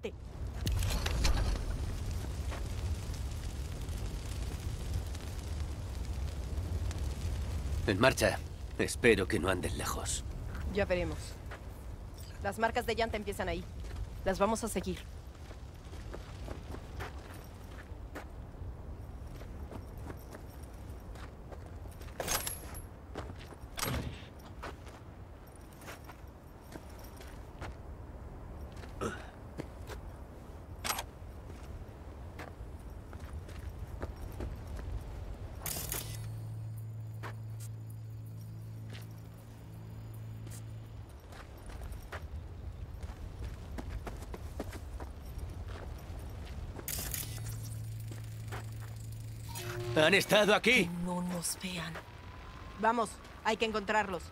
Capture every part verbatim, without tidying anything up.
¡Apúrate! En marcha. Espero que no anden lejos. Ya veremos. Las marcas de llanta empiezan ahí. Las vamos a seguir. ¿Han estado aquí? Que no nos vean. Vamos, hay que encontrarlos.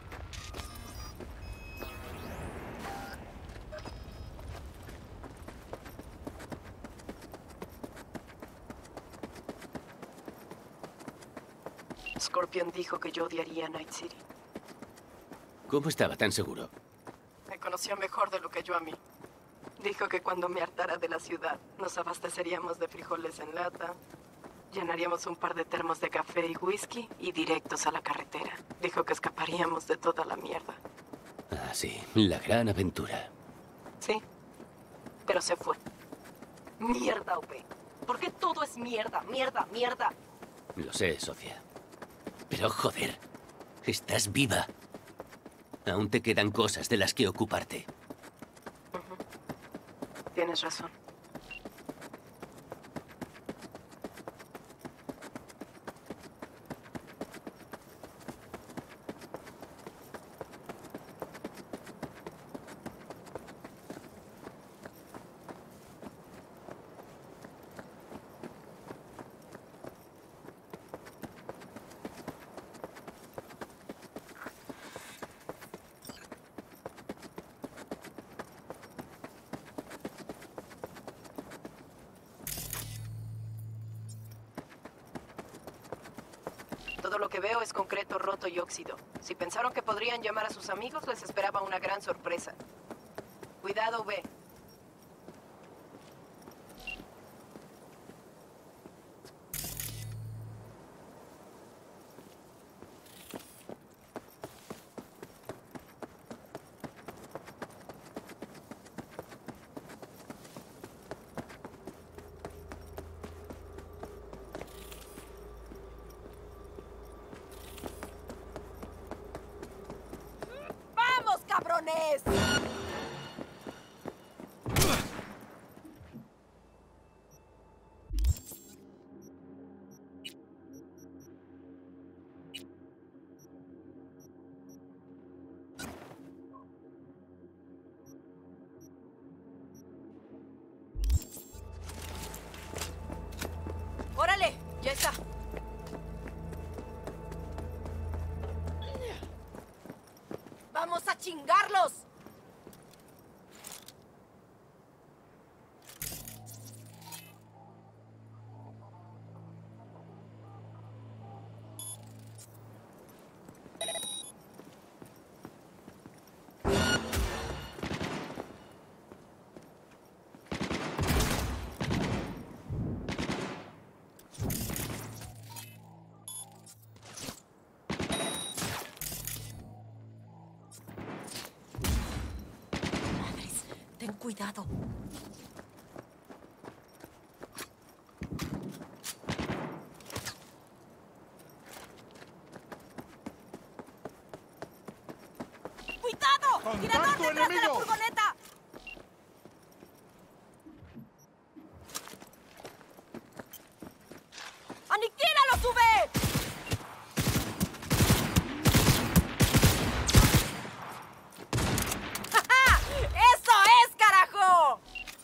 Scorpion dijo que yo odiaría a Night City. ¿Cómo estaba tan seguro? Me conocía mejor de lo que yo a mí. Dijo que cuando me hartara de la ciudad, nos abasteceríamos de frijoles en lata, llenaríamos un par de termos de café y whisky y directos a la carretera. Dijo que escaparíamos de toda la mierda. Ah, sí. La gran aventura. Sí, pero se fue. Mierda, V. ¿Por qué todo es mierda, mierda, mierda? Lo sé, Sofía. Pero joder, estás viva. Aún te quedan cosas de las que ocuparte. Uh-huh. Tienes razón. Todo lo que veo es concreto roto y óxido. Si pensaron que podrían llamar a sus amigos, les esperaba una gran sorpresa. Cuidado, V. ¡Vamos, cabrones! ¡Órale! ¡Ya está! ¡Vamos a chingarlos! Madres, ten cuidado. ¡Cuidado! ¡Tirador detrás de la furgoneta! ¡Aniquílalo, sube! ¡Ja, ja! ¡Eso es, carajo!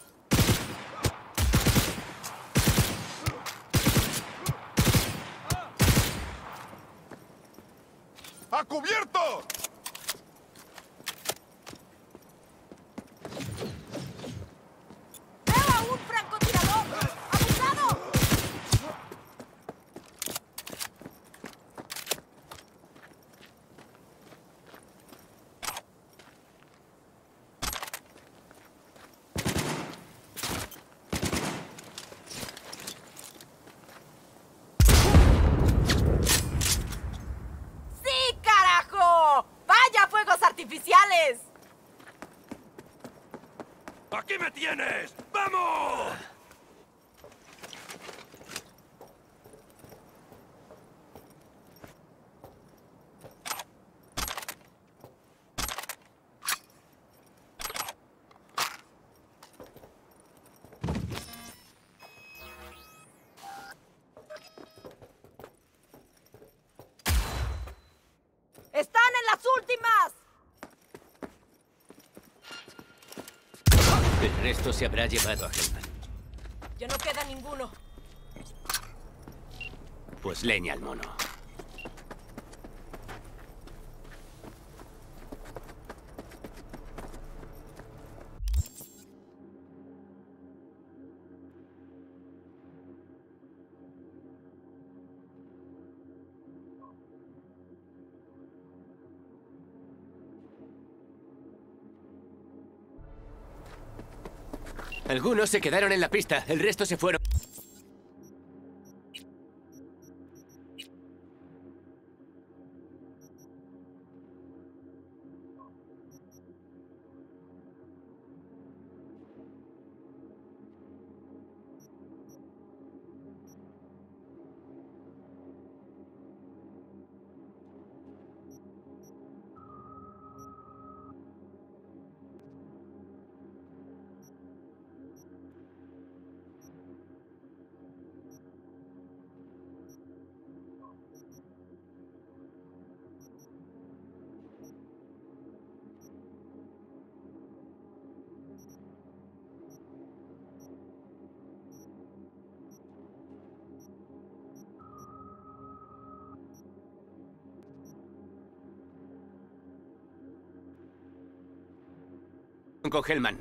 ¡A cubierto! ¡Veo a un francotirador! ¡Abusado! ¡Aquí me tienes! ¡Vamos! ¡Están en las últimas! El resto se habrá llevado a Hellman. Ya no queda ninguno. Pues leña al mono. Algunos se quedaron en la pista, el resto se fueron. Con Hellman.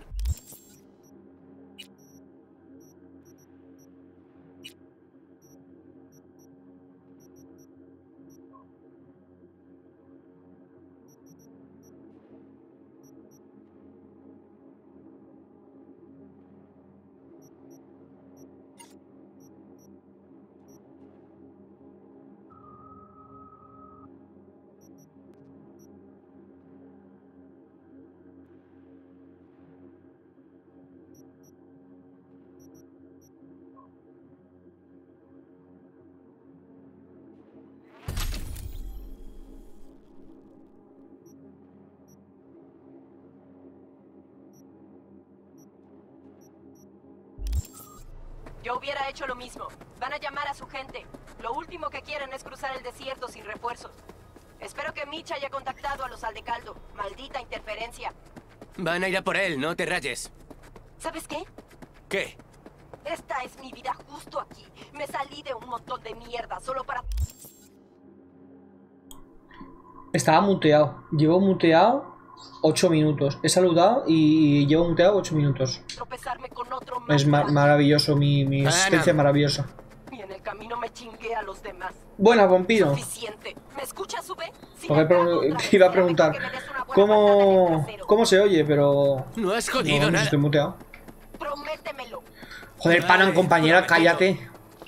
Yo hubiera hecho lo mismo. Van a llamar a su gente. Lo último que quieren es cruzar el desierto sin refuerzos. Espero que Mitch haya contactado a los Aldecaldo. Maldita interferencia. Van a ir a por él, no te rayes. ¿Sabes qué? ¿Qué? Esta es mi vida justo aquí. Me salí de un montón de mierda solo para... Estaba muteado. Llevo muteado ocho minutos. He saludado y llevo muteado ocho minutos. tropezarme con otro Es ma maravilloso, mi, mi existencia es maravillosa. Y en el camino me chingué a los demás. Buena, vampiro. Suficiente. ¿Me escuchas, Sube? Si Porque te iba a preguntar cómo, cómo se oye, pero... No has jodido no, no, nada. estoy muteado. Prométemelo. Joder, Vale, Panan, compañera, prometido. cállate.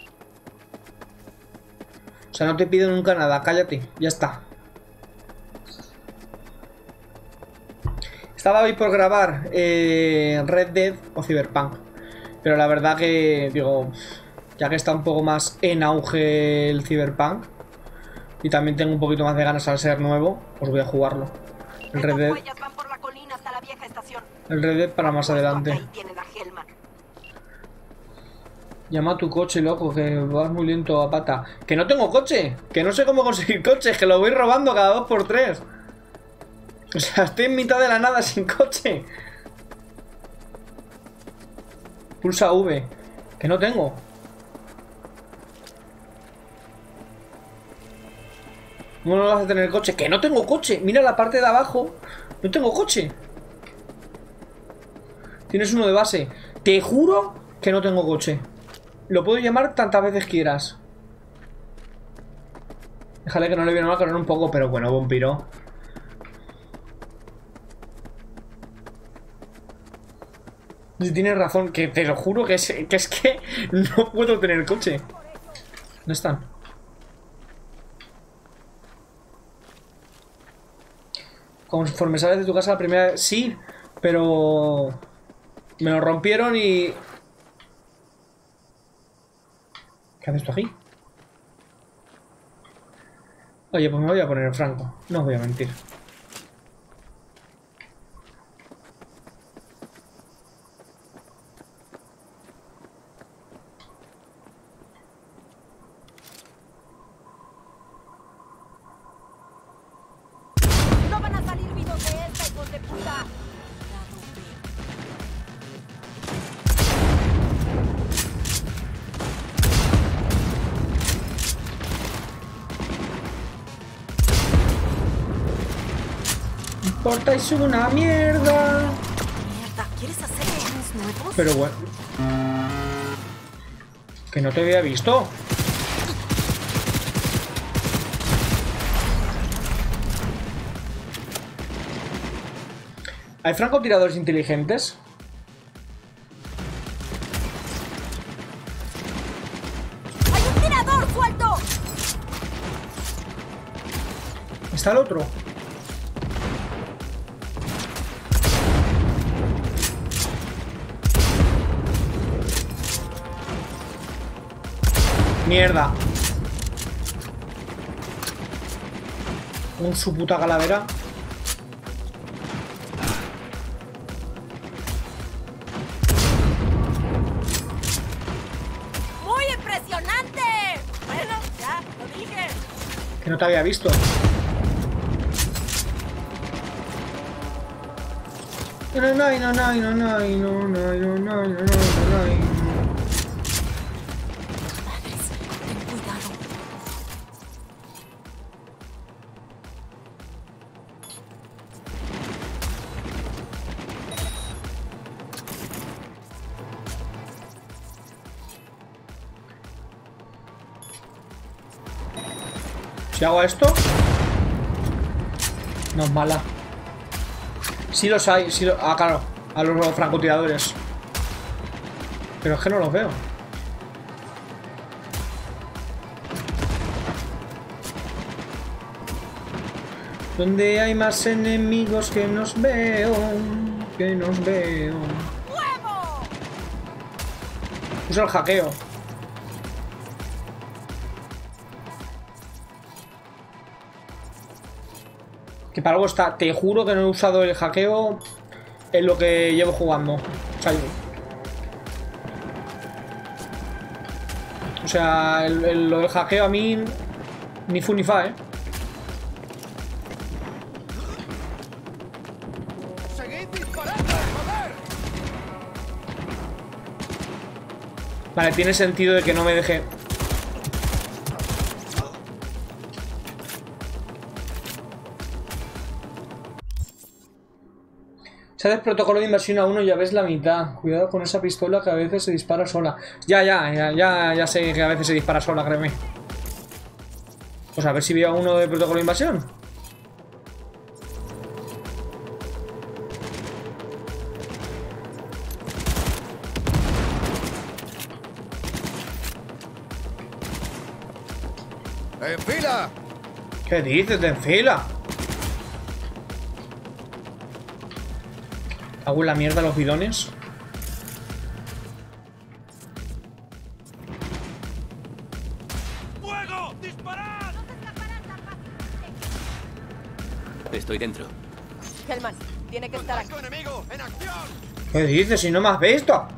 O sea, no te pido nunca nada, cállate, ya está. Estaba hoy por grabar eh, Red Dead o Cyberpunk, pero la verdad que, digo, ya que está un poco más en auge el Cyberpunk y también tengo un poquito más de ganas al ser nuevo, pues voy a jugarlo. El Red Dead, Van por la colina hasta la vieja estación. el Red Dead para más adelante. Ahí tienen a Hellman. Llama a tu coche, loco, que vas muy lento a pata. ¡Que no tengo coche! ¡Que no sé cómo conseguir coches! ¡Que lo voy robando cada dos por tres! O sea, estoy en mitad de la nada sin coche. Pulsa V. Que no tengo. ¿Cómo no vas a tener coche? ¡Que no tengo coche! Mira la parte de abajo. No tengo coche. Tienes uno de base. Te juro que no tengo coche. Lo puedo llamar tantas veces quieras. Déjale que no le viene mal correr un poco, pero bueno, vampiro. Si tienes razón, que te lo juro que es, que es que no puedo tener coche. ¿Dónde están? Conforme sales de tu casa la primera vez... Sí, pero... Me lo rompieron y... ¿Qué haces tú aquí? Oye, pues me voy a poner en franco. No os voy a mentir. ¡No van a salir vivos de esta, hijos de puta! Importáis una mierda. Mierda, ¿quieres hacer planes nuevos? Pero bueno. Que no te había visto. ¿Hay francotiradores inteligentes? ¡Hay un tirador suelto! ¿Está el otro? Mierda. Un su puta calavera. ¡Muy impresionante! Bueno, ya, lo dije. Que no te había visto. No, no, no, no, no, no, no, no, no, no, no, no, no. Madres, ten cuidado. Si hago esto, no es mala. Sí los hay, sí lo... Ah, claro, a los francotiradores. Pero es que no los veo. Donde hay más enemigos que nos veo, que nos veo. ¡Huevo! Usa el hackeo. Que para algo está. Te juro que no he usado el hackeo en lo que llevo jugando. O sea, o sea el, el, lo del hackeo a mí ni fu ni fa, eh. ¡Seguid disparando, joder! Vale, tiene sentido de que no me deje. Sabes protocolo de invasión a uno, ya ves la mitad. Cuidado con esa pistola que a veces se dispara sola. Ya, ya, ya, ya, ya sé que a veces se dispara sola, créeme. Pues a ver si veo a uno de protocolo de invasión. ¡En fila! ¿Qué dices? ¡Te enfila! Hago en la mierda los bidones. ¡Fuego! ¡Disparad! Estoy dentro. Hellman, tiene que estar aquí. ¡Contacto enemigo! ¡En acción! ¿Qué dices? Si no me has visto.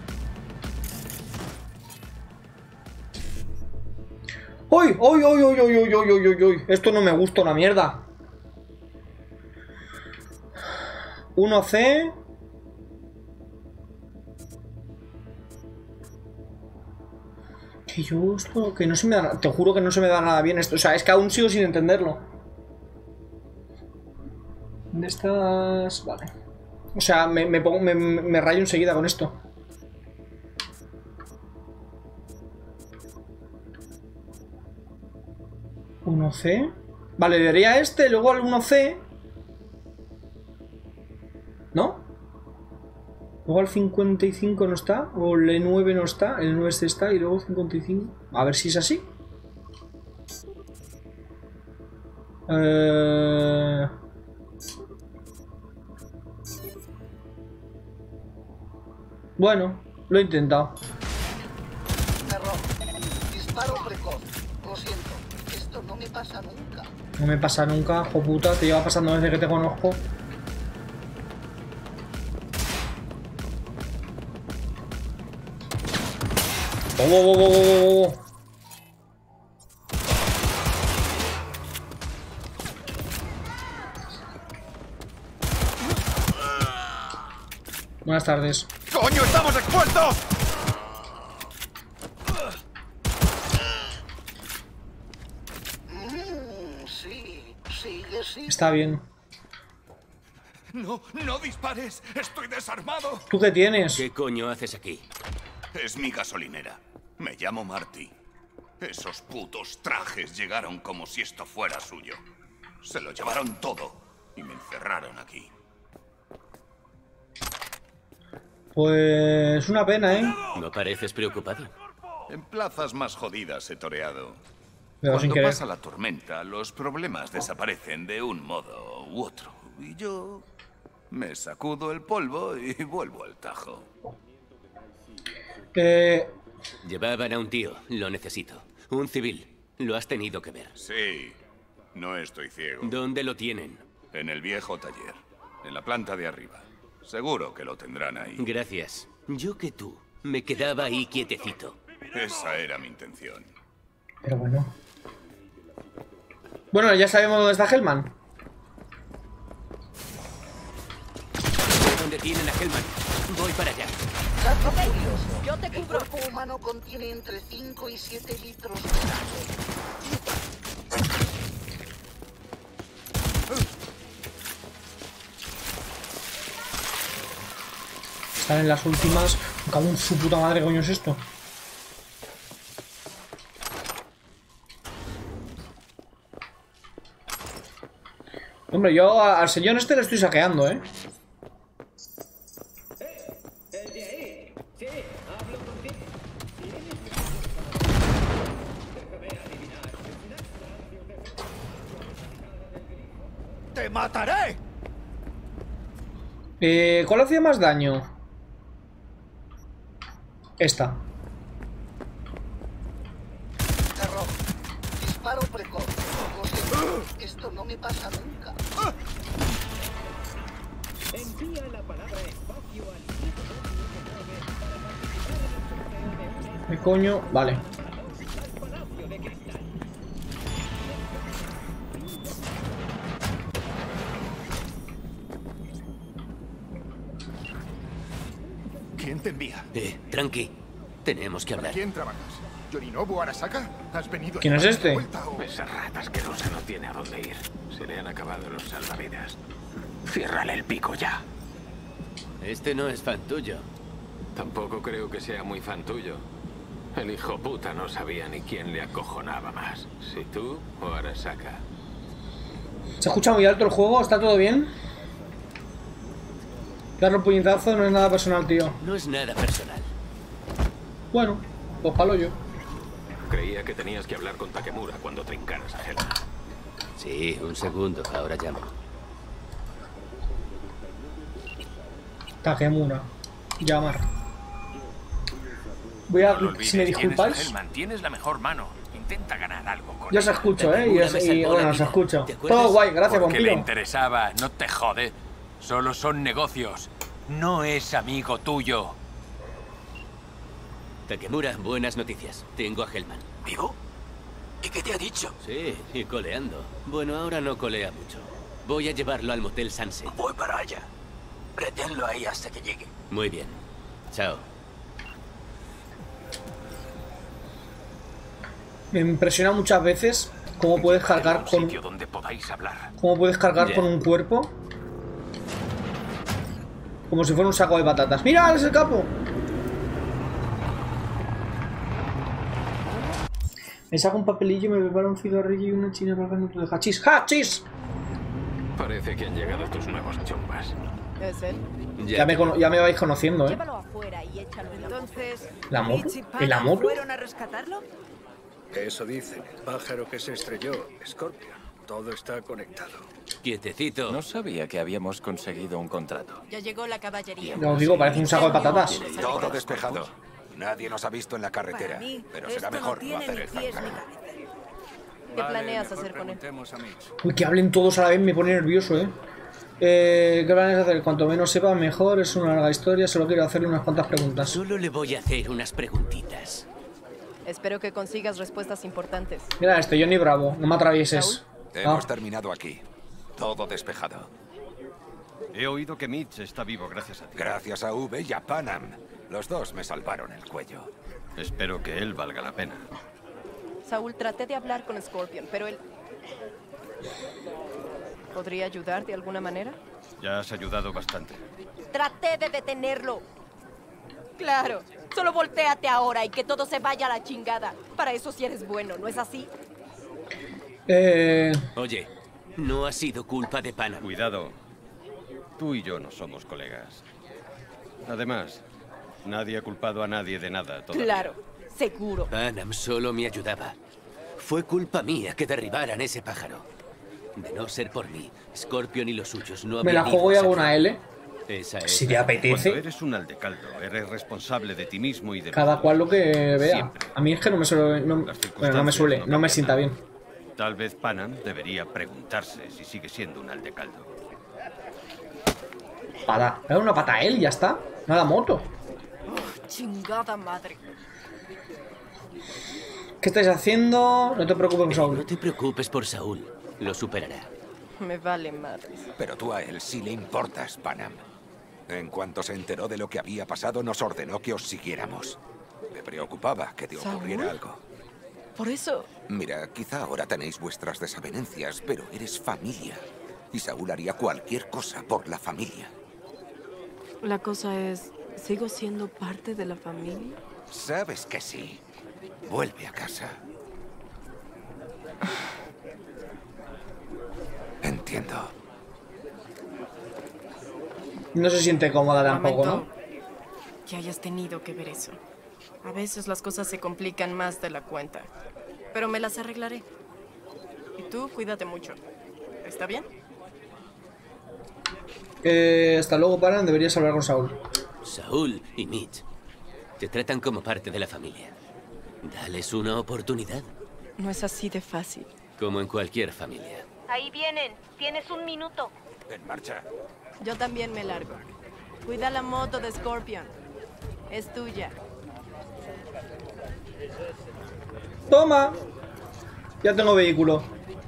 ¡Uy! ¡Uy, uy, uy, uy, uy, uy, uy, uy! Esto no me gusta una mierda. uno C. Que yo esto... Que no se me da... Te juro que no se me da nada bien esto. O sea, es que aún sigo sin entenderlo. ¿Dónde estás? Vale. O sea, me, me, pongo, me, me rayo enseguida con esto. uno C. Vale, le daría a este, luego al uno C. ¿No? Luego al cincuenta y cinco no está. O el E nueve no está. El nueve está y luego cincuenta y cinco. A ver si es así. Eh... Bueno, lo he intentado. Error. Disparo precoz. Lo siento. Esto no me pasa nunca. No me pasa nunca, hijo puta. Te lleva pasando desde que te conozco. Oh, oh, oh, oh, oh. Buenas tardes. ¡Coño, estamos expuestos! Mm, sí, sigue, sí. Está bien. No, no dispares. Estoy desarmado. ¿Tú qué tienes? ¿Qué coño haces aquí? Es mi gasolinera. Me llamo Marty. Esos putos trajes llegaron como si esto fuera suyo. Se lo llevaron todo y me encerraron aquí. Pues una pena, ¿eh? No pareces preocupado. En plazas más jodidas he toreado. Pero sin Cuando querer. pasa la tormenta, los problemas desaparecen de un modo u otro. Y yo me sacudo el polvo y vuelvo al tajo. Eh, Llevaban a un tío, lo necesito. Un civil. Lo has tenido que ver. Sí, no estoy ciego. ¿Dónde lo tienen? En el viejo taller, en la planta de arriba. Seguro que lo tendrán ahí. Gracias. Yo que tú. Me quedaba ahí quietecito. Esa era mi intención. pero bueno. Bueno, ya sabemos dónde está Hellman. ¿Dónde tienen a Hellman? Voy para allá. Dato curioso. Yo te El cubro. cuerpo humano contiene entre cinco y siete litros de sangre. Están en las últimas. Me cago en su puta madre, ¿qué coño es esto? Hombre, yo a- al señor este le estoy saqueando, ¿eh? ¡Te mataré! Eh, ¿cuál hacía más daño? Esta. Error. Disparo precoz. Lo siento. Esto no me pasa nunca. ¿Qué coño? Vale. ¿Quién te envía? Eh, tranqui. Tenemos que ¿Para hablar. quién trabajas? ¿Yorinobu Arasaka? ¿Has venido ¿Quién a es darme este? vuelta o- Esa rata asquerosa no tiene a dónde ir. Se le han acabado los salvavidas. Ciérrale el pico ya. Este no es fan tuyo. Tampoco creo que sea muy fan tuyo. El hijo puta no sabía ni quién le acojonaba más. Si tú o Arasaka. ¿Se escucha muy alto el juego? ¿Está todo bien? Darle un puñetazo no es nada personal, tío. No es nada personal. Bueno, pues palo yo. Creía que tenías que hablar con Takemura cuando trincaras a Helma. Sí, un segundo. Ahora llamo. Takemura. Llamar. Voy a... si me disculpáis. Tienes la mejor mano. Intenta ganar algo con Yo os escucho, eh. Y, Takemura os- me y salvó la bueno, os vida. escucho. ¿Te acuerdas? Todo guay, gracias, Porque le vampiro. interesaba, no te jode. Solo son negocios. No es amigo tuyo. Takemura, buenas noticias. Tengo a Hellman. ¿Vivo? ¿Y qué te ha dicho? Sí, y coleando. Bueno, ahora no colea mucho. Voy a llevarlo al motel Sunset. Voy para allá. Reténlo ahí hasta que llegue. Muy bien. Chao. Me impresiona muchas veces cómo puedes cargar Un con... sitio donde podáis hablar. Cómo puedes cargar Ya. con un cuerpo. Como si fuera un saco de patatas. ¡Mira! ¡Es el capo! Me saco un papelillo, me preparo un cigarrillo y una china para el minuto de hachís. ¡Hachís! Parece que han llegado tus nuevos chumbas. ¿Es él? Ya me, cono- ya me vais conociendo, ¿eh? Llévalo afuera y échalo en la moto. Entonces, ¿La moto? ¿Mitch y ¿En Pana la moto? fueron a rescatarlo? Eso dicen. El pájaro que se estrelló, Scorpion. Todo está conectado. Quietecito. No sabía que habíamos conseguido un contrato. Ya llegó la caballería. Ya os digo, parece un saco de patatas. Todo despejado. Nadie nos ha visto en la carretera, pero será mejor no hacer el zancado. ¿Qué planeas hacer con él? Uy, que hablen todos a la vez me pone nervioso, eh. Eh, ¿Qué planeas hacer? Cuanto menos sepa, mejor. Es una larga historia, solo quiero hacerle unas cuantas preguntas. Solo le voy a hacer unas preguntitas. Espero que consigas respuestas importantes. Mira este, Johnny Bravo, no me atravieses. Hemos Ah. terminado aquí. Todo despejado. He oído que Mitch está vivo gracias a ti. Gracias a V y a Panam. Los dos me salvaron el cuello. Espero que él valga la pena. Saúl, traté de hablar con Scorpion, pero él... ¿Podría ayudar de alguna manera? Ya has ayudado bastante. Traté de detenerlo. Claro, solo voltéate ahora y que todo se vaya a la chingada. Para eso sí eres bueno, ¿no es así? Eh... Oye, no ha sido culpa de Panam. Cuidado. Tú y yo no somos colegas. Además, nadie ha culpado a nadie de nada todavía. Claro, seguro. Panam solo me ayudaba. Fue culpa mía que derribaran ese pájaro. De no ser por mí, Scorpion y los suyos no Me habrían la juego y ido a hago sacar. una L. Esa es Si te la- apetece. Cuando eres un aldecaldo, eres responsable de ti mismo y de... Cada cual lo que vea. Siempre. A mí es que no me suele... No, bueno, no me suele, no me sienta bien. Tal vez Panam debería preguntarse si sigue siendo un aldecaldo. Pata. Le da una pata a él y ya está. No a la moto. Chingada madre. ¿Qué estáis haciendo? No te preocupes por Saúl. No te preocupes por Saúl. Lo superará. Me vale madres. Pero tú a él sí le importas, Panam. En cuanto se enteró de lo que había pasado, nos ordenó que os siguiéramos. Me preocupaba que te ocurriera ¿Saúl? algo. Por eso... Mira, quizá ahora tenéis vuestras desavenencias, pero eres familia. Y Saúl haría cualquier cosa por la familia. La cosa es, ¿sigo siendo parte de la familia? Sabes que sí. Vuelve a casa. Entiendo. No se siente cómoda tampoco, ¿no? Lamento que hayas tenido que ver eso. A veces las cosas se complican más de la cuenta. Pero me las arreglaré. Y tú, cuídate mucho. ¿Está bien? Eh, hasta luego, Paran. Deberías hablar con Saúl. Saúl y Mitch te tratan como parte de la familia. Dales una oportunidad, No es así de fácil. como en cualquier familia. Ahí vienen. Tienes un minuto. En marcha. Yo también me largo. Cuida la moto de Scorpion. Es tuya. ¡Toma! Ya tengo vehículo.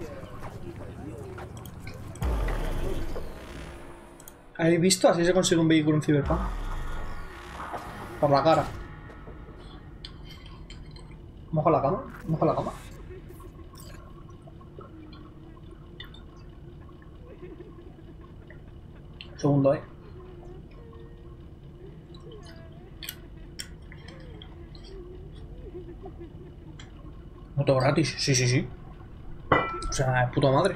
¿Habéis visto? Así se consigue un vehículo en Cyberpunk. Por la cara. ¿Mojo la cama? ¿Mojo la cama? Segundo, eh. Moto gratis, sí, sí, sí. O sea, puta madre.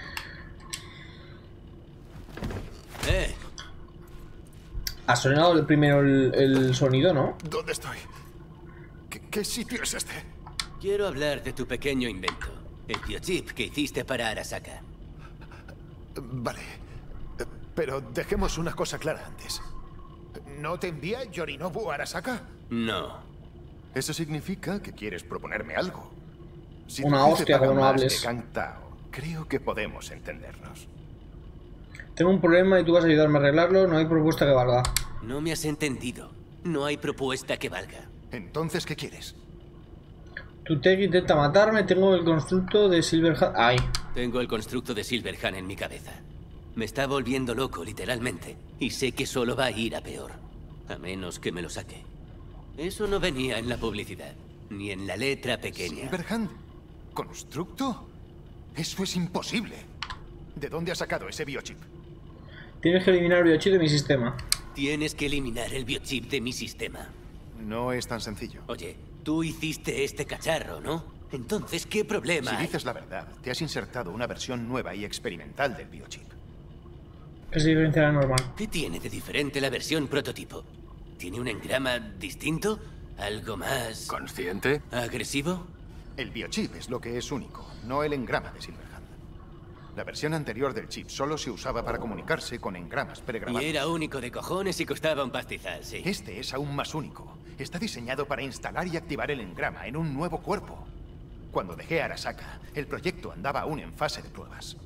¡Eh! Ha sonado el primero el, el sonido, ¿no? ¿Dónde estoy? ¿Qué, qué sitio es este? Quiero hablar de tu pequeño invento. El biochip que hiciste para Arasaka. Vale. Eh, Pero dejemos una cosa clara antes. ¿No te envía Yorinobu Arasaka? No. Eso significa que quieres proponerme algo. Si Una tu jefe hostia, paga como no más hables. de Gang Tao, creo que podemos entendernos. Tengo un problema y tú vas a ayudarme a arreglarlo. No hay propuesta que valga. No me has entendido. No hay propuesta que valga. Entonces, ¿qué quieres? Tu tech intenta matarme. Tengo el constructo de Silverhat. ¡Ay! Tengo el constructo de Silverhand en mi cabeza. Me está volviendo loco, literalmente. Y sé que solo va a ir a peor. A menos que me lo saque. Eso no venía en la publicidad. Ni en la letra pequeña. ¿Silverhand? ¿Constructo? Eso es imposible. ¿De dónde has sacado ese biochip? Tienes que eliminar el biochip de mi sistema. Tienes que eliminar el biochip de mi sistema. No es tan sencillo. Oye, tú hiciste este cacharro, ¿no? Entonces, ¿qué problema Si hay? dices la verdad, te has insertado una versión nueva y experimental del biochip. ¿Qué se diferencia de la normal? ¿Qué tiene de diferente la versión prototipo? ¿Tiene un engrama distinto? ¿Algo más ¿Consciente? agresivo? El biochip es lo que es único, no el engrama de Silverhand. La versión anterior del chip solo se usaba para comunicarse con engramas pregrabados. Y era único de cojones y costaba un pastizal, sí. Este es aún más único. Está diseñado para instalar y activar el engrama en un nuevo cuerpo. Cuando dejé Arasaka, el proyecto andaba aún en fase de pruebas.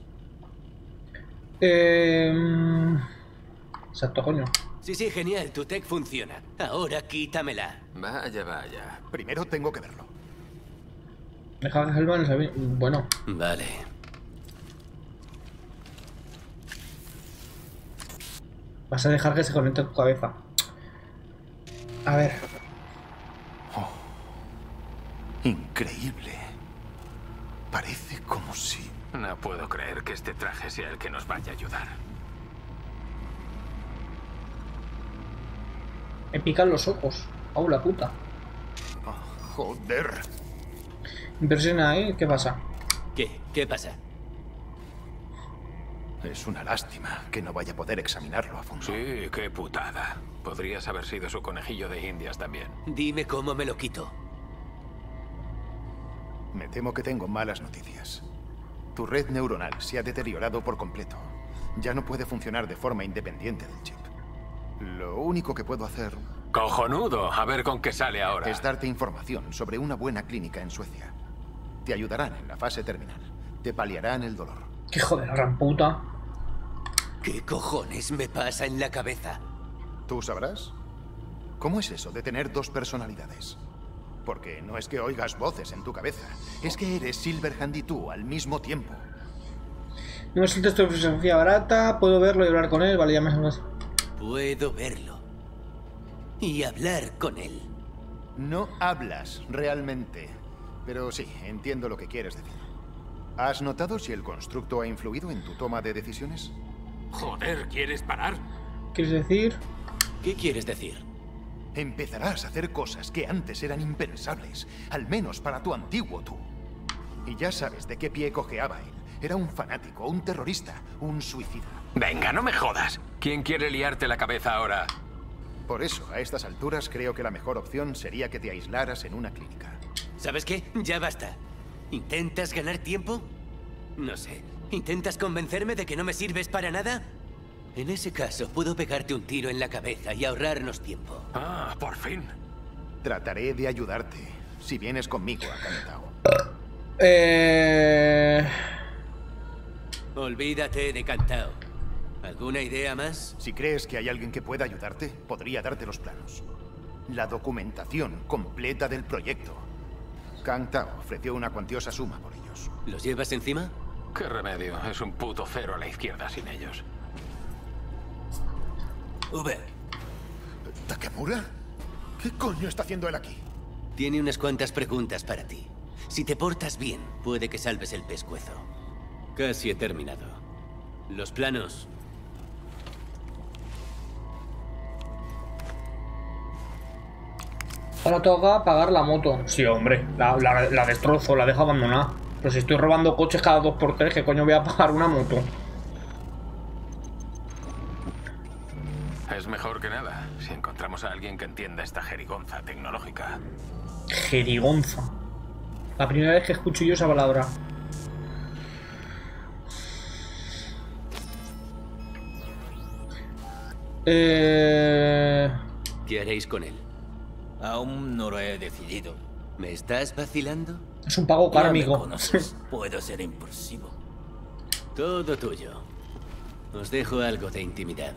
Eh... Exacto, coño. Sí, sí, genial. Tu tech funciona. Ahora quítamela. Vaya, vaya. Primero tengo que verlo. Deja que Helvan se ve... Bueno. Vale. Vas a dejar que se conecte a tu cabeza. A ver. Oh. Increíble. Parece como si... No puedo creer que este traje sea el que nos vaya a ayudar. Me pican los ojos. ¡Au, la puta! Oh, joder. Impresiona, ¿eh? ¿Qué pasa? ¿Qué? ¿Qué pasa? Es una lástima que no vaya a poder examinarlo a fondo. Sí, qué putada. Podrías haber sido su conejillo de indias también. Dime cómo me lo quito. Me temo que tengo malas noticias. Tu red neuronal se ha deteriorado por completo. Ya no puede funcionar de forma independiente del chip. Lo único que puedo hacer... ¡Cojonudo! A ver con qué sale ahora. Es darte información sobre una buena clínica en Suecia. Te ayudarán en la fase terminal. Te paliarán el dolor. ¡Qué joder, la gran puta! ¿Qué cojones me pasa en la cabeza? ¿Tú sabrás? ¿Cómo es eso de tener dos personalidades? Porque no es que oigas voces en tu cabeza. Es que eres Silverhand y tú al mismo tiempo. No es el texto de filosofía barata. Puedo verlo y hablar con él. Vale, ya me sabes. Puedo verlo. Y hablar con él. No hablas, realmente. Pero sí, entiendo lo que quieres decir. ¿Has notado si el constructo ha influido en tu toma de decisiones? Joder, ¿quieres parar? ¿Quieres decir? ¿Qué quieres decir? Empezarás a hacer cosas que antes eran impensables. Al menos para tu antiguo tú. Y ya sabes de qué pie cojeaba él. Era un fanático, un terrorista, un suicida. Venga, no me jodas. ¿Quién quiere liarte la cabeza ahora? Por eso, a estas alturas, creo que la mejor opción sería que te aislaras en una clínica. ¿Sabes qué? Ya basta. ¿Intentas ganar tiempo? No sé. ¿Intentas convencerme de que no me sirves para nada? En ese caso, puedo pegarte un tiro en la cabeza y ahorrarnos tiempo. Ah, por fin. Trataré de ayudarte, si vienes conmigo a Cantao. Eh... Olvídate de Cantao. ¿Alguna idea más? Si crees que hay alguien que pueda ayudarte, podría darte los planos. La documentación completa del proyecto. Cantao ofreció una cuantiosa suma por ellos. ¿Los llevas encima? Qué remedio. Es un puto cero a la izquierda sin ellos. V. ¿Takemura? ¿Qué coño está haciendo él aquí? Tiene unas cuantas preguntas para ti. Si te portas bien, puede que salves el pescuezo. Casi he terminado. Los planos. Ahora toca pagar la moto. Sí, hombre, la, la, la destrozo, la dejo abandonada. Pero si estoy robando coches cada dos por tres, ¿qué coño voy a pagar una moto? Es mejor que nada, si encontramos a alguien que entienda esta jerigonza tecnológica. Jerigonza. La primera vez que escucho yo esa palabra. Eh... ¿Qué haréis con él? Aún no lo he decidido. ¿Me estás vacilando? Es un pago kármico. Ya me conoces. Puedo ser impulsivo. Todo tuyo. Os dejo algo de intimidad.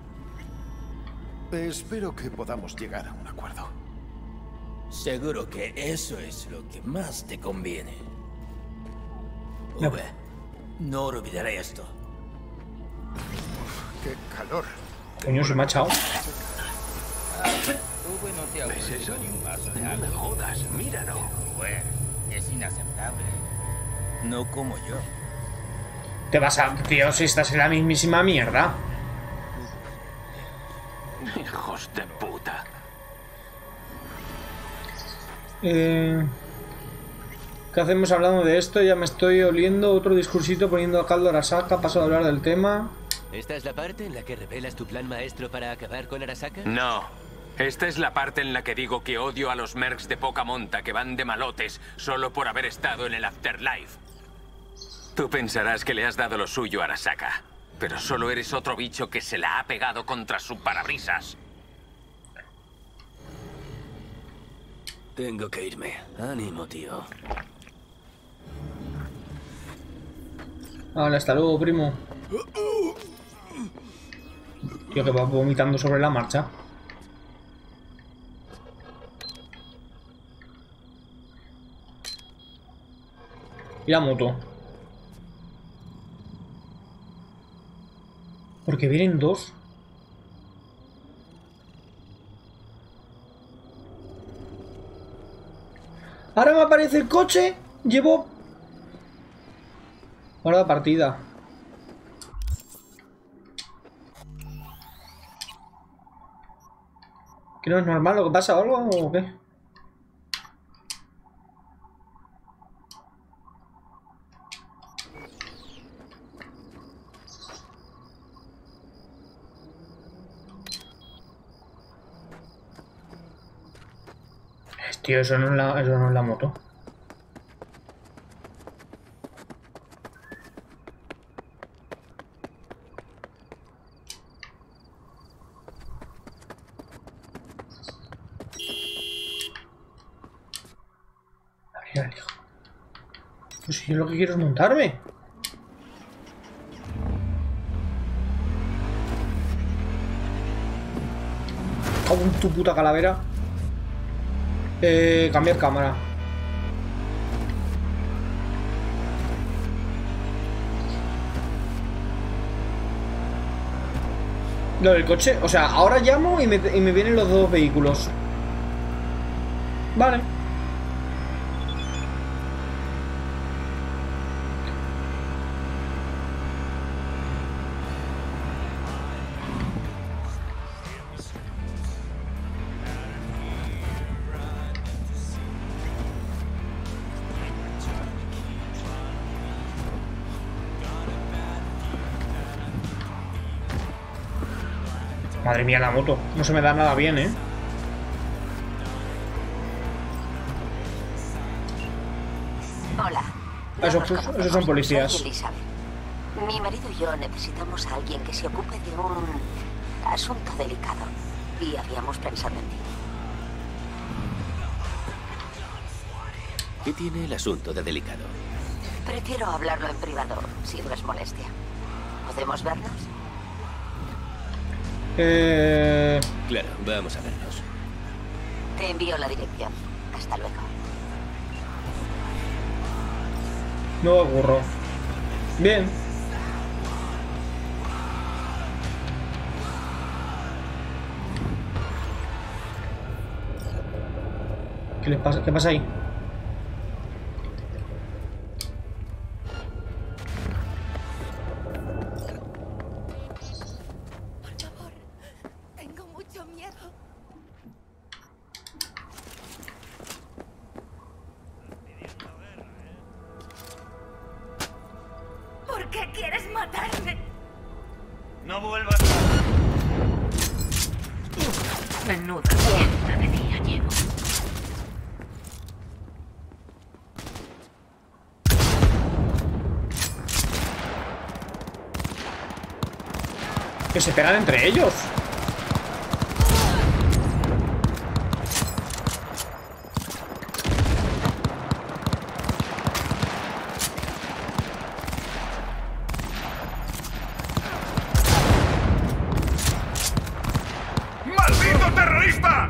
Espero que podamos llegar a un acuerdo. Seguro que eso es lo que más te conviene. No. V, no olvidaré esto. Uf, ¡qué calor! Coño, se me ha echado. V no te ha ¿Ves eso? ofrecido ni un vaso de No agua. me jodas, míralo. Bueno, es inaceptable. No como yo. Te vas a... Tío, si estás en la mismísima mierda. Hijos de puta. Eh... ¿Qué hacemos hablando de esto? Ya me estoy oliendo otro discursito poniendo a caldo a Arasaka. Paso a hablar del tema. ¿Esta es la parte en la que revelas tu plan maestro para acabar con Arasaka? No. Esta es la parte en la que digo que odio a los mercs de poca monta que van de malotes solo por haber estado en el Afterlife. Tú pensarás que le has dado lo suyo a Arasaka, pero solo eres otro bicho que se la ha pegado contra su parabrisas. Tengo que irme. Ánimo, tío. Vale, hasta luego, primo. Tío, que va vomitando sobre la marcha. Y la moto. Porque vienen dos. Ahora me aparece el coche. Llevo... Guarda partida. ¿Que no es normal lo que pasa o algo o qué? Tío, eso no es la, eso no es la moto. Mira, hijo. Pues si yo lo que quiero es montarme. Cago en tu puta calavera. Eh, cambiar cámara. Lo del coche, o sea, ahora llamo y me, y me vienen los dos vehículos. Vale. Madre mía, la moto. No se me da nada bien, ¿eh? Hola. Esos, esos son policías. Soy Elizabeth. Mi marido y yo necesitamos a alguien que se ocupe de un asunto delicado. Y habíamos pensado en ti. ¿Qué tiene el asunto de delicado? Prefiero hablarlo en privado, si no es molestia. ¿Podemos vernos? Eh... Claro, vamos a vernos. Te envío la dirección. Hasta luego. No aburro. Bien. ¿Qué les pasa? ¿Qué pasa ahí? ¿Por qué quieres matarme? No vuelvas. Menuda mierda de día llevo. Que se pegan entre ellos. ¡Maldito terrorista!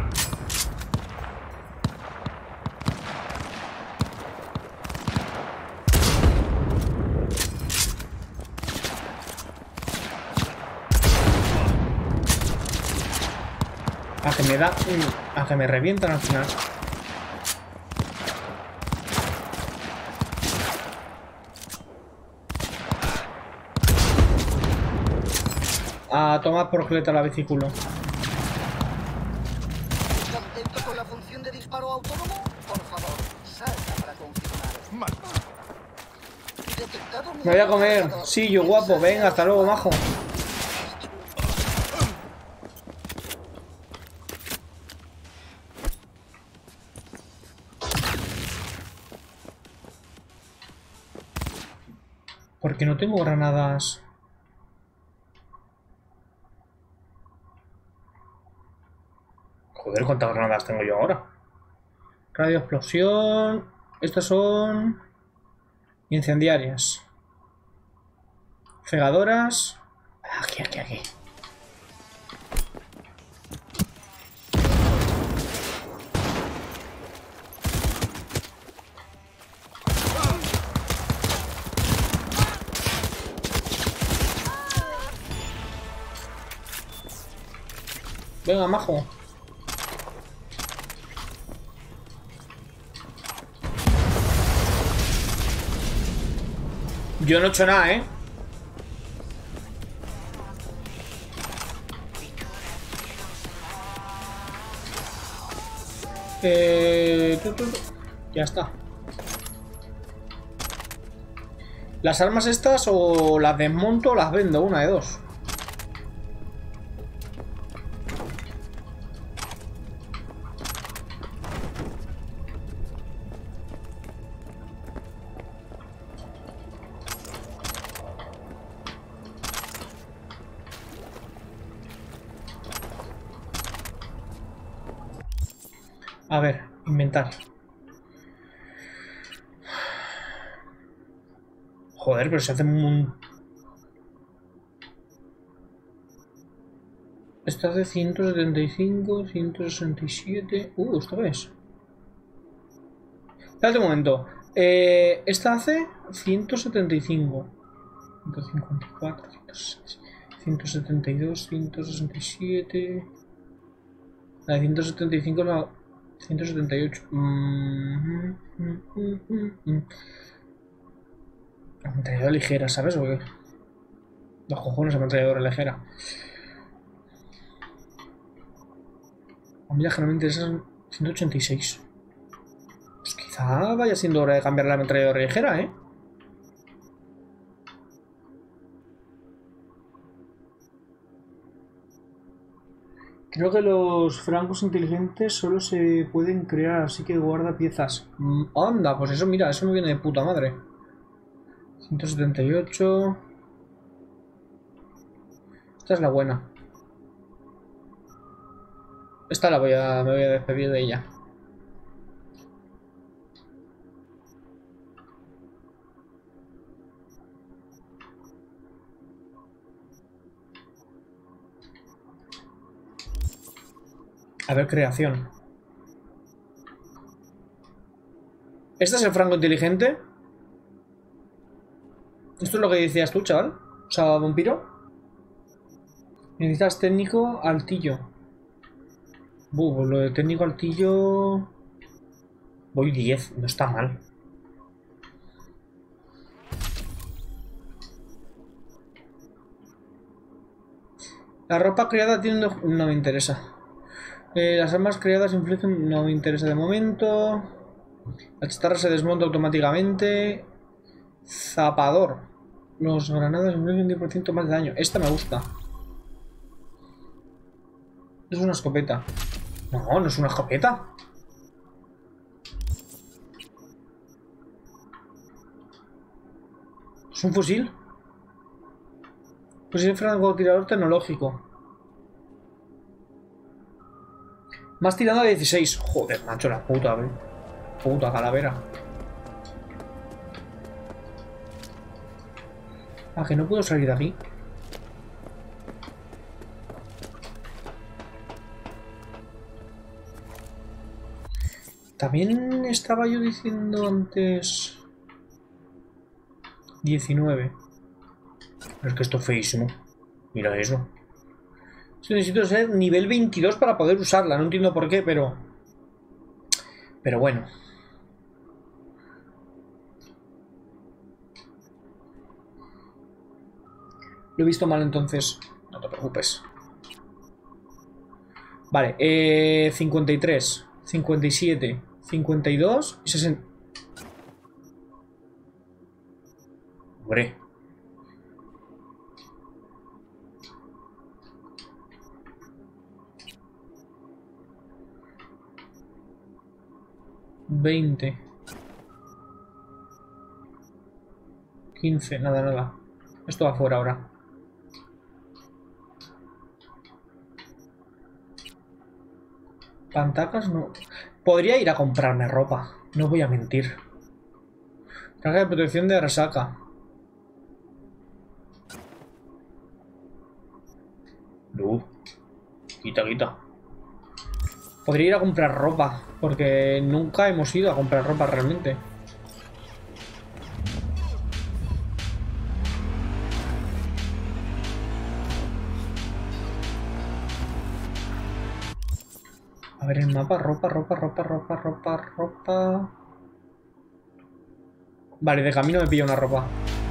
A que me da... A que me revientan al final. A tomar por culeta la vehículo. ¿Contento con la función de disparo autónomo? Por favor, salta para confirmar. Detectado. Me voy a comer. Sí, yo guapo. Venga, hasta luego, majo. Porque no tengo granadas. Joder, ¿cuántas granadas tengo yo ahora? Radio explosión. Estas son incendiarias. Cegadoras. Aquí, aquí, aquí. Venga, majo. Yo no he hecho nada, ¿eh? Eh... Tu, tu, tu. Ya está. Las armas estas o las desmonto o las vendo, una de dos. A ver, inventario. Joder, pero se hace un... Esta hace ciento setenta y cinco, ciento sesenta y siete... Uh, ¿esto qué es? Espérate un momento. Eh, esta hace ciento setenta y cinco. ciento cincuenta y cuatro, ciento setenta y dos, ciento sesenta y siete... La de ciento setenta y cinco es la... ciento setenta y ocho. Mm, mm, mm, mm, mm. Ametralladora ligera, ¿sabes o qué? Los cojones, ametralladora ligera. A mí la que no me interesa es ciento ochenta y seis. Pues quizá vaya siendo hora de cambiar la ametralladora ligera, ¿eh? Creo que los francos inteligentes solo se pueden crear, así que guarda piezas. Mm, anda, pues eso, mira, eso me viene de puta madre. ciento setenta y ocho. Esta es la buena. Esta la voy a... me voy a despedir de ella. A ver, creación. ¿Este es el franco inteligente? ¿Esto es lo que decías tú, chaval? O sea, vampiro. Necesitas técnico altillo. Buh, lo de técnico altillo... Voy diez, no está mal. La ropa creada tiene... un... no me interesa. Eh, las armas creadas infligen... no me interesa de momento. La chatarra se desmonta automáticamente. Zapador. Los granadas infligen diez por ciento más de daño. Esta me gusta. Es una escopeta. No, no es una escopeta. Es un fusil. Fusil francotirador tecnológico. Más tirando a dieciséis. Joder, macho, la puta, ¿eh? Puta calavera. Ah, que no puedo salir de aquí. También estaba yo diciendo antes... diecinueve. Pero es que esto es feísimo. Mira eso. Yo necesito ser nivel veintidós para poder usarla. No entiendo por qué, pero... Pero bueno. Lo he visto mal entonces. No te preocupes. Vale, eh, cincuenta y tres, cincuenta y siete, cincuenta y dos y sesenta. Hombre. veinte. quince, nada, nada. Esto va afuera ahora. Pantacas no. Podría ir a comprarme ropa. No voy a mentir. Carga de protección de resaca. No. Quita, quita. Podría ir a comprar ropa. Porque nunca hemos ido a comprar ropa realmente. A ver el mapa, ropa, ropa, ropa, ropa, ropa, ropa... Vale, de camino me pillo una ropa.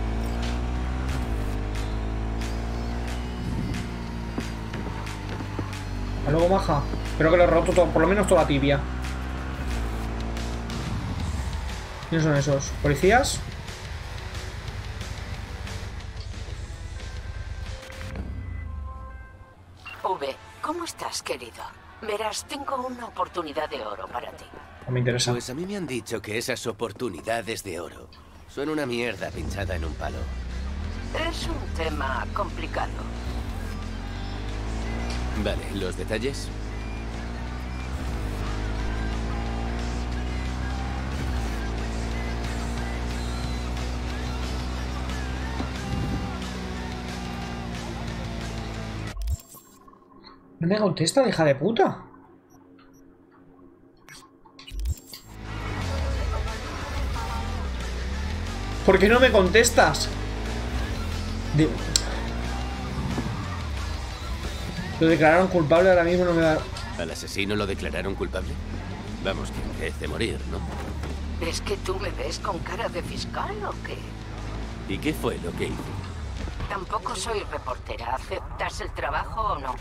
Hasta luego, maja. Creo que lo he roto todo, por lo menos toda la tibia. ¿Quiénes son esos? ¿Policías? V, ¿cómo estás, querido? Verás, tengo una oportunidad de oro para ti. No me interesa. Pues a mí me han dicho que esas oportunidades de oro son una mierda pinchada en un palo. Es un tema complicado. Vale, ¿los detalles? No me contesta, hija de puta. ¿Por qué no me contestas? De... Lo declararon culpable, ahora mismo no me da... ¿Al asesino lo declararon culpable? Vamos, que merece morir, ¿no? ¿Es que tú me ves con cara de fiscal o qué? ¿Y qué fue lo que hizo? Tampoco soy reportera. ¿Aceptas el trabajo o no?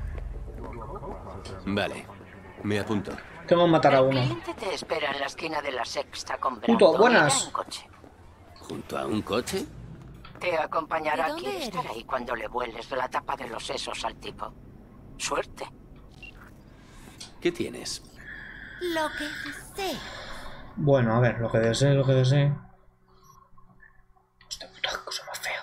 Vale, me apunto. Tengo que matar a uno. El cliente te espera en la esquina de la Sexta con Puto, Brandon. buenas. Irá en coche. ¿Junto a un coche? Te acompañará ¿De aquí dónde y estará ahí cuando le vueles la tapa de los sesos al tipo. Suerte. ¿Qué tienes? Lo que desee. Bueno, a ver, lo que desee, lo que desee. Hostia puta, qué cosa más fea.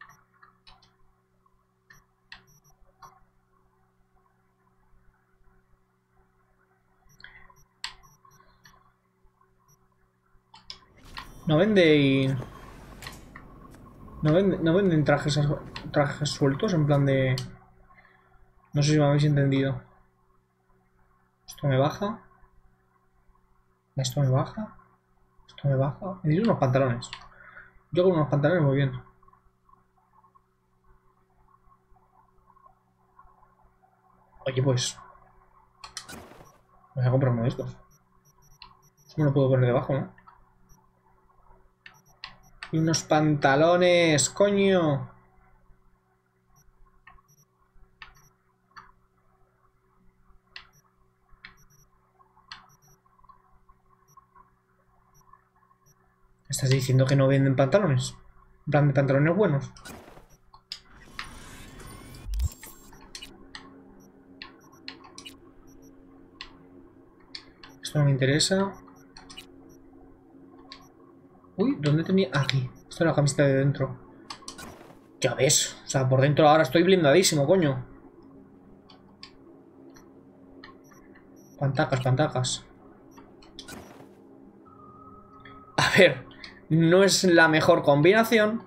No vende y... No venden, no venden trajes, trajes sueltos en plan de... No sé si me habéis entendido. Esto me baja. Esto me baja. Esto me baja. Me dieron unos pantalones. Yo con unos pantalones muy bien. Oye, pues... Voy a comprar uno de estos. Eso me lo puedo poner debajo, ¿no? Y unos pantalones, coño. ¿Estás diciendo que no venden pantalones? ¿En plan de pantalones buenos? Esto no me interesa. Uy, ¿dónde tenía? Aquí. Esto es la camiseta de dentro. Ya ves. O sea, por dentro ahora estoy blindadísimo, coño. Pantacas, pantacas. A ver. No es la mejor combinación.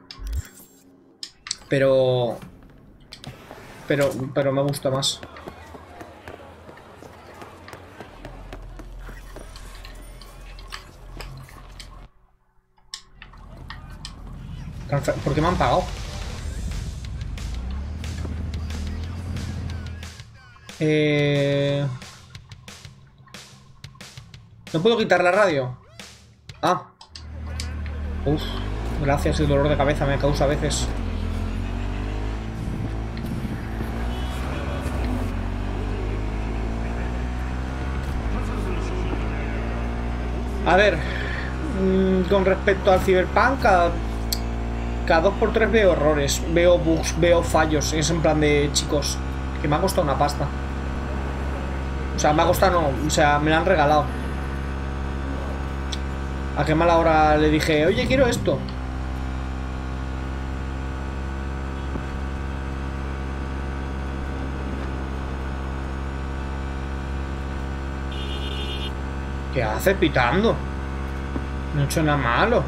Pero... Pero, pero me gusta más. ¿Por qué me han pagado? Eh... ¿No puedo quitar la radio? Ah. Uf, gracias, el dolor de cabeza me causa a veces. A ver, mmm, con respecto al Cyberpunk, cada... Cada dos por tres veo errores, veo bugs, veo fallos. Es en plan de, chicos, que me ha costado una pasta. O sea, me ha costado no, o sea, me la han regalado. A qué mala hora le dije, oye, quiero esto. ¿Qué hace pitando? No he hecho nada malo.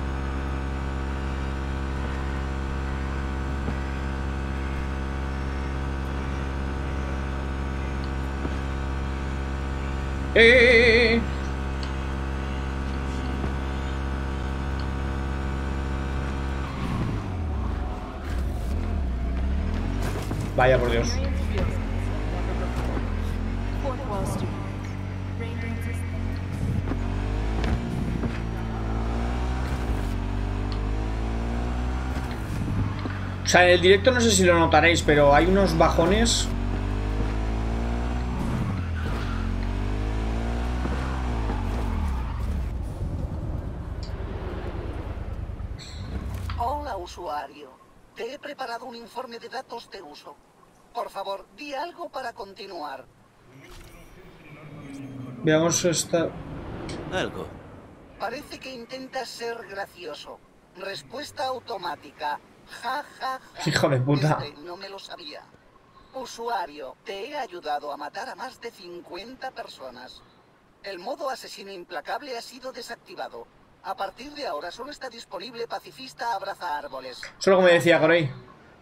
¡Eh! Vaya por Dios. O sea, en el directo no sé si lo notaréis, pero hay unos bajones. Hola, usuario. Te he preparado un informe de datos de uso. Por favor, di algo para continuar. Veamos esta... Algo. Parece que intentas ser gracioso. Respuesta automática. Ja, ja, ja. Hijo de puta. Este no me lo sabía. Usuario, te he ayudado a matar a más de cincuenta personas. El modo asesino implacable ha sido desactivado. A partir de ahora solo está disponible pacifista abraza árboles. Solo como decía Corey.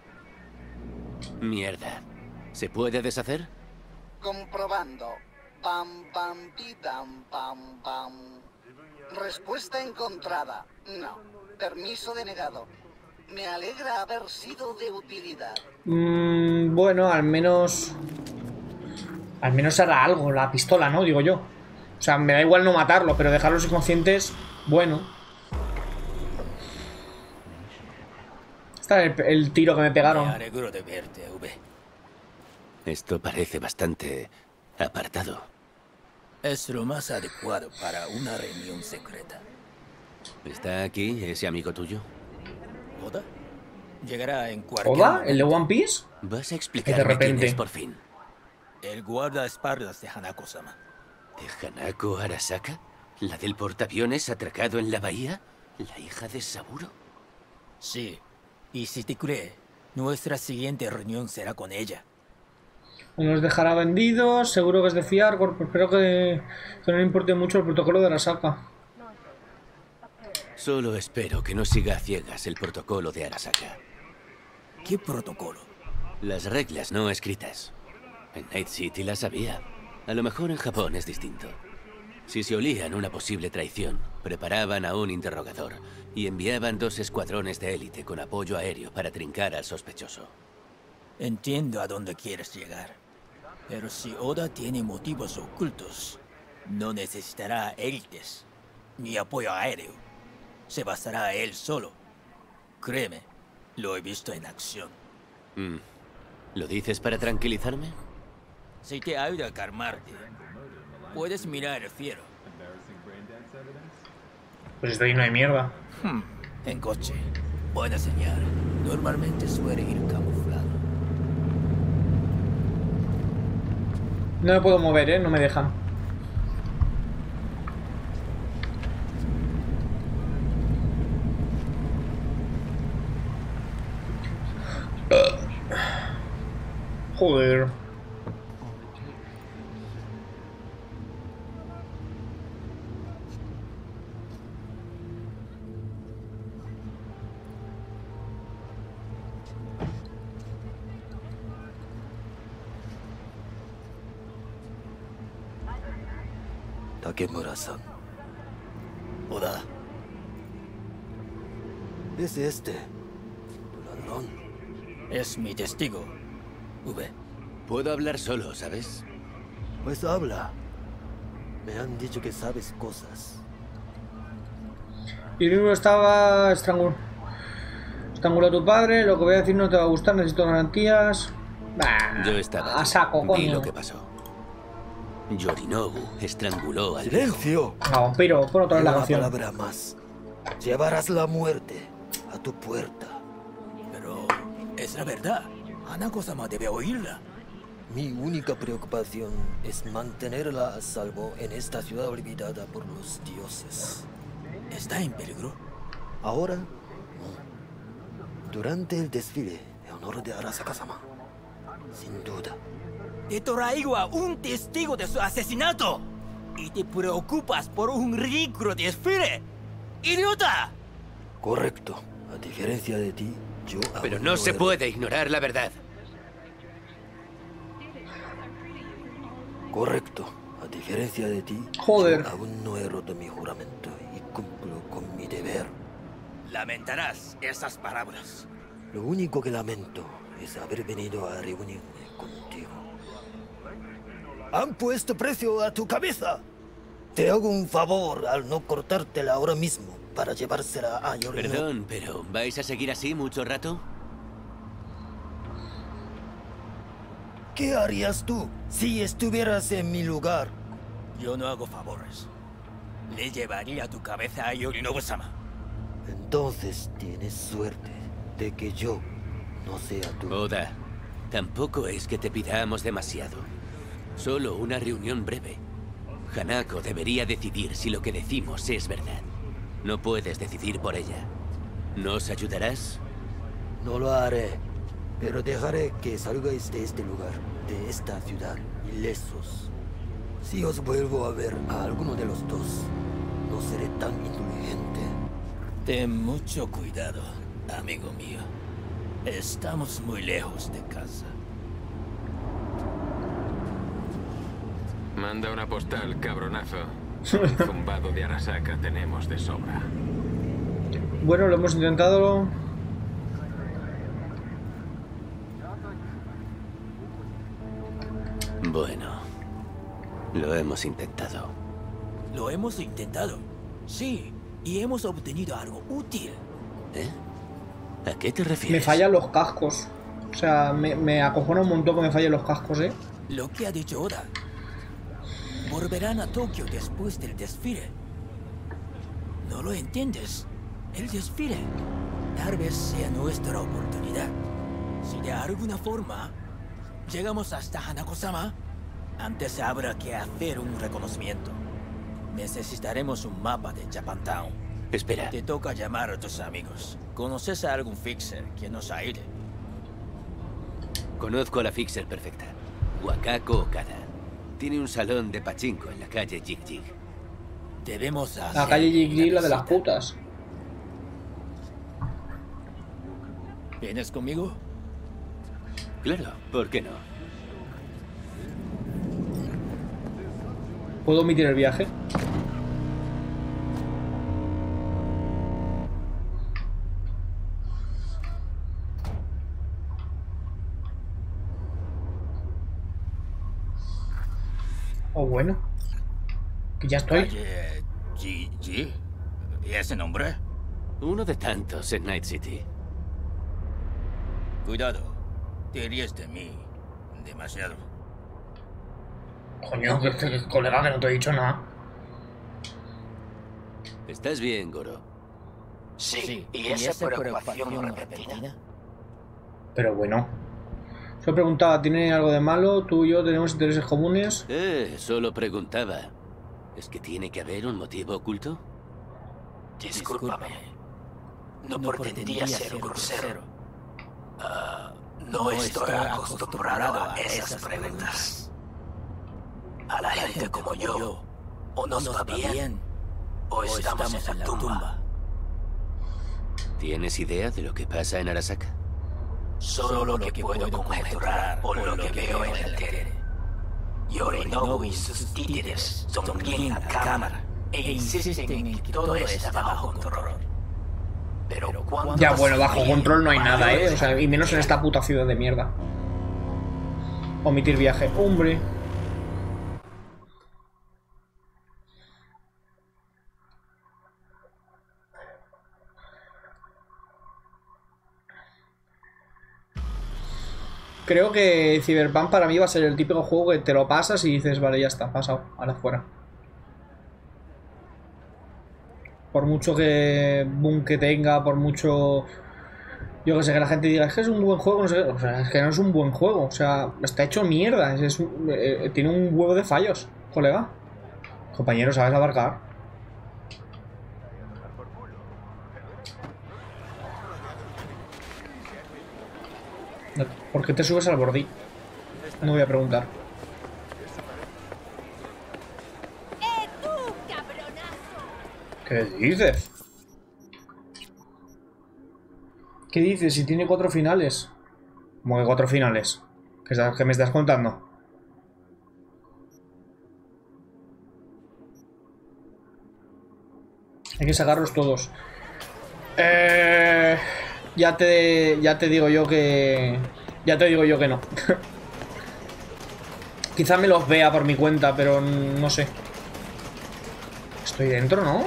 Mierda. ¿Se puede deshacer? Comprobando. Pam, pam, pidam, pam, pam. Respuesta encontrada. No. Permiso denegado. Me alegra haber sido de utilidad. Mm, bueno, al menos... Al menos hará algo la pistola, ¿no? Digo yo. O sea, me da igual no matarlo, pero dejarlos inconscientes, bueno. Está el, el tiro que me pegaron. Me alegro de verte, V. Esto parece bastante apartado. Es lo más adecuado para una reunión secreta. ¿Está aquí ese amigo tuyo? ¿Oda? Llegará en cualquier ¿Oda? momento. ¿El de One Piece? ¿Vas a Que explicarme de repente... quién es por fin? El guardaespaldas de Hanako-sama. ¿De Hanako Arasaka? ¿La del portaaviones atracado en la bahía? ¿La hija de Saburo? Sí. Y si te cree, nuestra siguiente reunión será con ella. Nos dejará vendidos, seguro que es de fiar, pues espero que, que no le importe mucho el protocolo de Arasaka. Solo espero que no siga a ciegas el protocolo de Arasaka. ¿Qué protocolo? Las reglas no escritas. En Night City las había. A lo mejor en Japón es distinto. Si se olían una posible traición, preparaban a un interrogador y enviaban dos escuadrones de élite con apoyo aéreo para trincar al sospechoso. Entiendo a dónde quieres llegar. Pero si Oda tiene motivos ocultos, no necesitará élites ni apoyo aéreo. Se basará él solo. Créeme, lo he visto en acción. Mm. ¿Lo dices para tranquilizarme? Si te ayuda a calmarte, puedes mirar el cielo. Pues estoy lleno de mierda. Hmm. En coche. Buena señal. Normalmente suele ir camuflado. No me puedo mover, ¿eh? No me dejan. Joder. Takemura-san. Oda. Es este, tu ladrón. Es mi testigo, V. Puedo hablar solo, ¿sabes? Pues habla. Me han dicho que sabes cosas. Y el libro estaba estrangulado. Estranguló a tu padre, lo que voy a decir no te va a gustar, necesito garantías. Bah, Yo estaba. a saco, Vi coño. lo que pasó. Yorinobu estranguló al ¡Silencio! No, pero pon otra vez la Una canción. palabra más. Llevarás la muerte a tu puerta. Pero es la verdad. Hanako-sama debe oírla. Mi única preocupación es mantenerla a salvo en esta ciudad olvidada por los dioses. ¿Está en peligro? Ahora, no. Durante el desfile en honor de Arasaka-sama. Sin duda. Te traigo a un testigo de su asesinato. y te preocupas por un ridículo desfile. ¡Idiota! Correcto. A diferencia de ti, yo... Pero no se puede ignorar la verdad. Correcto. A diferencia de ti, Joder. yo aún no he roto mi juramento y cumplo con mi deber. Lamentarás esas palabras. Lo único que lamento es haber venido a reunirme contigo. Han puesto precio a tu cabeza. Te hago un favor al no cortártela ahora mismo para llevársela a Yorinobu. Perdón, pero ¿vais a seguir así mucho rato? ¿Qué harías tú si estuvieras en mi lugar? Yo no hago favores. Le llevaría tu cabeza a Yorinobu-sama. Entonces tienes suerte de que yo no sea tu... Oda, tampoco es que te pidamos demasiado. Solo una reunión breve. Hanako debería decidir si lo que decimos es verdad. No puedes decidir por ella. ¿Nos ayudarás? No lo haré, pero dejaré que salgáis de este lugar, de esta ciudad, ilesos. Si os vuelvo a ver a alguno de los dos, no seré tan indulgente. Ten mucho cuidado, amigo mío. Estamos muy lejos de casa. Manda una postal, cabronazo. El zumbado de Arasaka tenemos de sobra. Bueno, lo hemos intentado. Bueno, lo hemos intentado. Lo hemos intentado. Sí, y hemos obtenido algo útil. ¿Eh? ¿A qué te refieres? Me fallan los cascos. O sea, me, me acojona un montón que me fallen los cascos, ¿eh? Lo que ha dicho Oda. Volverán a Tokio después del desfile. ¿No lo entiendes? El desfile tal vez sea nuestra oportunidad. Si de alguna forma llegamos hasta Hanako-sama, antes habrá que hacer un reconocimiento. Necesitaremos un mapa de Japantown. Espera. Te toca llamar a tus amigos. ¿Conoces a algún fixer que nos ayude? Conozco a la fixer perfecta. Wakako Okada. Tiene un salón de pachinko en la calle Jig Jig. Debemos hacer... La calle Jig Jig, la de las putas. ¿Vienes conmigo? Claro, ¿por qué no? ¿Puedo omitir el viaje? Oh, bueno. Que ya estoy. Calle G G. ¿Y ese nombre? Uno de tantos en Night City. Cuidado. Te ríes de mí. Demasiado. Coño, que, que, colega, que no te he dicho nada. ¿Estás bien, Goro? Sí, sí. ¿Y, ¿Y esa, esa preocupación, preocupación repentina? repentina? Pero bueno. Yo preguntaba, ¿tiene algo de malo? ¿Tú y yo tenemos intereses comunes? Eh, solo preguntaba. ¿Es que tiene que haber un motivo oculto? Discúlpame. No, no pretendía ser un grosero. Uh, no, no estoy acostumbrado a esas preguntas. A la gente como yo, o nos va bien, o estamos en la tumba. ¿Tienes idea de lo que pasa en Arasaka? Solo lo que puedo conjeturar o lo que veo en el tele. Yorinobu y sus títeres son bien a cámara e insisten en que todo está bajo control. Pero cuando... Ya, bueno, bajo control no hay nada, ¿eh? O sea, y menos en esta puta ciudad de mierda. Omitir viaje. Hombre. Creo que Cyberpunk para mí va a ser el típico juego que te lo pasas y dices, vale, ya está, pasado, ahora fuera. Por mucho que boom que tenga, por mucho... Yo que sé, que la gente diga, es que es un buen juego, no sé qué. O sea, es que no es un buen juego, o sea, está hecho mierda, es, es un, eh, tiene un huevo de fallos, colega. Compañero, ¿sabes abarcar? ¿Por qué te subes al bordí? No voy a preguntar. ¿Qué dices? ¿Qué dices? Si tiene cuatro finales. ¿Cómo que cuatro finales? ¿Qué, estás, qué me estás contando? Hay que sacarlos todos. Eh, ya te, ya te digo yo que... Ya te digo yo que no. Quizá me los vea por mi cuenta, pero no sé. Estoy dentro, ¿no?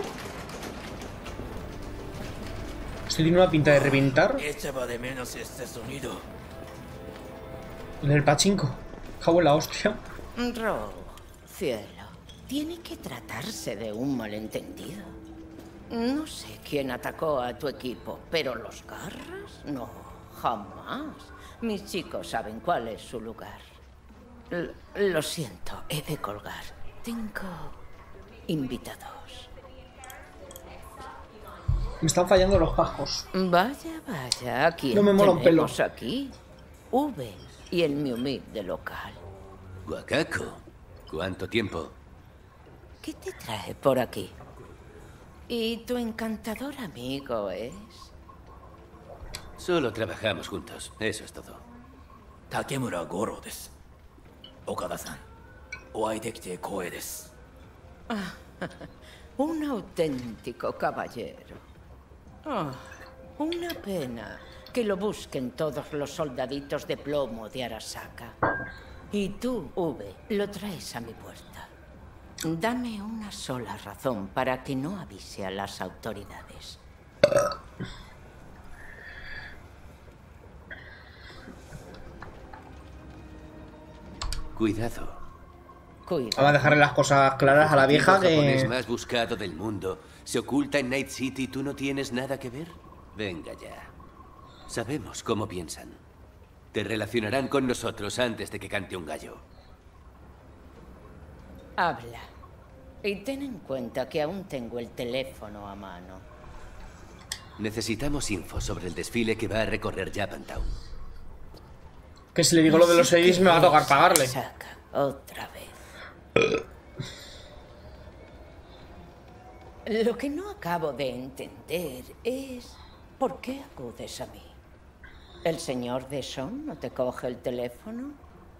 Esto tiene una pinta de reventar. Echaba de menos este sonido. El del pachinko. Cago en la hostia. Rogue, cielo, tiene que tratarse de un malentendido. No sé quién atacó a tu equipo, pero los Garras, no, jamás. Mis chicos saben cuál es su lugar. L- lo siento, he de colgar. Tengo invitados. Me están fallando los cascos. Vaya, vaya, ¿a quién No me mola un pelo. tenemos aquí? Uve y el mi humilde local. Wakako, ¿cuánto tiempo? ¿Qué te trae por aquí? ¿Y tu encantador amigo es? Solo trabajamos juntos, eso es todo. Takemura Goro desu. Okada-san, oai dekite koe desu. Ah, un auténtico caballero. Ah, una pena que lo busquen todos los soldaditos de plomo de Arasaka. Y tú, Uve, lo traes a mi puerta. Dame una sola razón para que no avise a las autoridades. Cuidado. Cuidado. Vamos a dejarle las cosas claras a la vieja El japonés que... más buscado del mundo se oculta en Night City y tú no tienes nada que ver. Venga ya. Sabemos cómo piensan. Te relacionarán con nosotros antes de que cante un gallo. Habla. Y ten en cuenta que aún tengo el teléfono a mano. Necesitamos info sobre el desfile que va a recorrer Japantown. Que si le digo lo de los seis me va a tocar pagarle. Saca otra vez. Lo que no acabo de entender es ¿por qué acudes a mí? ¿El señor Deschamps no te coge el teléfono?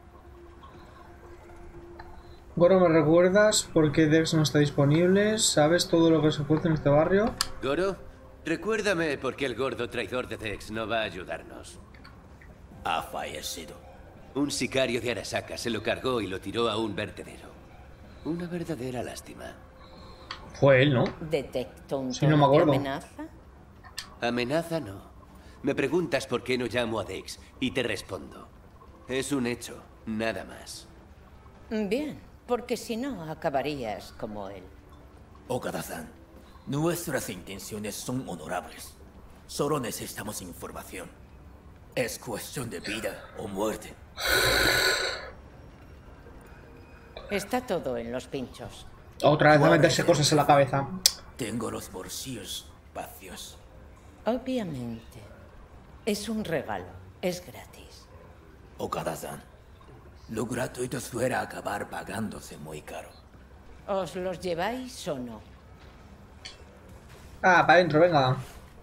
Goro, ¿me recuerdas por qué Dex no está disponible? ¿Sabes todo lo que se puede en este barrio? Goro, recuérdame por qué el gordo traidor de Dex no va a ayudarnos. Ha fallecido. Un sicario de Arasaka se lo cargó y lo tiró a un vertedero. Una verdadera lástima. Fue él, ¿no? ¿Detecto un Sí, no me tono de acuerdo. amenaza? Amenaza no. Me preguntas por qué no llamo a Dex y te respondo. Es un hecho, nada más. Bien, porque si no acabarías como él. Okada-san, nuestras intenciones son honorables. Solo necesitamos información. Es cuestión de vida o muerte. Está todo en los pinchos. Otra vez a meterse cosas en la cabeza. Tengo los bolsillos vacíos. Obviamente. Es un regalo. Es gratis. Okada-san, lo gratuito suele acabar pagándose muy caro. ¿Os los lleváis o no? Ah, para adentro, venga.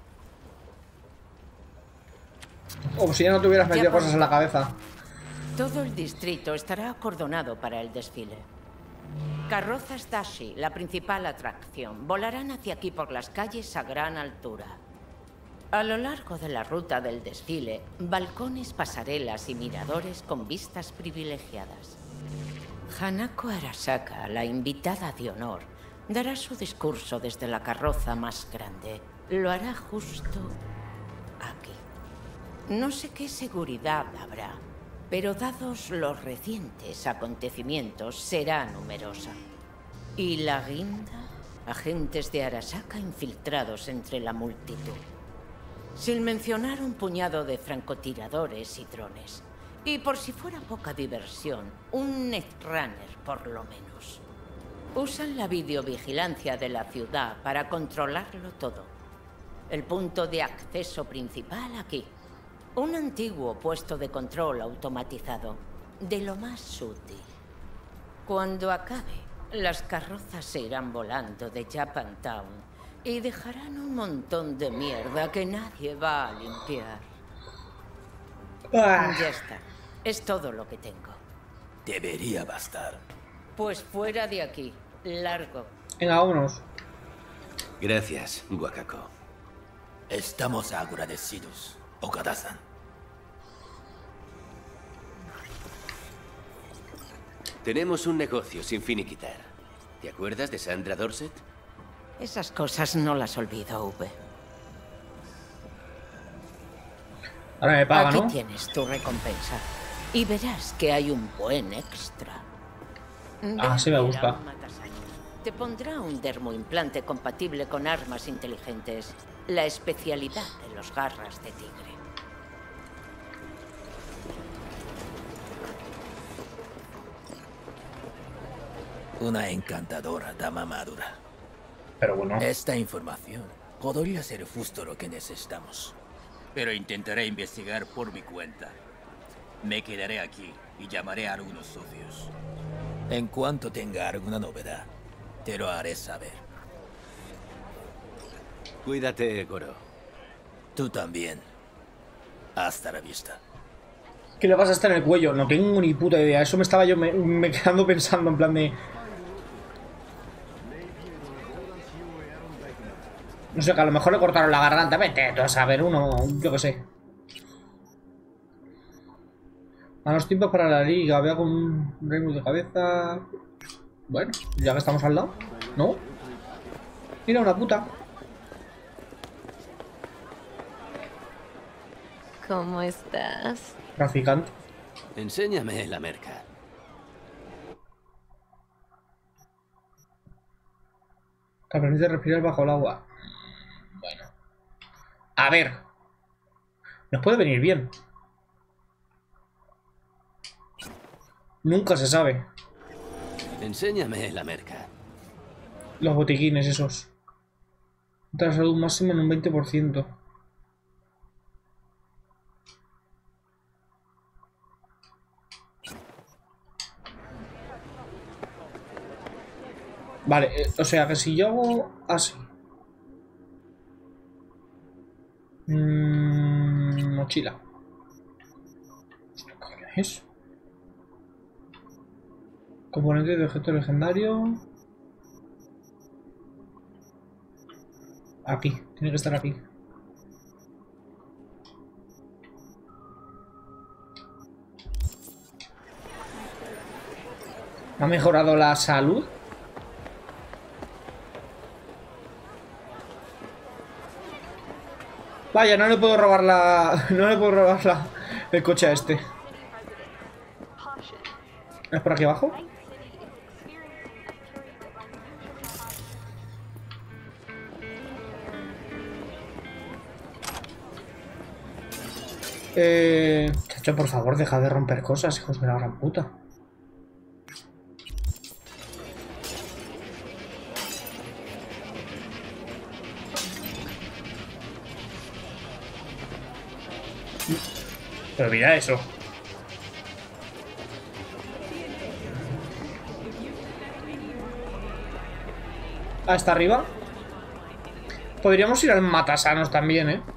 Como si ya no te hubieras metido Ya cosas en la cabeza. Todo el distrito estará acordonado para el desfile. Carrozas Dashi, la principal atracción, volarán hacia aquí por las calles a gran altura. A lo largo de la ruta del desfile, balcones, pasarelas y miradores con vistas privilegiadas. Hanako Arasaka, la invitada de honor, dará su discurso desde la carroza más grande. Lo hará justo aquí. No sé qué seguridad habrá, pero dados los recientes acontecimientos, será numerosa. Y la guinda, agentes de Arasaka infiltrados entre la multitud. Sin mencionar un puñado de francotiradores y drones. Y por si fuera poca diversión, un netrunner por lo menos. Usan la videovigilancia de la ciudad para controlarlo todo. El punto de acceso principal aquí. Un antiguo puesto de control automatizado, de lo más sutil. Cuando acabe, las carrozas se irán volando de Japantown Y dejarán un montón de mierda que nadie va a limpiar. Ah. Ya está. Es todo lo que tengo. Debería bastar. Pues fuera de aquí. Largo. Venga, vámonos. Gracias, Wakako. Estamos agradecidos, Okada-san. Tenemos un negocio sin finiquitar. ¿Te acuerdas de Sandra Dorset? Esas cosas no las olvido, V. Ahora me paga, Aquí ¿no? tienes tu recompensa. Y verás que hay un buen extra. Ah, sí me gusta. Te pondrá un dermoimplante compatible con armas inteligentes. La especialidad de los garras de tigre. Una encantadora dama madura. Pero bueno. Esta información podría ser justo lo que necesitamos. Pero intentaré investigar por mi cuenta. Me quedaré aquí y llamaré a algunos socios. En cuanto tenga alguna novedad, te lo haré saber. Cuídate, Goro. Tú también. Hasta la vista. ¿Qué le pasa hasta en el cuello? No tengo ni puta idea. Eso me estaba yo me, me quedando pensando en plan de... No sé, que a lo mejor le cortaron la garganta. Vete, tú a saber, uno, yo qué sé. A los tiempos para la liga. Vea con un reino de cabeza. Bueno, ya que estamos al lado. ¿No? Mira, una puta. ¿Cómo estás? Traficante. Enséñame la merca. Te permite respirar bajo el agua. Bueno. A ver. Nos puede venir bien. Nunca se sabe. Enséñame la merca. Los botiquines esos. Otra salud máxima en un veinte por ciento. Vale, eh, o sea que si yo hago así. Mmm, mochila. ¿Qué coño es? Componente de objeto legendario. Aquí, tiene que estar aquí. ¿Ha mejorado la salud? Vaya, no le puedo robar la... No le puedo robar la... el coche a este. ¿Es por aquí abajo? Eh... Chacho, por favor, deja de romper cosas, hijos de la gran puta. Pero mira eso. Hasta arriba. Podríamos ir al Matasanos también, ¿eh?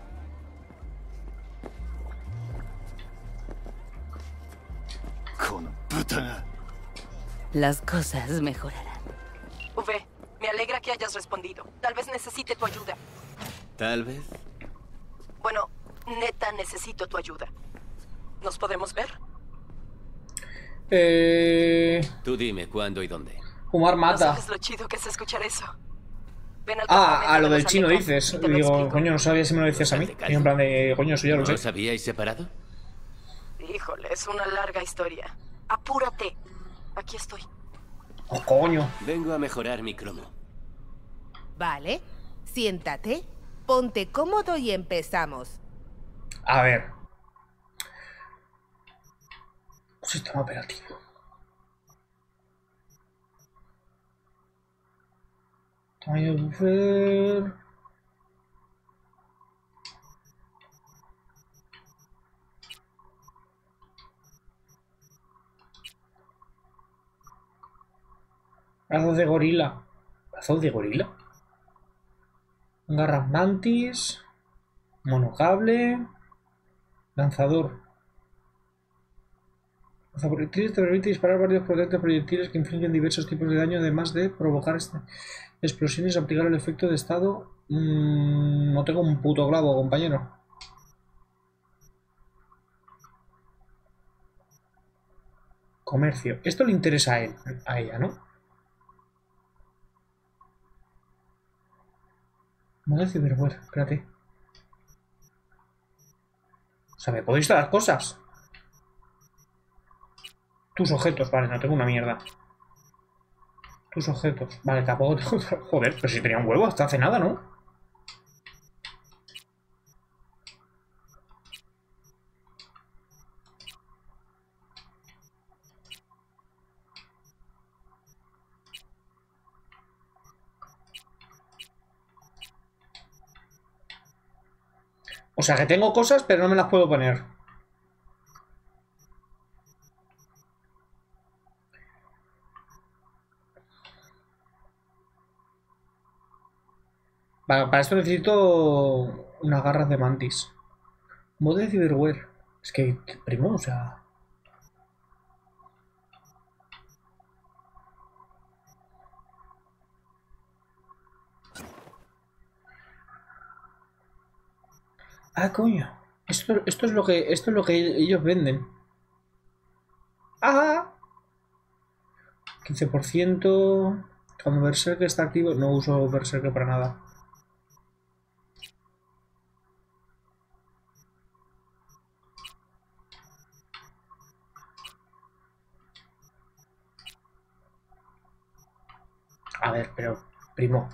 Las cosas mejorarán. V, me alegra que hayas respondido. Tal vez necesite tu ayuda. Tal vez. Bueno, neta necesito tu ayuda. ¿Nos podemos ver? Eh... Tú dime cuándo y dónde. Fumar No mata. sabes lo chido que es escuchar eso. Ven al Ah, campamento a lo de del los chino Aleca dices. y te lo Digo, explico. coño, no sabía si me lo decías a mí. Y en plan de, coño, eso ya lo ¿No sé. os habíais separado? Híjole, es una larga historia. Apúrate. Aquí estoy. Oh, coño. Vengo a mejorar mi cromo. Vale, siéntate, ponte cómodo y empezamos. A ver. Sistema operativo. Tamaño de buffer. Brazos de gorila. ¿Brazos de gorila? Garras mantis. Monocable. Lanzador. Lanzaproyectiles te permite disparar varios potentes proyectiles que infligen diversos tipos de daño, además de provocar este explosiones y aplicar el efecto de estado. Mm, no tengo un puto clavo, compañero. Comercio. Esto le interesa a él, a ella, ¿no? Modo de ciberware, espérate. O sea, me puedo instalar cosas. Tus objetos, vale, no tengo una mierda. Tus objetos, vale, tampoco tengo... Joder, pero si tenía un huevo hasta hace nada, ¿no? O sea que tengo cosas, pero no me las puedo poner. Vale, para esto necesito unas garras de mantis. Modo de ciberware. Es que, primo, o sea... Ah, coño. Esto, esto es lo que esto es lo que ellos venden. Ah. quince por ciento. Cuando Berserker está activo, no uso Berserker para nada. A ver, pero primo.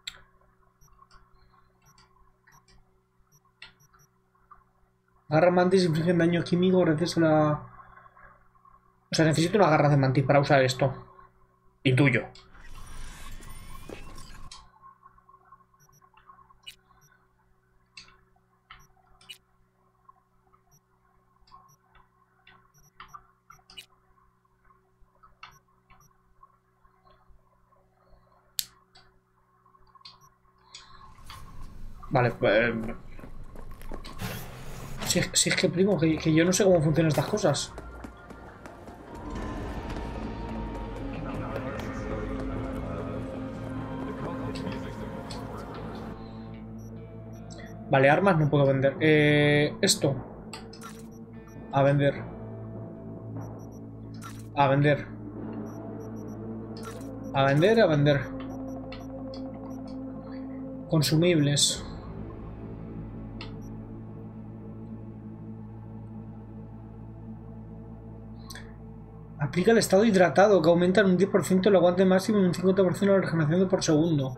Garras mantis infligen daño químico gracias a la... O sea, necesito una garra de mantis para usar esto. Intuyo. Vale, pues... Si, si es que, primo, que, que yo no sé cómo funcionan estas cosas. Vale, armas no puedo vender. Eh, esto. A vender. A vender. A vender, a vender. Consumibles. Aplica el estado hidratado, que aumenta en un diez por ciento el aguante máximo y un cincuenta por ciento la regeneración por segundo.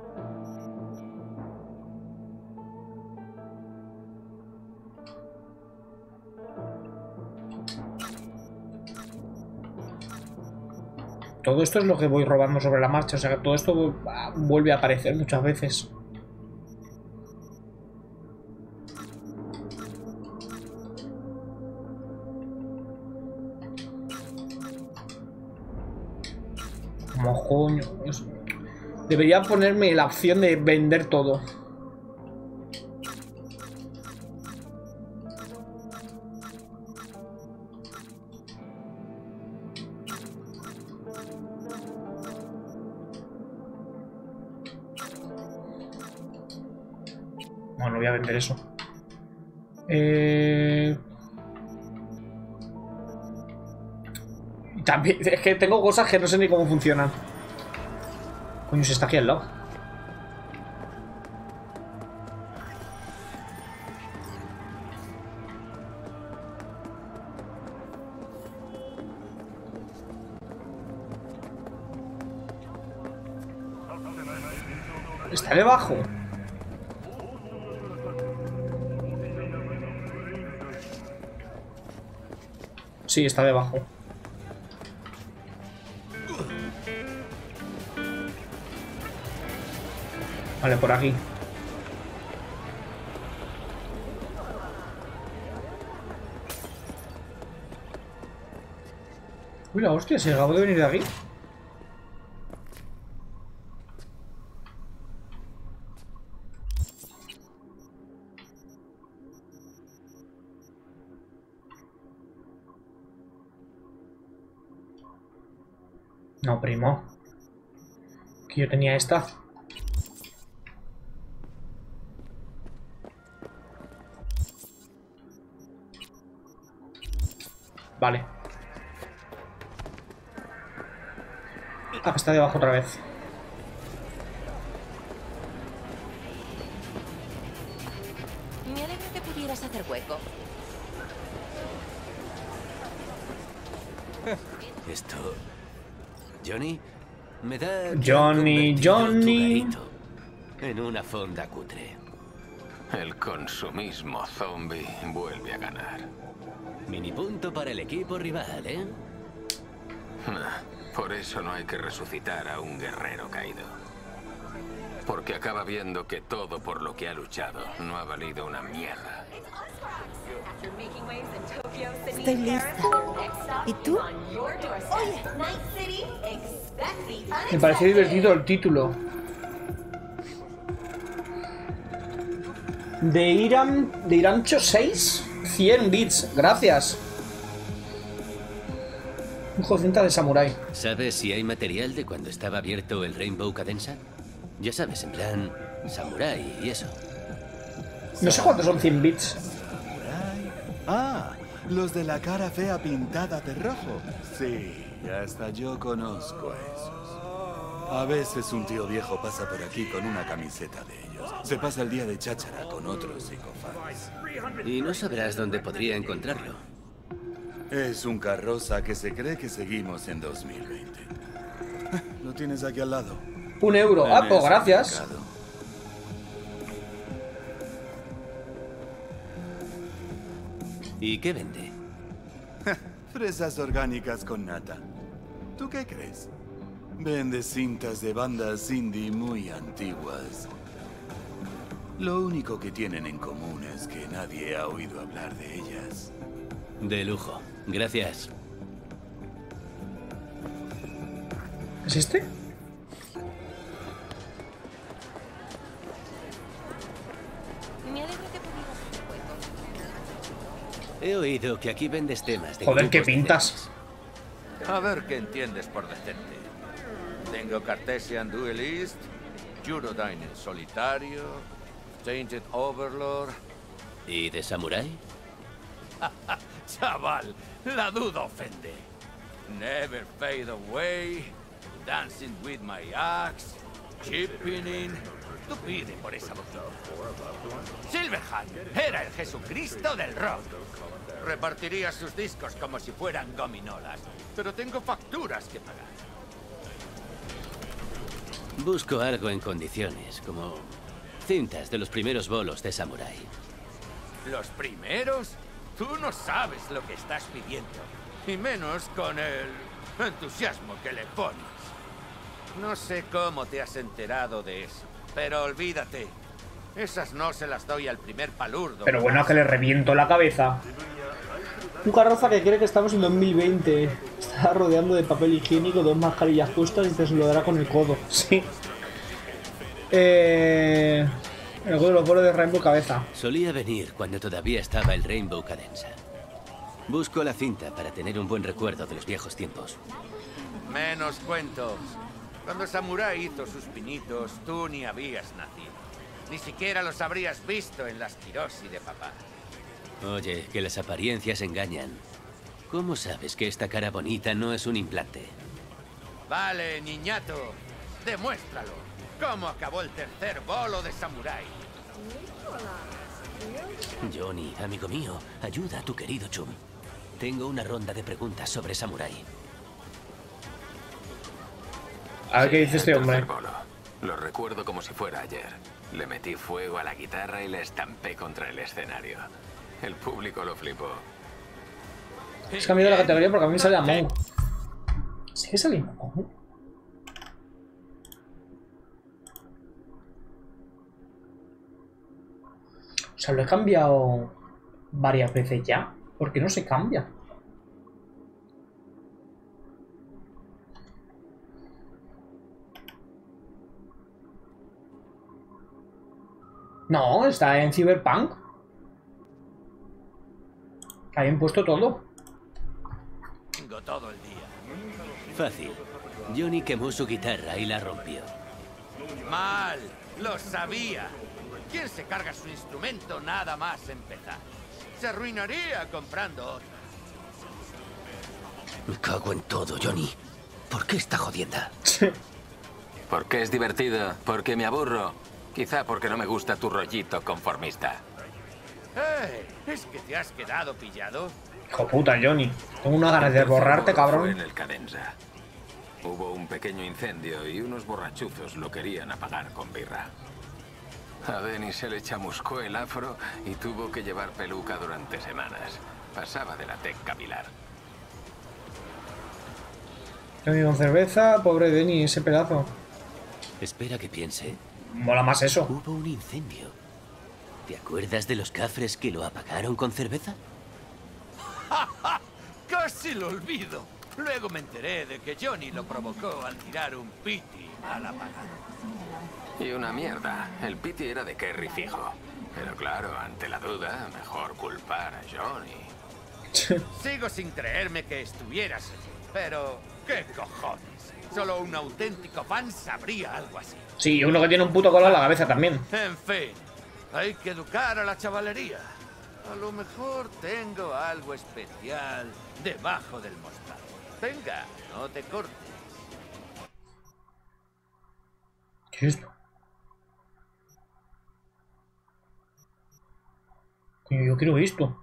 Todo esto es lo que voy robando sobre la marcha, o sea que todo esto vuelve a aparecer muchas veces. Como coño. Debería ponerme la opción de vender todo. Bueno, voy a vender eso. Eh... También, es que tengo cosas que no sé ni cómo funcionan. Coño, si está aquí al lado. Está debajo. Sí, está debajo. Vale, por aquí. Uy, la hostia, se acabó de venir de aquí. No, primo. Que yo tenía esta. Vale. Ah, está debajo otra vez. Me alegro que pudieras hacer hueco. Esto... Johnny, me da... Johnny, Johnny... En una fonda cutre. El consumismo zombie vuelve a ganar. Mini punto para el equipo rival, ¿eh? Por eso no hay que resucitar a un guerrero caído. Porque acaba viendo que todo por lo que ha luchado no ha valido una mierda. Estoy lista. ¿Y tú? Oye, Me parece divertido el título. De Irán... De Irancho seis. cien bits. Gracias. Un cinta de samurái. ¿Sabes si hay material de cuando estaba abierto el Rainbow Cadenza? Ya sabes, en plan... Samurái y eso. No sé cuántos son cien bits. Ah, los de la cara fea pintada de rojo. Sí, hasta yo conozco a esos. A veces un tío viejo pasa por aquí con una camiseta de ellos. Se pasa el día de cháchara con otros psicofans. Y no sabrás dónde podría encontrarlo. Es un carroza que se cree que seguimos en dos mil veinte. Lo tienes aquí al lado. Un euro. Ah, pues gracias. Mercado. ¿Y qué vende? Fresas orgánicas con nata. ¿Tú qué crees? Vende cintas de bandas indie muy antiguas. Lo único que tienen en común es que nadie ha oído hablar de ellas. De lujo. Gracias. ¿Es este? Me alegro que pudieras hacer hueco. He oído que aquí vendes temas de... Joder, ¿qué grupos pintas? A ver qué entiendes por decente. Tengo Cartesian Duelist, Eurodyne en solitario, Tainted Overlord... ¿Y de Samurai? Chaval, la duda ofende. Never Fade Away, Dancing with My Axe, Chipping In... Tú pide por esa boquita. Silverhand era el Jesucristo del rock. Repartiría sus discos como si fueran gominolas, pero tengo facturas que pagar. Busco algo en condiciones, como cintas de los primeros bolos de Samurai. ¿Los primeros? Tú no sabes lo que estás pidiendo, y menos con el entusiasmo que le pones. No sé cómo te has enterado de eso, pero olvídate. Esas no se las doy al primer palurdo. Pero bueno, que le reviento la cabeza. Un carroza que cree que estamos en dos mil veinte. Está rodeando de papel higiénico, dos mascarillas puestas y se lo dará con el codo. Sí. Eh... El codo de los bolos de Rainbow cabeza. Solía venir cuando todavía estaba el Rainbow Cadenza. Busco la cinta para tener un buen recuerdo de los viejos tiempos. Menos cuentos. Cuando Samurai hizo sus pinitos, tú ni habías nacido. Ni siquiera los habrías visto en las Kiroshi de papá. Oye, que las apariencias engañan. ¿Cómo sabes que esta cara bonita no es un implante? Vale, niñato. Demuéstralo. ¿Cómo acabó el tercer bolo de Samurai? Johnny, amigo mío, ayuda a tu querido Chum. Tengo una ronda de preguntas sobre Samurai. A ver qué dice este hombre. Bolo. Lo recuerdo como si fuera ayer. Le metí fuego a la guitarra y le estampé contra el escenario. El público lo flipó. Has cambiado la categoría porque a mí me sale Among. ¿Sigue saliendo Among? O sea, lo he cambiado varias veces ya. ¿Por qué no se cambia? No, está en Cyberpunk. Habían puesto todo. Tengo todo el día. Fácil. Johnny quemó su guitarra y la rompió. Mal, lo sabía. ¿Quién se carga su instrumento nada más empezar? Se arruinaría comprando otro. Me cago en todo, Johnny. ¿Por qué esta jodienda? Porque es divertido, porque me aburro. Quizá porque no me gusta tu rollito conformista. ¡Hey! ¿Es que te has quedado pillado? Hijo puta, Johnny. Tengo una ganas de borrarte, Fue cabrón. en el Cadenza. Hubo un pequeño incendio y unos borrachuzos lo querían apagar con birra. A Denny se le chamuscó el afro y tuvo que llevar peluca durante semanas. Pasaba de la tec capilar. Johnny con cerveza, pobre Denny, ese pedazo. Espera que piense. Mola más eso. Hubo un incendio. ¿Te acuerdas de los cafres que lo apagaron con cerveza? ¡Ja, ja! ¡Casi lo olvido! Luego me enteré de que Johnny lo provocó al tirar un piti al apagar. Y una mierda. El piti era de Kerry fijo. Pero claro, ante la duda, mejor culpar a Johnny. Sigo sin creerme que estuvieras allí. Pero, ¿qué cojones? Solo un auténtico fan sabría algo así. Sí, uno que tiene un puto color en la cabeza también. En fin, hay que educar a la chavalería. A lo mejor tengo algo especial debajo del mostrador. Venga, no te cortes. ¿Qué es esto? Coño, yo quiero esto.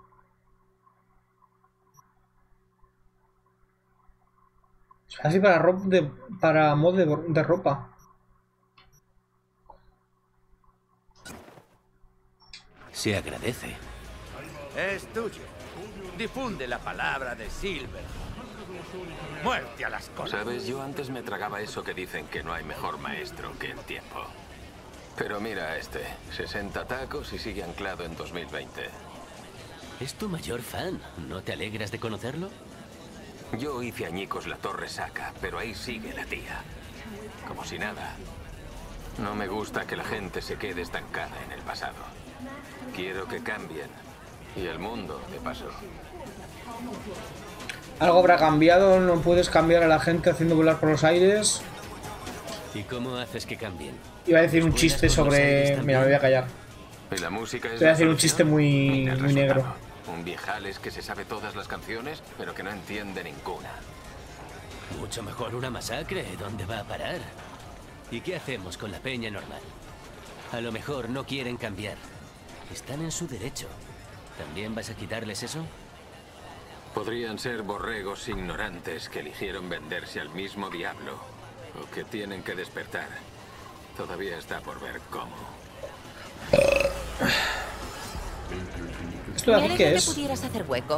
Es fácil para ropa de, para mod de, de ropa. Se agradece. Es tuyo. Difunde la palabra de Silver. Muerte a las cosas. Sabes, yo antes me tragaba eso que dicen que no hay mejor maestro que el tiempo. Pero mira a este, sesenta tacos y sigue anclado en dos mil veinte. Es tu mayor fan. ¿No te alegras de conocerlo? Yo hice añicos la Torre Saca, pero ahí sigue la tía. Como si nada. No me gusta que la gente se quede estancada en el pasado. Quiero que cambien. Y el mundo, de paso. Algo habrá cambiado, no puedes cambiar a la gente haciendo volar por los aires. ¿Y cómo haces que cambien? Iba a decir un chiste sobre... Mira, me voy a callar. Y la música es Voy a decir un chiste muy, muy negro. Un viejales que se sabe todas las canciones, pero que no entiende ninguna. Mucho mejor una masacre. ¿Dónde va a parar? ¿Y qué hacemos con la peña normal? A lo mejor no quieren cambiar. Están en su derecho. ¿También vas a quitarles eso? Podrían ser borregos ignorantes que eligieron venderse al mismo diablo. O que tienen que despertar. Todavía está por ver cómo. ¿Esto de aquí qué es? que pudieras hacer hueco.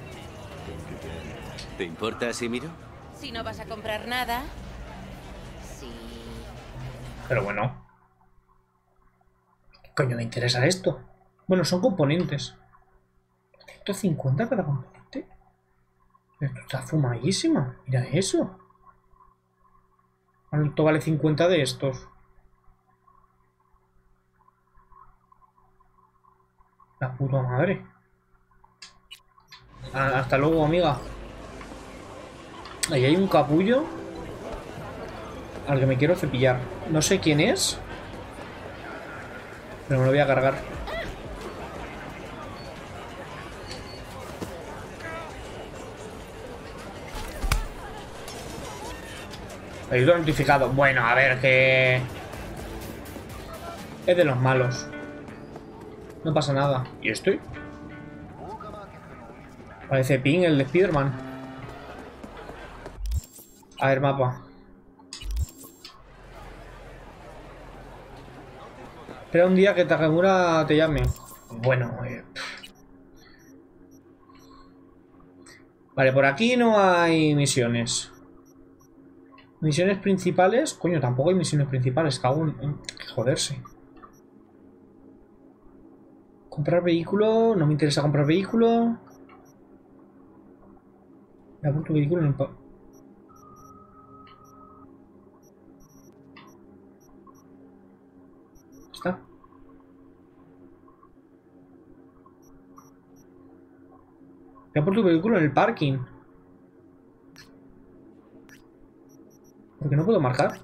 ¿Te importa si miro? Si no vas a comprar nada... Sí. Pero bueno. ¿Qué coño me interesa esto? Bueno, son componentes. ciento cincuenta cada componente. Esto está fumadísima. Mira eso. ¿Cuánto vale cincuenta de estos? La puta madre. Ah, hasta luego, amiga. Ahí hay un capullo al que me quiero cepillar. No sé quién es, pero me lo voy a cargar. Pedido notificado. Bueno, a ver, que... es de los malos. No pasa nada. ¿Y estoy? Parece Ping, el de Spiderman. A ver, mapa. Espera un día que Takamura te llame. Bueno, eh... vale, por aquí no hay misiones. Misiones principales. Coño, tampoco hay misiones principales. Cago en... en... joderse. Comprar vehículo. No me interesa comprar vehículo. Me apunto vehículo en el... pa... ¿Está? Me apunto vehículo en el parking. ¿Por qué no puedo marcar?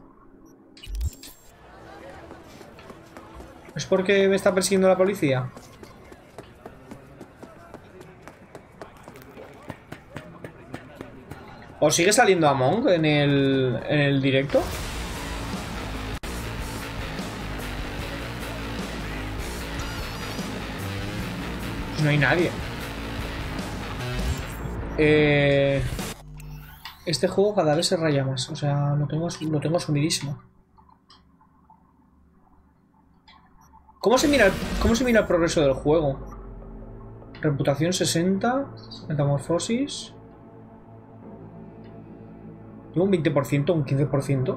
¿Es porque me está persiguiendo la policía? ¿O sigue saliendo Among en el, en el directo? Pues no hay nadie. Eh, este juego cada vez se raya más. O sea, lo tengo, lo tengo asumidísimo. ¿Cómo se mira el, cómo se mira el progreso del juego? Reputación sesenta. Metamorfosis. ¿Tengo un veinte por ciento? ¿Un quince por ciento?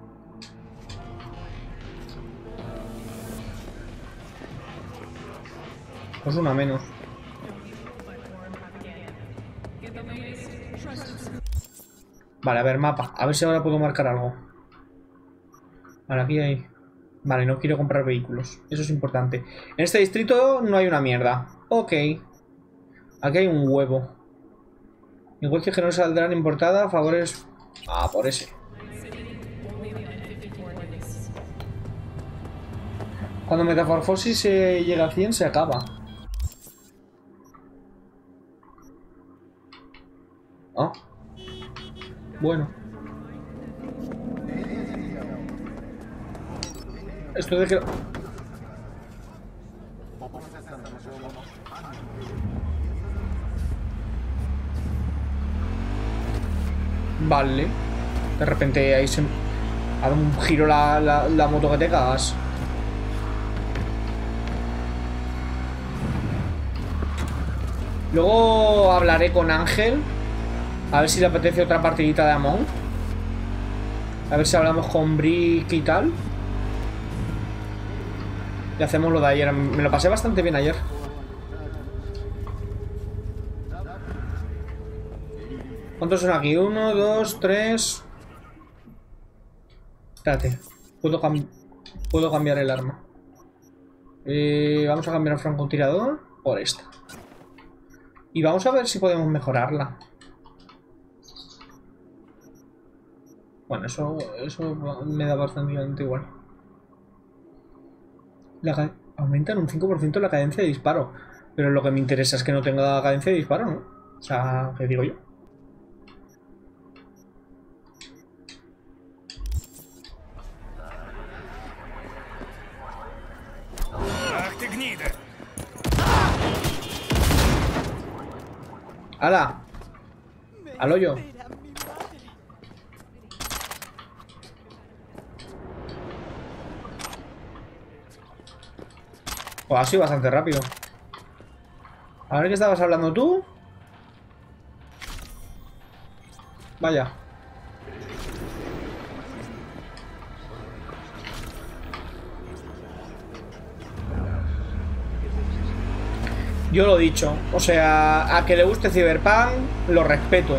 Pues una menos. Vale, a ver, mapa. A ver si ahora puedo marcar algo. Vale, aquí hay... Vale, no quiero comprar vehículos. Eso es importante. En este distrito no hay una mierda. Ok. Aquí hay un huevo. Negocios que no saldrán importada. Favores... Ah, por ese. Cuando Metamorfosis eh, llega a cien se acaba. Ah. Bueno. Esto de que... Vale. De repente ahí se... ha dado un giro la, la, la moto que te cagas. Luego hablaré con Ángel. A ver si le apetece otra partidita de Among. A ver si hablamos con Brick y tal. Y hacemos lo de ayer. Me lo pasé bastante bien ayer. ¿Cuántos son aquí? Uno, dos, tres. Espérate. Puedo, cam Puedo cambiar el arma. Eh, vamos a cambiar el francotirador por esta. Y vamos a ver si podemos mejorarla. Bueno, eso, eso me da bastante igual. La, aumentan un cinco por ciento la cadencia de disparo. Pero lo que me interesa es que no tenga cadencia de disparo, ¿no? O sea, ¿qué digo yo? ¡Hala! ¡Al hoyo! Pues ha sido bastante rápido. A ver, ¿qué estabas hablando tú? Vaya. Yo lo he dicho. O sea, a que le guste Cyberpunk, lo respeto.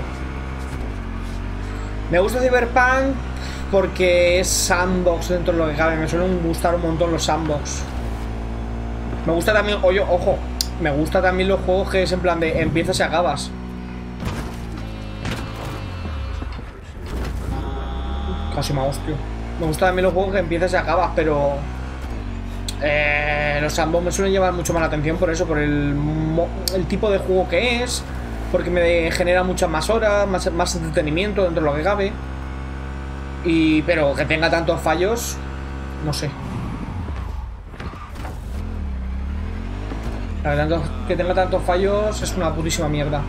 Me gusta Cyberpunk porque es sandbox dentro de lo que cabe. Me suelen gustar un montón los sandbox. Me gusta también, oye, ojo, me gusta también los juegos que es en plan de empiezas y acabas. Casi me hostio. Me gusta también los juegos que empiezas y acabas, pero... Eh, los sandbox me suelen llevar mucho más la atención por eso, por el, el tipo de juego que es, porque me genera muchas más horas, más, más entretenimiento dentro de lo que cabe. Y, pero que tenga tantos fallos, no sé. La verdad, que tenga tantos fallos es una putísima mierda.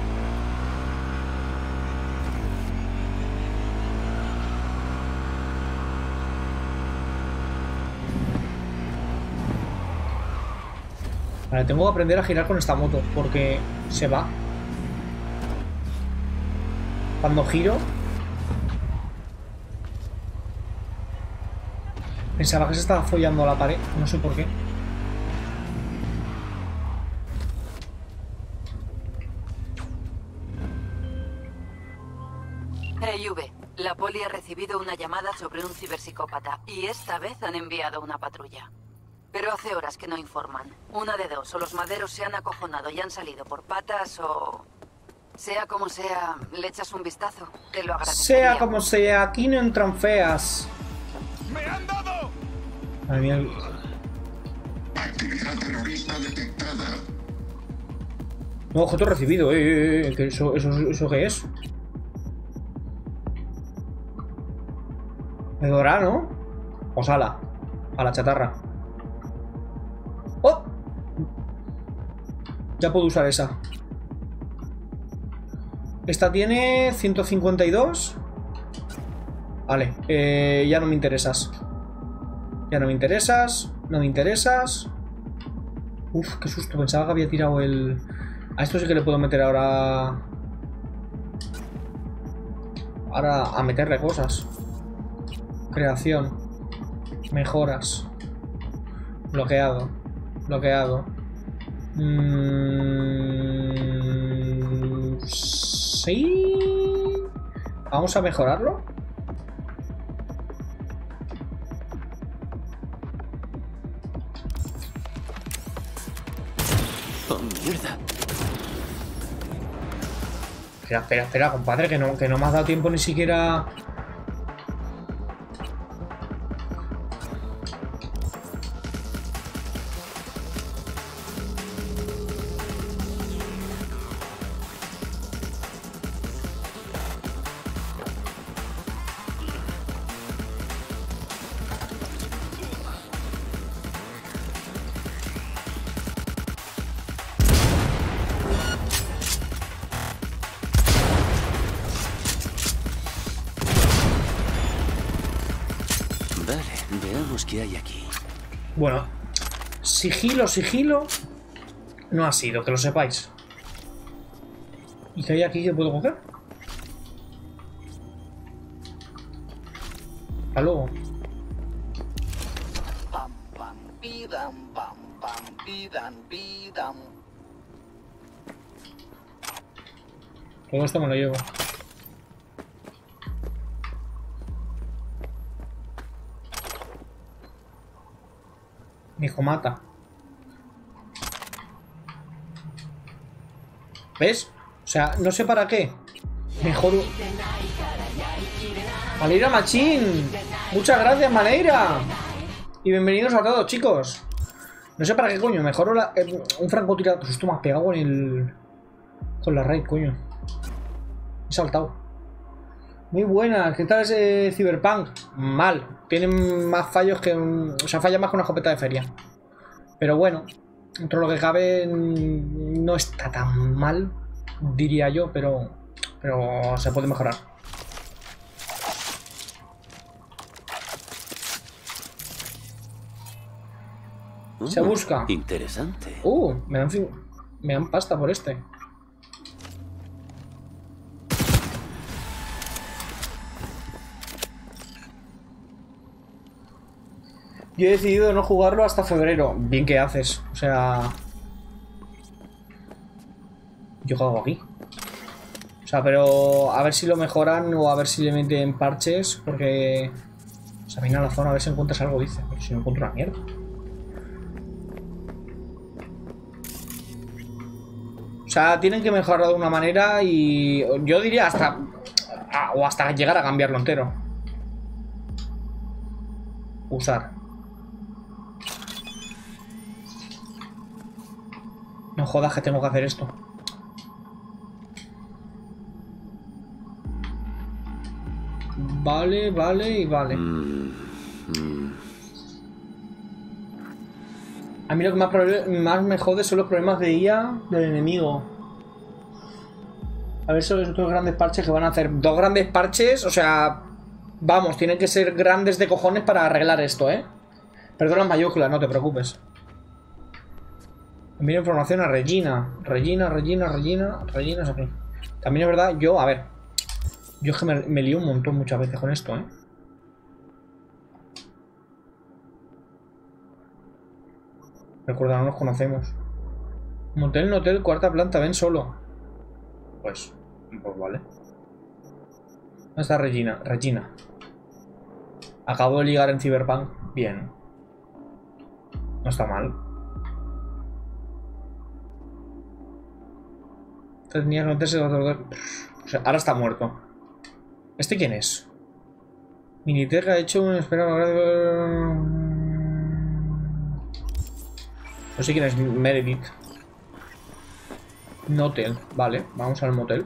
Vale, tengo que aprender a girar con esta moto porque se va. Cuando giro... Pensaba que se estaba follando a la pared, no sé por qué. Hey, V, la poli ha recibido una llamada sobre un ciberpsicópata y esta vez han enviado una patrulla. Pero hace horas que no informan. Una de dos, o los maderos se han acojonado y han salido por patas o... Sea como sea, le echas un vistazo. Te lo agradecería. Sea como sea, aquí no entran feas. ¡Me han dado! Madre mía. el- Actividad terrorista detectada. No, objeto recibido, eh, eh, eh, ¿qué eso, eso, ¿eso qué es? ¿Me dorá, no? O sala. A la chatarra. ¡Oh! Ya puedo usar esa. Esta tiene ciento cincuenta y dos. Vale, eh, ya no me interesas. Ya no me interesas. No me interesas. Uf, qué susto. Pensaba que había tirado el... A esto sí que le puedo meter ahora... Ahora a meterle cosas. Creación. Mejoras. Bloqueado. Bloqueado. Mm, sí. Vamos a mejorarlo. Oh, mierda. Espera, espera, espera, compadre, que no, que no me has dado tiempo ni siquiera... Vale, veamos qué hay aquí. Bueno, sigilo, sigilo no ha sido, que lo sepáis. ¿Y qué hay aquí que puedo coger? Hasta luego. Pam, pam, pidam, pam, pam, pidam, pidam. Todo esto me lo llevo. Mi hijo mata. ¿Ves? O sea, no sé para qué. Mejor... Maneira Machín. Muchas gracias, Maneira. Y bienvenidos a todos, chicos. No sé para qué coño. Mejoro la, eh, un francotirador. Esto me has pegado con el... Con la raid, coño. He saltado. Muy buenas. ¿Qué tal ese Cyberpunk? Mal. Tienen más fallos que un... O sea, falla más que una escopeta de feria. Pero bueno, dentro de lo que cabe no está tan mal, diría yo, pero, pero se puede mejorar. Se busca. Interesante. Uh, me dan, me dan pasta por este. Yo he decidido no jugarlo hasta febrero. Bien que haces. O sea... Yo juego aquí. O sea, pero a ver si lo mejoran o a ver si le meten parches. Porque... O sea, viene a la zona a ver si encuentras algo, dice. Pero si no encuentro una mierda. O sea, tienen que mejorarlo de una manera y... Yo diría hasta... O hasta llegar a cambiarlo entero. Usar. No jodas que tengo que hacer esto. Vale, vale y vale. Mm, mm. A mí lo que más, más me jode son los problemas de I A del enemigo. A ver, son los otros grandes parches que van a hacer. Dos grandes parches, o sea... Vamos, tienen que ser grandes de cojones para arreglar esto, ¿eh? Perdona mayúsculas, no te preocupes. Envío información a Regina. Regina, Regina, Regina. Regina es aquí. También es verdad, yo, a ver. Yo es que me, me lío un montón muchas veces con esto, ¿eh? Recuerda, no nos conocemos. Motel, no hotel, cuarta planta, ven solo. Pues, pues vale. ¿Dónde está Regina? Regina. Acabo de ligar en Cyberpunk. Bien. No está mal. Tenía que meterse otro... O sea, ahora está muerto. ¿Este quién es? Minitech ha hecho un... Espera... No sé quién es Meredith. Motel. Vale, vamos al motel.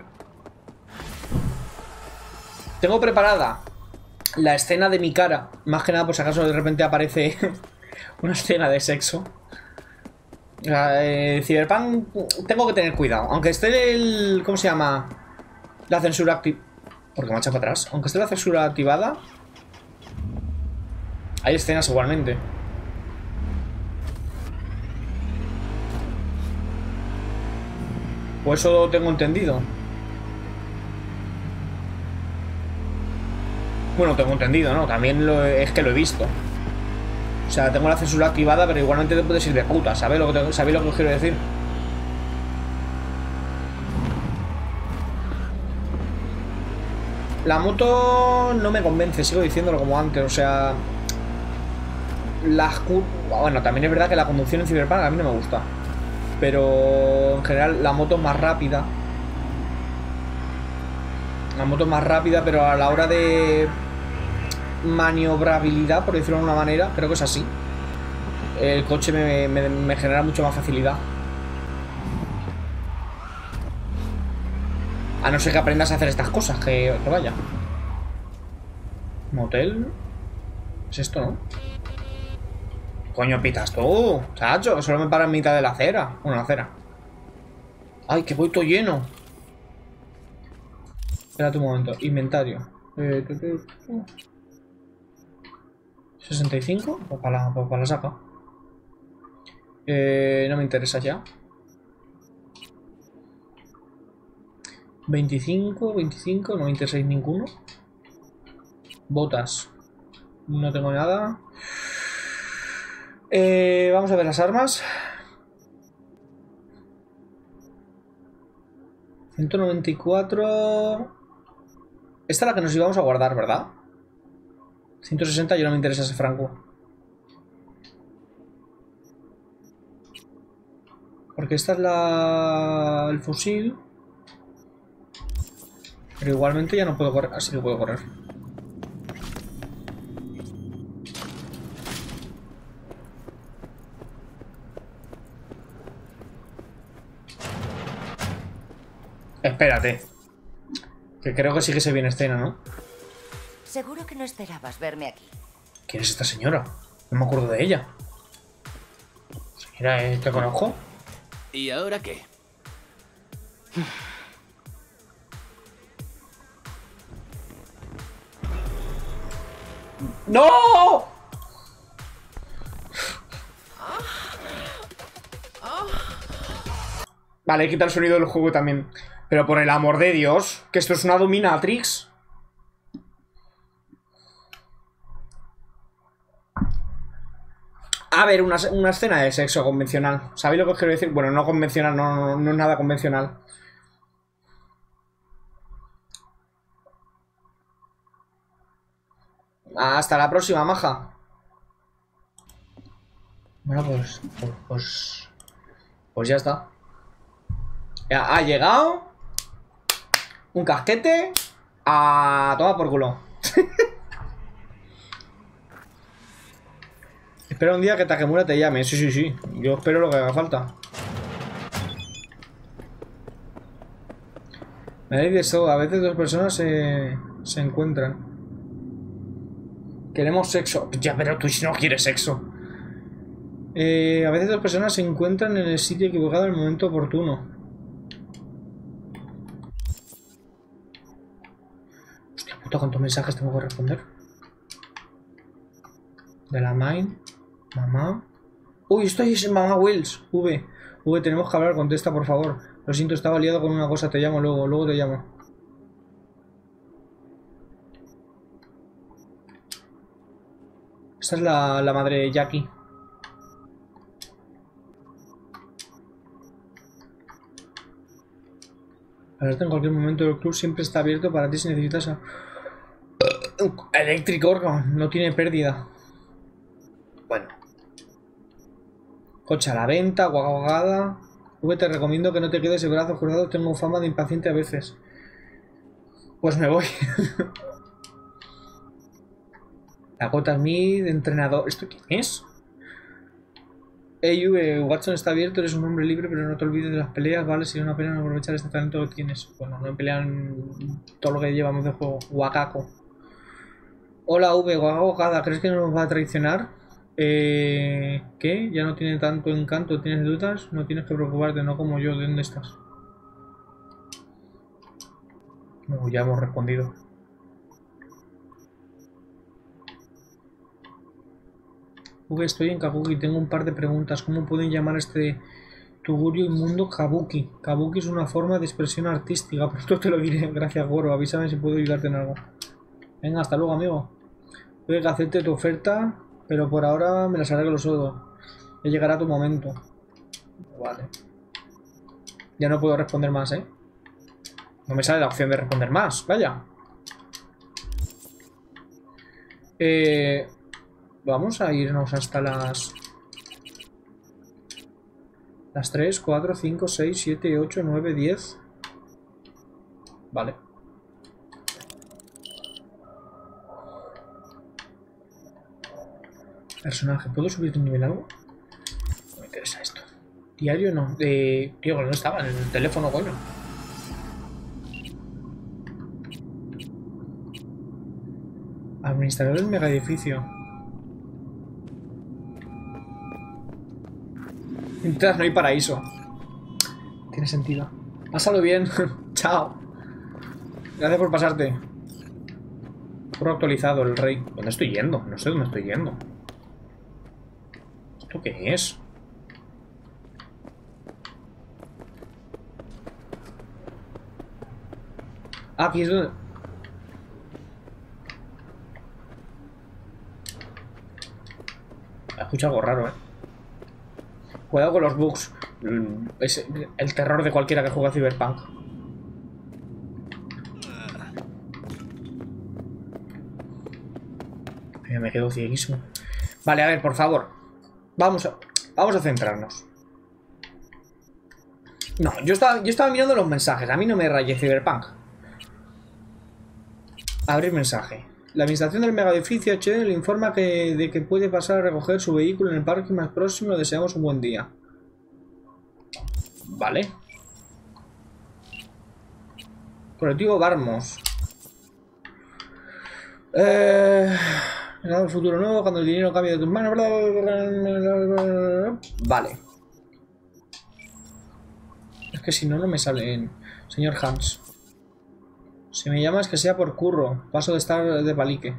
Tengo preparada la escena de mi cara. Más que nada por si acaso de repente aparece una escena de sexo. Eh, Cyberpunk tengo que tener cuidado. Aunque esté el... ¿Cómo se llama? La censura activada. Porque me echa para atrás. Aunque esté la censura activada, hay escenas igualmente. Pues eso tengo entendido. Bueno, tengo entendido, ¿no? También lo, es que lo he visto. O sea, tengo la censura activada, pero igualmente te puedes ir de puta. ¿Sabéis lo que te, ¿sabéis lo que os quiero decir? La moto no me convence, sigo diciéndolo como antes. O sea, las curvas... Bueno, también es verdad que la conducción en Cyberpunk a mí no me gusta. Pero en general la moto es más rápida. La moto es más rápida, pero a la hora de maniobrabilidad, por decirlo de una manera, creo que es así. El coche me, me, me genera mucho más facilidad. A no ser que aprendas a hacer estas cosas, que, que vaya. Motel. Es esto, ¿no? Coño, pitas tú, chacho, solo me para en mitad de la acera. Una acera. Ay, que voy todo lleno. Espérate un momento. Inventario. Eh, tu, tu, tu. sesenta y cinco. Pues para la, pues para la saca. Eh, no me interesa ya. veinticinco, veinticinco. No me interesa ninguno. Botas. No tengo nada. Eh, vamos a ver las armas. ciento noventa y cuatro. Esta es la que nos íbamos a guardar, ¿verdad? ciento sesenta, yo no me interesa ese franco. Porque esta es la... el fusil. Pero igualmente ya no puedo correr. Así que puedo correr. Espérate. Que creo que sí que se viene escena, ¿no? Seguro que no esperabas verme aquí. ¿Quién es esta señora? No me acuerdo de ella. Señora, ¿eh? ¿Te conozco? ¿Y ahora qué? ¡No! Vale, quita el sonido del juego también. Pero por el amor de Dios, que esto es una dominatrix. A ver, una, una escena de sexo convencional. ¿Sabéis lo que os quiero decir? Bueno, no convencional, no, no, no es nada convencional. Hasta la próxima, maja. Bueno, pues... Pues, pues, pues ya está. Ya ha llegado un casquete a tomar por culo. Espera un día que Takemura te llame. Sí, sí, sí. Yo espero lo que haga falta. Me habéis eso. A veces dos personas se, se encuentran. Queremos sexo. Ya, pero tú si no quieres sexo. Eh, a veces dos personas se encuentran en el sitio equivocado en el momento oportuno. Hostia puta, ¿cuántos mensajes tengo que responder? De la Mine. Mamá. Uy, esto es mamá Wills. V. V, tenemos que hablar. Contesta, por favor. Lo siento, estaba liado con una cosa. Te llamo luego. Luego te llamo. Esta es la, la madre de Jackie. Alerta en cualquier momento del club siempre está abierto para ti si necesitas a... Electric Organ, no tiene pérdida. Bueno. Coche a la venta, guagada. V, te recomiendo que no te quedes de brazos cruzados, tengo fama de impaciente a veces. Pues me voy. Dakota Smith, entrenador. ¿Esto quién es? Hey, V, Watson está abierto, eres un hombre libre, pero no te olvides de las peleas, ¿vale? Sería una pena no aprovechar este talento que tienes. Bueno, no pelean todo lo que llevamos de juego. Wakako. Hola, V, Wakako Kada, ¿crees que no nos va a traicionar? Eh... ¿Qué? ¿Ya no tiene tanto encanto? ¿Tienes dudas? No tienes que preocuparte, no como yo. ¿De dónde estás? No, ya hemos respondido. V, estoy en Kabuki, tengo un par de preguntas. ¿Cómo pueden llamar a este tugurio inmundo Kabuki? Kabuki es una forma de expresión artística. Pronto te lo diré. Gracias, Goro. Avísame si puedo ayudarte en algo. Venga, hasta luego, amigo. Puede que acepte tu oferta, pero por ahora me las arreglo solo. Ya llegará tu momento. Vale. Ya no puedo responder más, ¿eh? No me sale la opción de responder más. Vaya. Eh... Vamos a irnos hasta las... Las tres, cuatro, cinco, seis, siete, ocho, nueve, diez. Vale. Personaje. ¿Puedo subir de nivel algo? No me interesa esto. Diario no. Eh, tío, no estaba en el teléfono, coño. Administrador del mega edificio. Mientras no hay paraíso. Tiene sentido. Pásalo bien. Chao. Gracias por pasarte. Foro actualizado, el rey. ¿Dónde estoy yendo? No sé dónde estoy yendo. ¿Esto qué es? Ah, aquí es donde... Escucha algo raro, eh. Cuidado con los bugs. Es el terror de cualquiera que juega Cyberpunk. Me quedo cieguísimo. Vale, a ver, por favor. Vamos a, vamos a centrarnos. No, yo estaba, yo estaba mirando los mensajes. A mí no me rayé Cyberpunk. Abrir mensaje. La administración del mega edificio H D le informa que, de que puede pasar a recoger su vehículo en el parque más próximo. Deseamos un buen día. Vale. Colectivo Barmos. Eh, el futuro nuevo, cuando el dinero cambie de tus manos. Vale. Es que si no, no me sale en... Señor Hans. Si me llamas que sea por curro. Paso de estar de palique.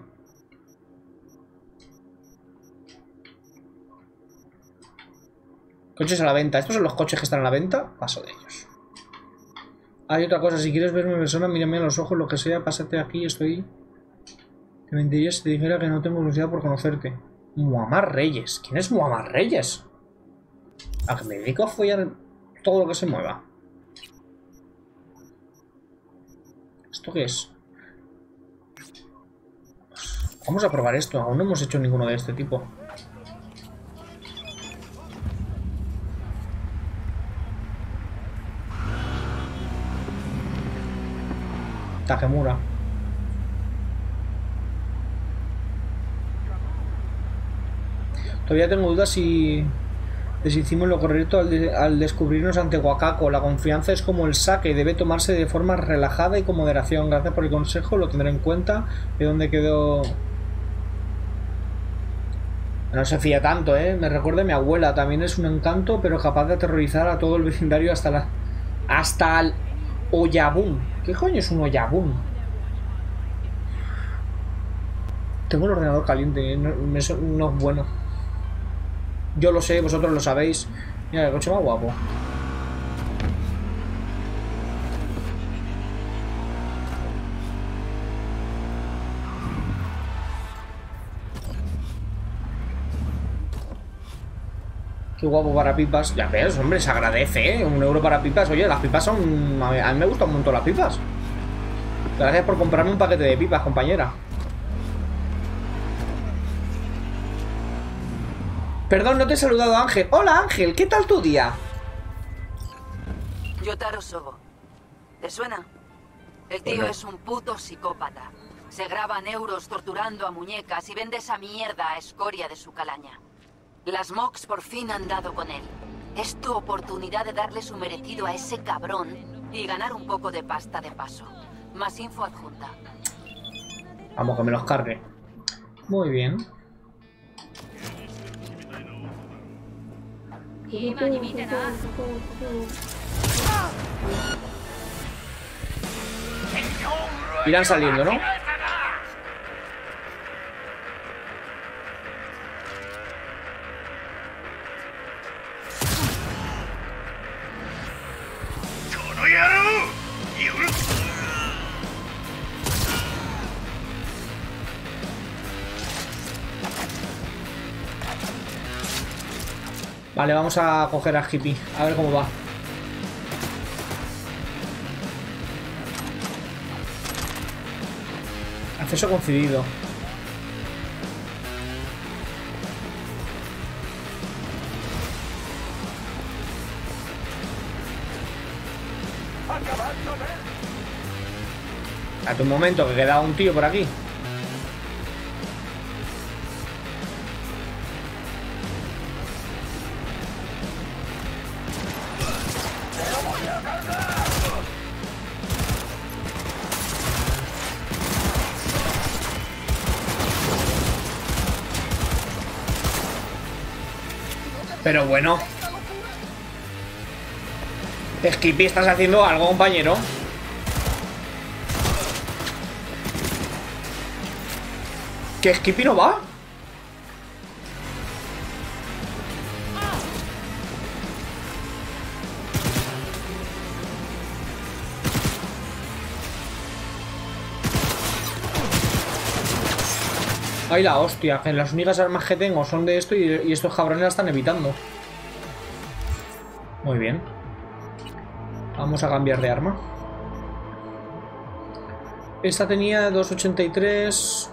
Coches a la venta. ¿Estos son los coches que están a la venta? Paso de ellos. Hay otra cosa. Si quieres verme en persona, mírame a los ojos, lo que sea. Pásate aquí, estoy... Te mentiría si te dijera que no tengo curiosidad por conocerte. Muammar Reyes. ¿Quién es Muammar Reyes? A que me dedico a follar todo lo que se mueva. ¿Esto qué es? Vamos a probar esto. Aún no hemos hecho ninguno de este tipo. Takemura. Todavía tengo dudas si... de si hicimos lo correcto al, de, al descubrirnos ante Wakako. La confianza es como el sake, debe tomarse de forma relajada y con moderación. Gracias por el consejo, lo tendré en cuenta. ¿De dónde quedó? No se fía tanto, ¿eh? Me recuerda a mi abuela. También es un encanto, pero capaz de aterrorizar a todo el vecindario hasta la... hasta el Oyabun. ¿Qué coño es un Oyabun? Tengo el ordenador caliente, no, eso no es bueno. Yo lo sé, vosotros lo sabéis. Mira, el coche más guapo. Qué guapo para pipas. Ya ves, hombre, se agradece, ¿eh? Un euro para pipas. Oye, las pipas son... A mí me gustan un montón las pipas. Gracias por comprarme un paquete de pipas, compañera. Perdón, no te he saludado, Ángel. Hola, Ángel, ¿qué tal tu día? Yotaro Sobo. ¿Te suena? El tío Bueno. es un puto psicópata. Se graba en euros torturando a muñecas y vende esa mierda a escoria de su calaña. Las Mox por fin han dado con él. Es tu oportunidad de darle su merecido a ese cabrón y ganar un poco de pasta de paso. Más info adjunta. Vamos, que me los cargue. Muy bien. Irán saliendo, ¿no? Vale, vamos a coger a Hippie. A ver cómo va. Acceso concedido. A tu momento, que queda un tío por aquí. Pero bueno. Skippy, ¿estás haciendo algo, compañero? ¿Que Skippy no va? Ay, la hostia, que las únicas armas que tengo son de esto y, y estos cabrones la están evitando. Muy bien. Vamos a cambiar de arma. Esta tenía dos ochenta y tres.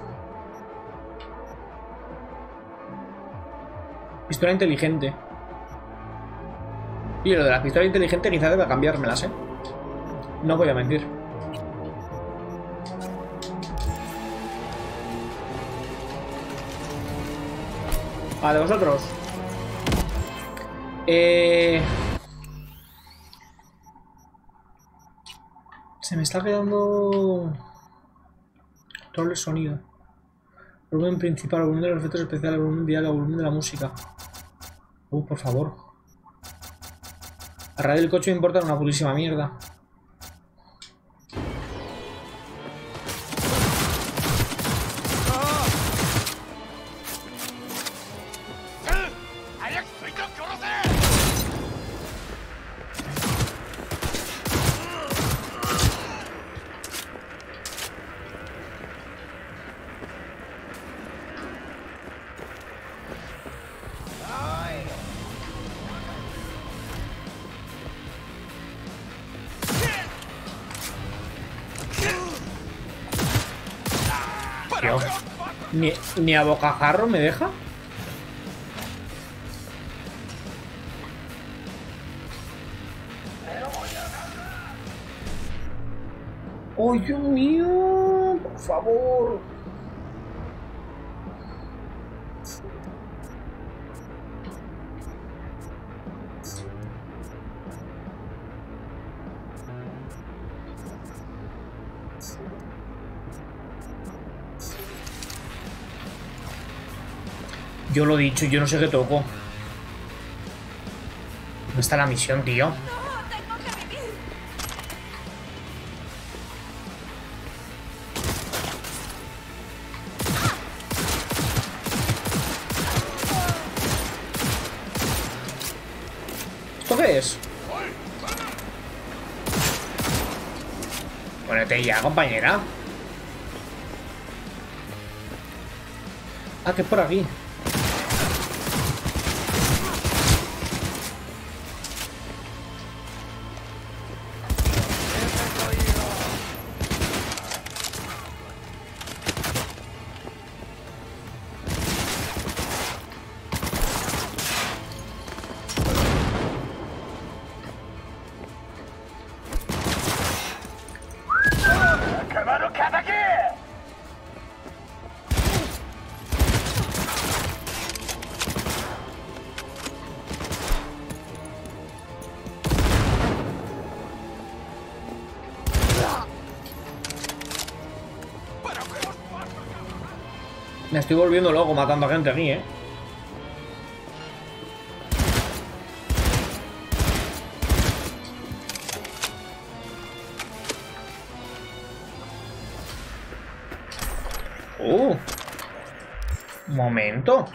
Pistola inteligente. Y lo de la pistola inteligente quizá deba cambiármelas, ¿eh? No voy a mentir. Vale, vosotros. Eh... Se me está quedando... Doble sonido. Volumen principal, volumen de los efectos especiales, volumen diálogo, volumen de la música. Uh, por favor. La radio del coche me importa una purísima mierda. Ni, ni a bocajarro me deja. ¡Oh, Dios mío! Por favor. Yo lo he dicho, yo no sé qué toco. ¿Dónde está la misión, tío? ¿Esto qué es? Ponete ya, compañera. Ah, que es por aquí. Me estoy volviendo loco matando a gente aquí, eh. Uh. Un momento.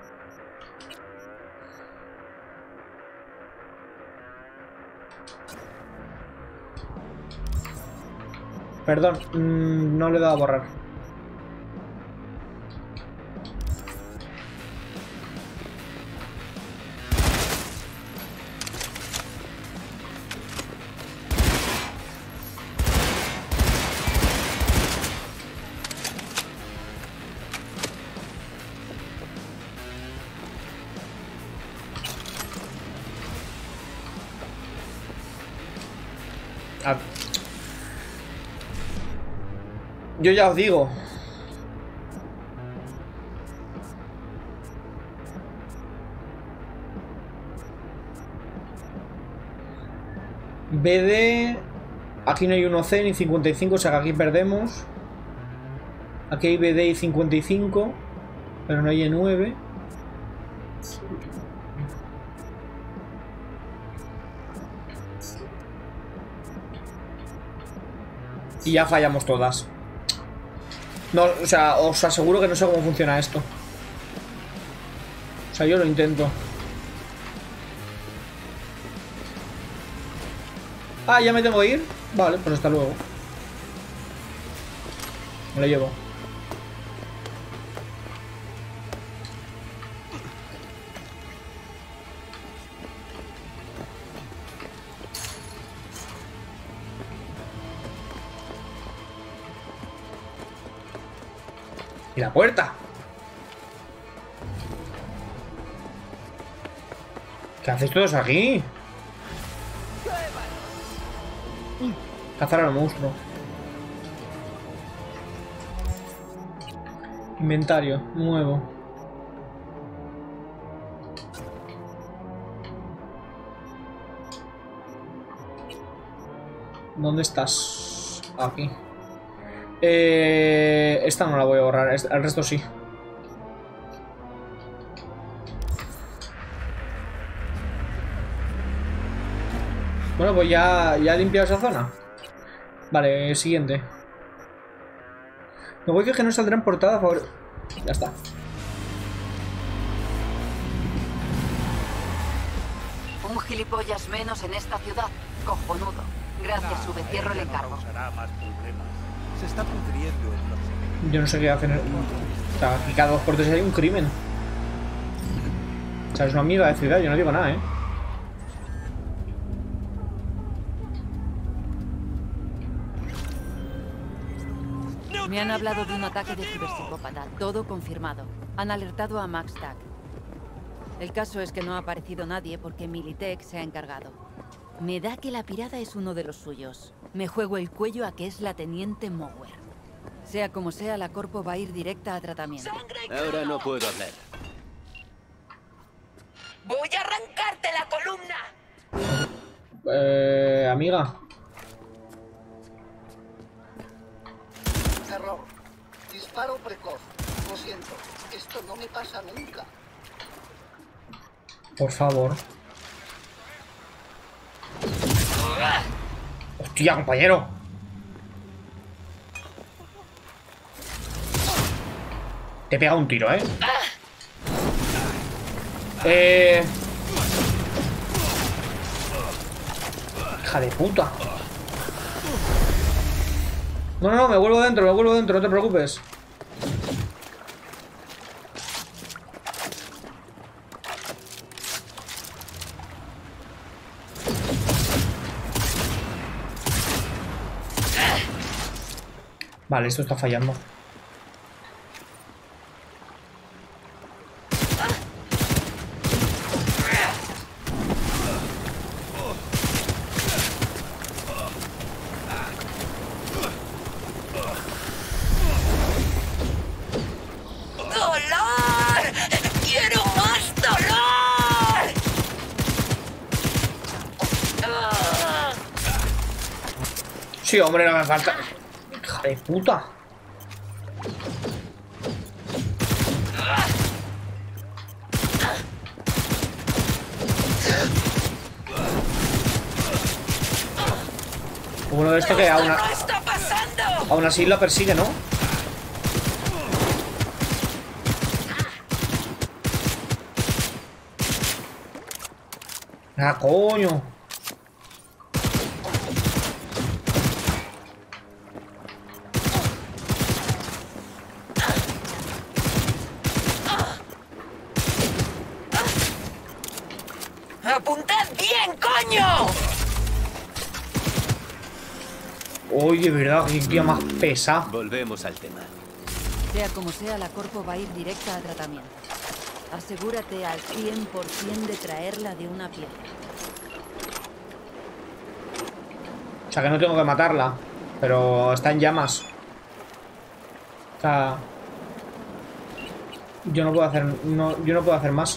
Perdón, mmm, no le he dado a borrar. Ah. Yo ya os digo. B D. Aquí no hay uno C ni cincuenta y cinco, o sea que aquí perdemos. Aquí hay B D y cincuenta y cinco, pero no hay E nueve. Y ya fallamos todas. No, o sea, os aseguro que no sé cómo funciona esto. O sea, yo lo intento. Ah, ¿ya me tengo que ir? Vale, pues hasta luego. Me lo llevo. ¿Y la puerta? ¿Qué hacéis todos aquí? Cazar al monstruo. Inventario, nuevo. ¿Dónde estás? Aquí. Eh, esta no la voy a borrar, el resto sí. Bueno, pues ya, ya he limpiado esa zona. Vale, siguiente. Me voy a que no saldrá en portada a favor. Ya está. Un gilipollas menos en esta ciudad. Cojonudo. Gracias, su cierro le encargo. Se está pudriendo el próximo. Yo no sé qué hacen. O sea, aquí cada dos por tres hay un crimen. O sea, es una amiga de ciudad, yo no digo nada, eh. Me han hablado de un ataque de ciberpsicópata, todo confirmado. Han alertado a Max Tack. El caso es que no ha aparecido nadie porque Militech se ha encargado. Me da que la pirada es uno de los suyos. Me juego el cuello a que es la teniente Mower. Sea como sea, la Corpo va a ir directa a tratamiento. Ahora no puedo hablar. ¡Voy a arrancarte la columna! Eh, amiga. Error. Disparo precoz. Lo siento. Esto no me pasa nunca. Por favor. Hostia, compañero. Te pega un tiro, eh. Eh... Hija de puta. No, no, no, me vuelvo dentro, me vuelvo dentro, no te preocupes. Vale, esto está fallando. Sí, hombre, no me falta. Hija de puta. Uno de estos que aún, a... aún así lo persigue, ¿no? ¡Ah, coño! ¡Apuntad bien, coño! Oye, verdad, qué día más pesado. Volvemos al tema. Sea como sea, la Corpo va a ir directa a tratamiento. Asegúrate al cien por cien de traerla de una pieza. O sea que no tengo que matarla. Pero está en llamas. O sea... Yo no puedo hacer... No, yo no puedo hacer más.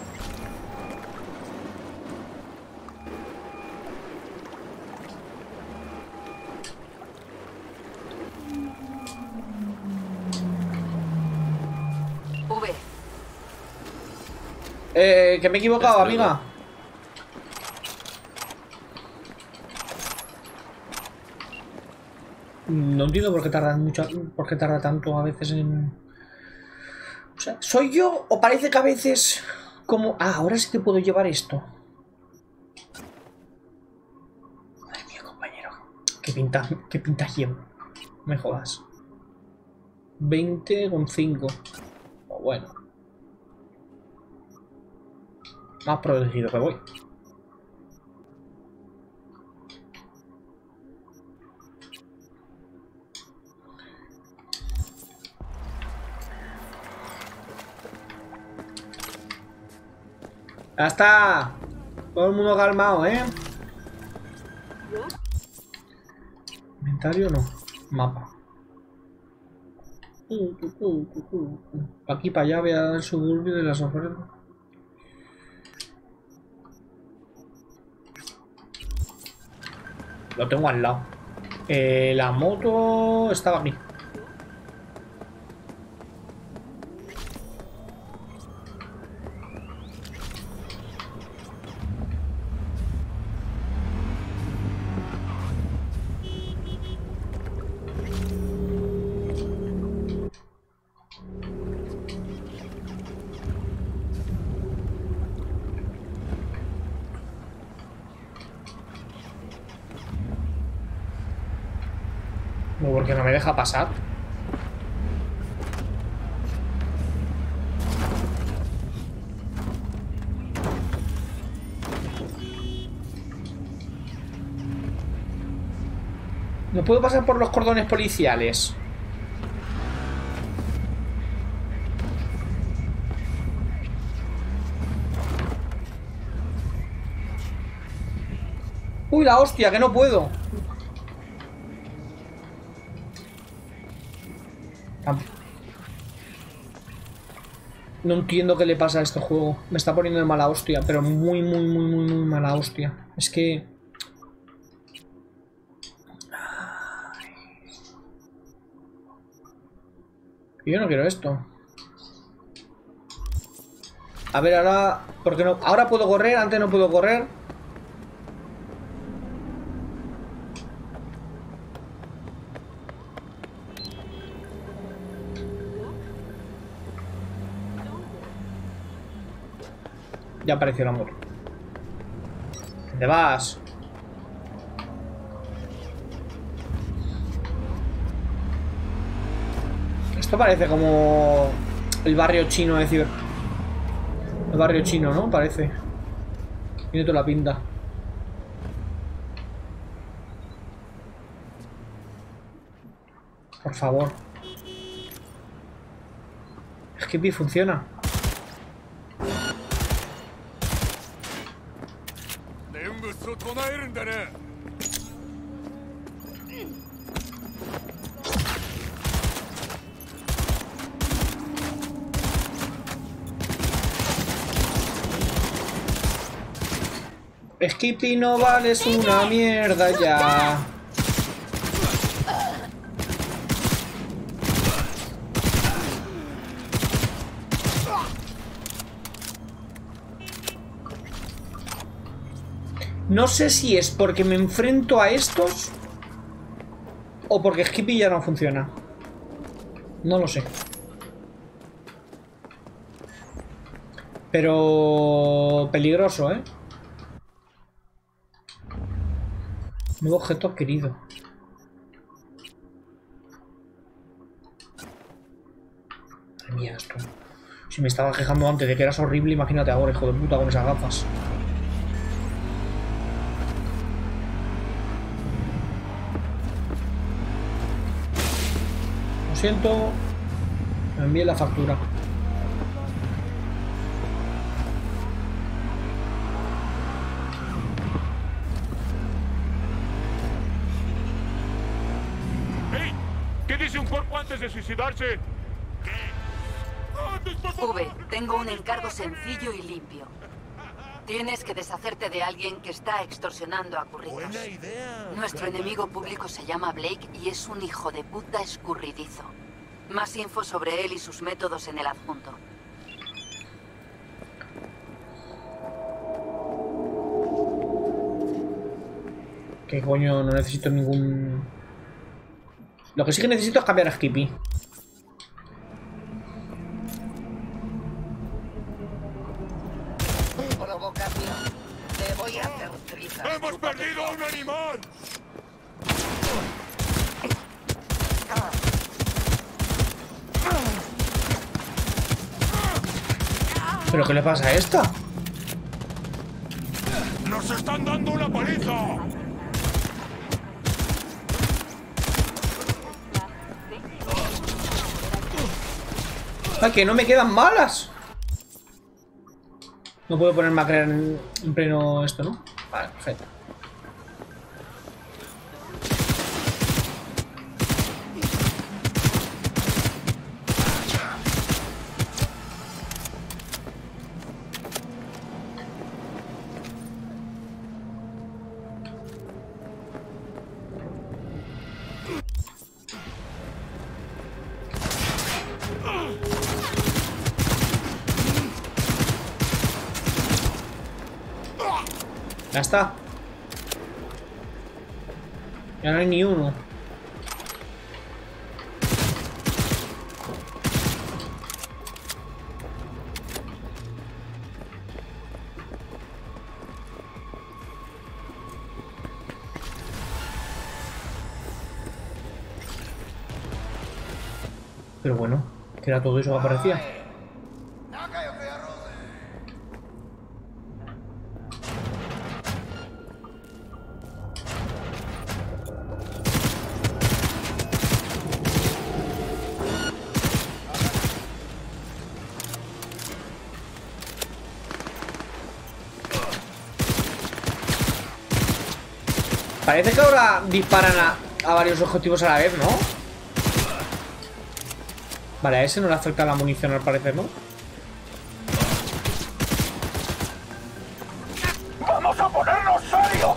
V. Eh, que me he equivocado, amiga. No entiendo por qué tarda mucho, por qué tarda tanto a veces en... O sea, ¿soy yo o parece que a veces como... Ah, ahora sí que puedo llevar esto. Madre mía, compañero. ¿Qué pinta, qué pinta llevo? No me jodas. veinte con cinco. Oh, bueno. Más protegido que voy. Ya está. Todo el mundo calmado, ¿eh? Inventario no. Mapa. Aquí para allá voy a dar el suburbio de las ofertas. Lo tengo al lado. Eh, la moto estaba aquí. Porque no me deja pasar. No puedo pasar por los cordones policiales. Uy, la hostia, que no puedo. No entiendo qué le pasa a este juego. Me está poniendo de mala hostia, pero muy, muy, muy, muy, muy mala hostia. Es que... Yo no quiero esto. A ver, ahora... ¿Por qué no? Ahora puedo correr, antes no puedo correr. Ya apareció la moto. ¿Dónde vas? Esto parece como el barrio chino de Ciber. El barrio chino, ¿no? Parece. Tiene toda la pinta. Por favor. Skippy funciona. Skippy no vales una mierda ya. No sé si es porque me enfrento a estos o porque Skippy ya no funciona. No lo sé. Pero... peligroso, ¿eh? Nuevo objeto adquirido. Madre mía, esto. Si me estaba quejando antes de que eras horrible, imagínate ahora, hijo de puta, con esas gafas. Lo siento. Me envié la factura. ¡Hey! ¿Qué dice un cuerpo antes de suicidarse? V, tengo un encargo sencillo y limpio. Tienes que deshacerte de alguien que está extorsionando a curridos. Nuestro enemigo público se llama Blake y es un hijo de puta escurridizo. Más info sobre él y sus métodos en el adjunto. ¿Qué coño? No necesito ningún... Lo que sí que necesito es cambiar a Skippy. Provocación. Te voy a hacer trizas. ¡Hemos perdido a un animal! ¿Pero qué le pasa a esta? ¡Nos están dando una paliza! ¡Ay, que no me quedan balas! No puedo ponerme a crear en, en pleno esto, ¿no? Vale, perfecto. Ya está. Ya no hay ni uno. Pero bueno, que era todo eso que aparecía. Parece que ahora disparan a, a varios objetivos a la vez, ¿no? Vale, a ese no le afecta la munición al parecer, ¿no? ¡Vamos a ponernos serios!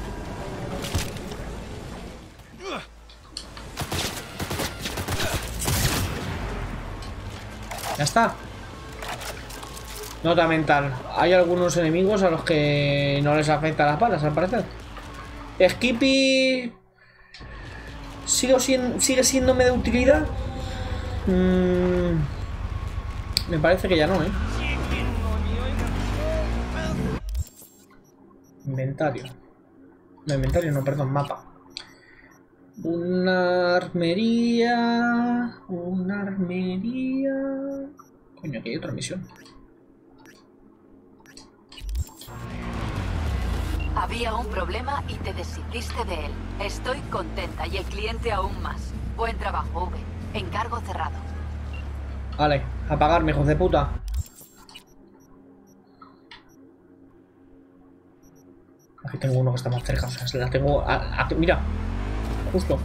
Ya está. Nota mental. Hay algunos enemigos a los que no les afecta las balas, al parecer. Skippy... ¿Sigo siendo, ¿Sigue siéndome de utilidad? Mm, me parece que ya no, ¿eh? Inventario. No, inventario no, perdón, mapa. Una armería... Una armería... Coño, aquí hay otra misión. Había un problema y te deshiciste de él. Estoy contenta y el cliente aún más. Buen trabajo, V. Encargo cerrado. Vale, apagarme, hijos de puta. Aquí tengo uno que está más cerca, o sea, se la tengo... A, a, mira, justo.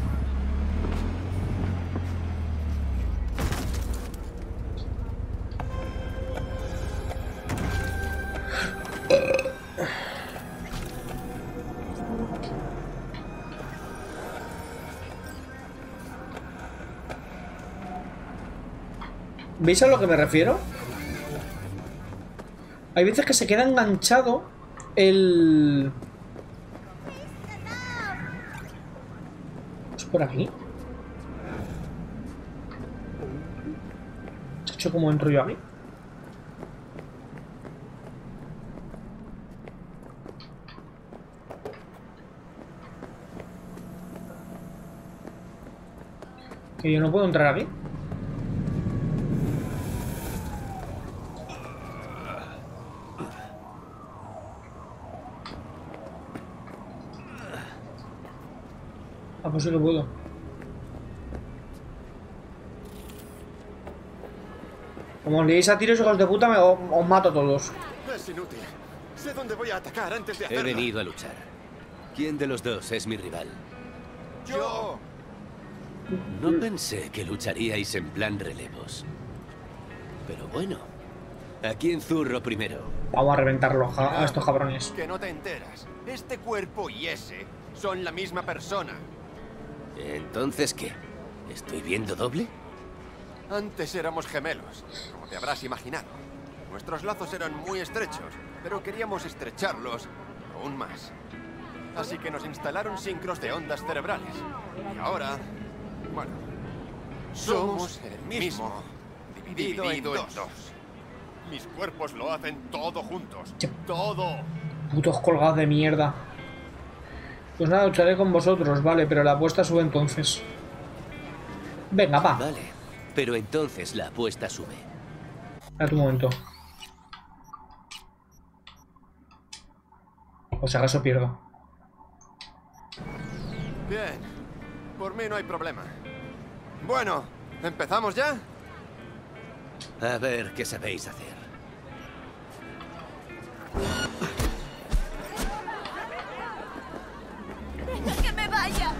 ¿Veis a lo que me refiero? Hay veces que se queda enganchado el... ¿Es por aquí? ¿Esto cómo entro yo aquí? ¿Que yo no puedo entrar aquí? Ah, pues sí que puedo. Como os liéis a tiros, hijos de puta, me, os, os mato a todos. Es inútil. Sé dónde voy a atacar antes de He hacerlo. venido a luchar. ¿Quién de los dos es mi rival? ¡Yo! No pensé que lucharíais en plan relevos. Pero bueno, ¿a quién zurro primero? Vamos a reventarlos a estos cabrones. Que no te enteras. Este cuerpo y ese son la misma persona. ¿Entonces qué? ¿Estoy viendo doble? Antes éramos gemelos, como te habrás imaginado. Nuestros lazos eran muy estrechos, pero queríamos estrecharlos aún más. Así que nos instalaron sincros de ondas cerebrales. Y ahora, bueno, somos el mismo, dividido, dividido en, dos. en dos. Mis cuerpos lo hacen todo juntos. Todo. Putos colgados de mierda. Pues nada, lucharé con vosotros, vale, pero la apuesta sube entonces. Venga, va. Vale, pero entonces la apuesta sube. Espera un momento. O sea, eso pierdo. Bien, por mí no hay problema. Bueno, ¿empezamos ya? A ver qué sabéis hacer. ¡Deja que me vaya!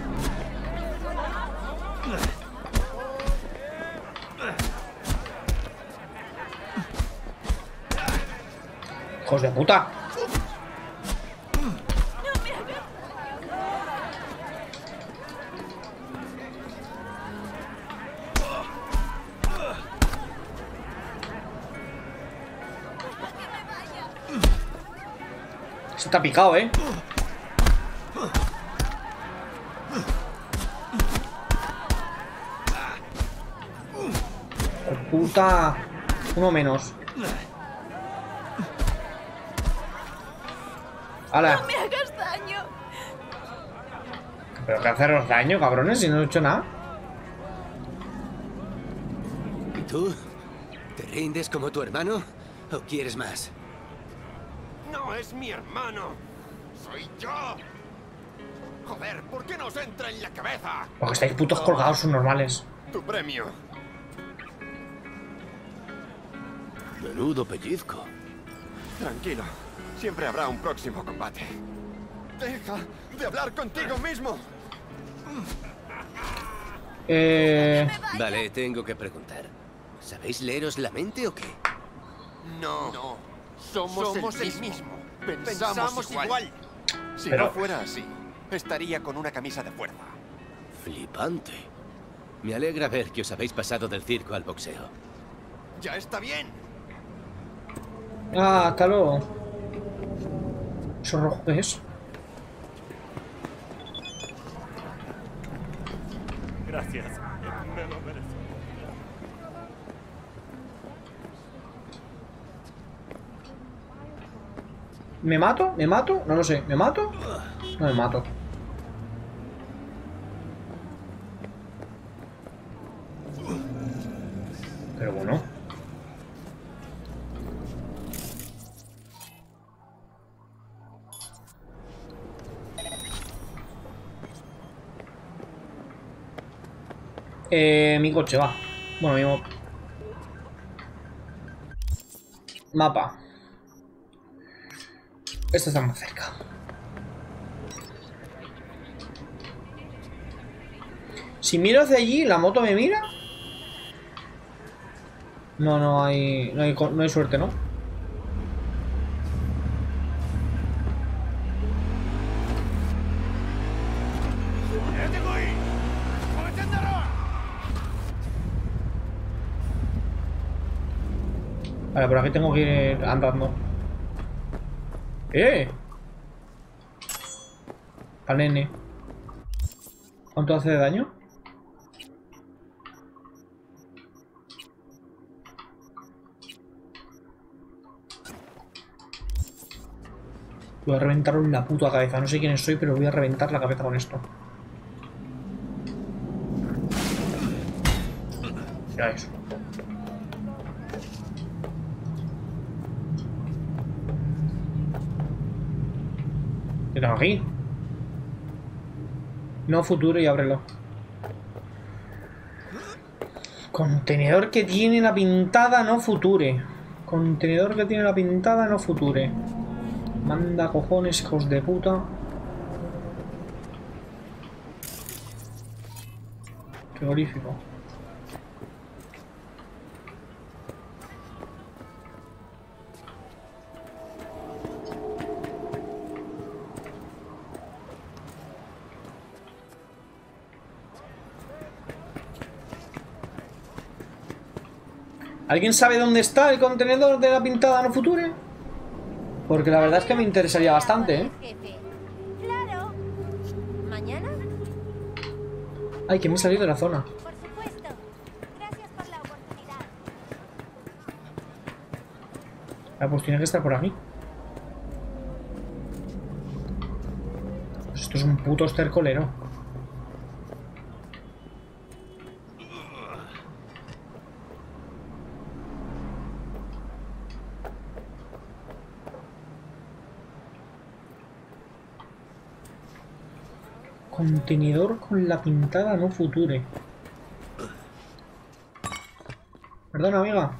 ¡Hijos de puta! Se está picado, ¿eh? Oh, puta. Uno menos. ¡Hala! ¡No me hagas daño! ¿Pero qué haceros daño, cabrones? Si no he hecho nada. ¿Y tú? ¿Te rindes como tu hermano? ¿O quieres más? No es mi hermano. Soy yo. Joder, ¿por qué nos entra en la cabeza? Porque estáis putos colgados, son normales. Tu premio. Menudo pellizco. Tranquilo. Siempre habrá un próximo combate. Deja de hablar contigo mismo. Eh... Vale, tengo que preguntar. ¿Sabéis leeros la mente o qué? No. No. Somos, Somos el, mismo. el mismo. Pensamos, Pensamos igual. igual. Si Pero... no fuera así, estaría con una camisa de fuerza. Flipante. Me alegra ver que os habéis pasado del circo al boxeo. Ya está bien. Ah, hasta luego. ¿Eso rojo qué es? Gracias. Me lo merezco. ¿Me mato? ¿Me mato? No lo sé. ¿Me mato? No me mato. Pero bueno. Eh, mi coche va. Bueno, mi mo- mapa. Este está más cerca. Si miro hacia allí, ¿la moto me mira? No, no hay, no hay, no hay suerte, ¿no? Vale, por aquí tengo que ir andando. ¡Eh! Al nene. ¿Cuánto hace de daño? Voy a reventar la puta cabeza. No sé quién soy, pero voy a reventar la cabeza con esto. Ya eso. ¿Qué tengo aquí? No futuro y ábrelo. Contenedor que tiene la pintada no future. Contenedor que tiene la pintada no future. Manda cojones, hijos de puta. Frigorífico. ¿Alguien sabe dónde está el contenedor de la pintada no future? Porque la verdad es que me interesaría bastante, ¿eh? Claro. ¿Mañana? Ay, que me he salido de la zona. Por supuesto. Gracias por la oportunidad. Ah, pues tiene que estar por aquí. Pues esto es un puto estercolero. Contenedor con la pintada no future. Perdona, amiga.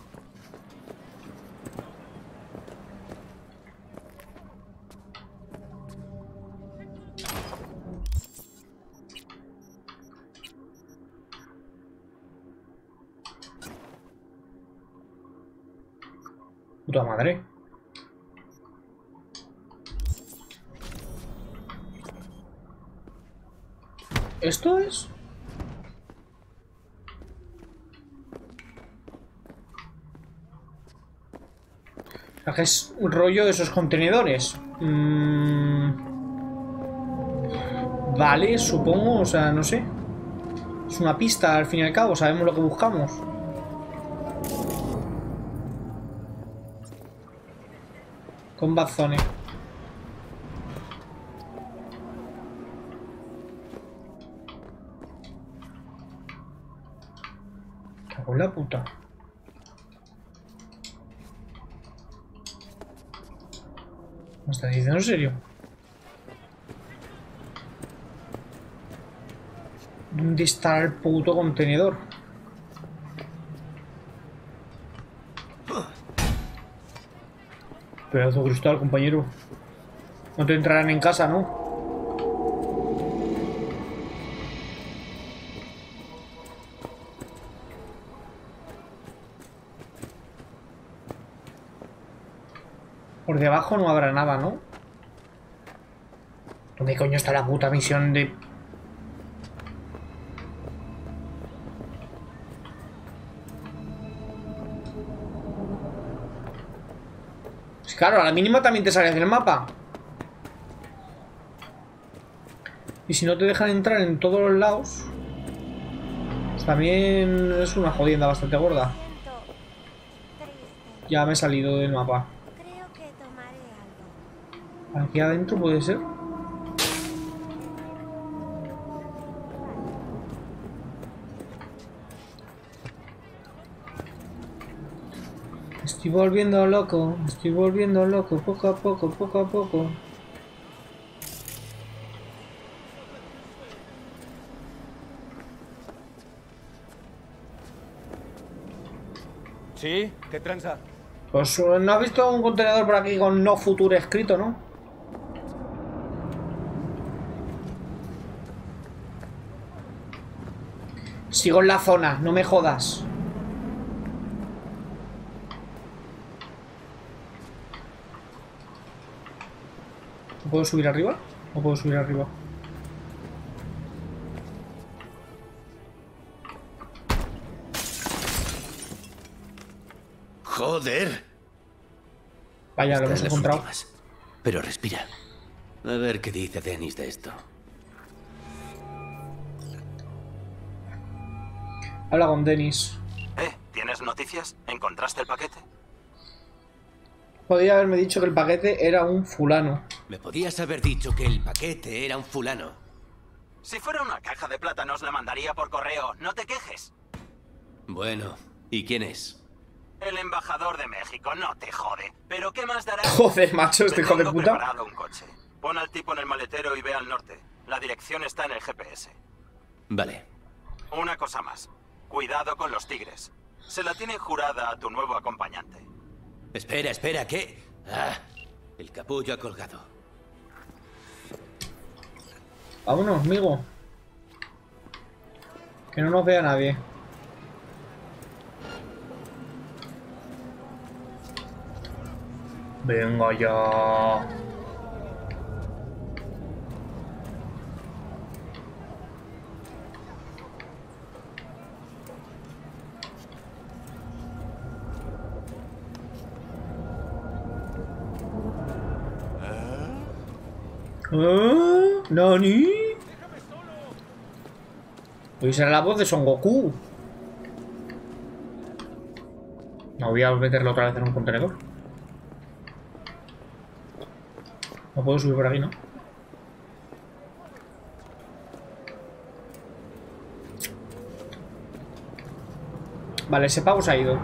Puta madre. ¿Esto es? O sea, que es un rollo de esos contenedores. Mm... Vale, supongo, o sea, no sé. Es una pista, al fin y al cabo, sabemos lo que buscamos. Combat Zone. Cago en la puta. ¿Me estás diciendo en serio? ¿Dónde está el puto contenedor? Pedazo de cristal, compañero. No te entrarán en casa, ¿no? Por debajo no habrá nada, ¿no? ¿Dónde coño está la puta misión de...? Pues claro, a la mínima también te sale del mapa. Y si no te dejan entrar en todos los lados, pues también es una jodienda bastante gorda. Ya me he salido del mapa. Aquí adentro puede ser. Estoy volviendo loco, estoy volviendo loco, poco a poco, poco a poco. ¿Sí? ¿Qué tranza? Pues no has visto un contenedor por aquí con no future escrito, ¿no? Sigo en la zona, no me jodas. ¿No puedo subir arriba? No puedo subir arriba. ¡Joder! Vaya, lo hemos encontrado. Últimas. Pero respira. A ver qué dice Dennis de esto. Habla con Dennis. Eh, ¿tienes noticias? ¿Encontraste el paquete? Podría haberme dicho que el paquete era un fulano. Me podías haber dicho que el paquete era un fulano. Si fuera una caja de plátanos, la mandaría por correo. No te quejes. Bueno, ¿y quién es? El embajador de México, no te jode. Pero ¿qué más dará? Joder, macho, este hijo de Tengo puta. preparado un coche. Pon al tipo en el maletero y ve al norte. La dirección está en el G P S. Vale. Una cosa más. Cuidado con los tigres. Se la tienen jurada a tu nuevo acompañante. Espera, espera, ¿qué? Ah, el capullo ha colgado. Vámonos, amigo. Que no nos vea nadie. Venga ya. ¿Eh? ¿Nani? Hoy será la voz de Son Goku. No voy a meterlo otra vez en un contenedor. No puedo subir por aquí, ¿no? Vale, ese pavo se ha ido.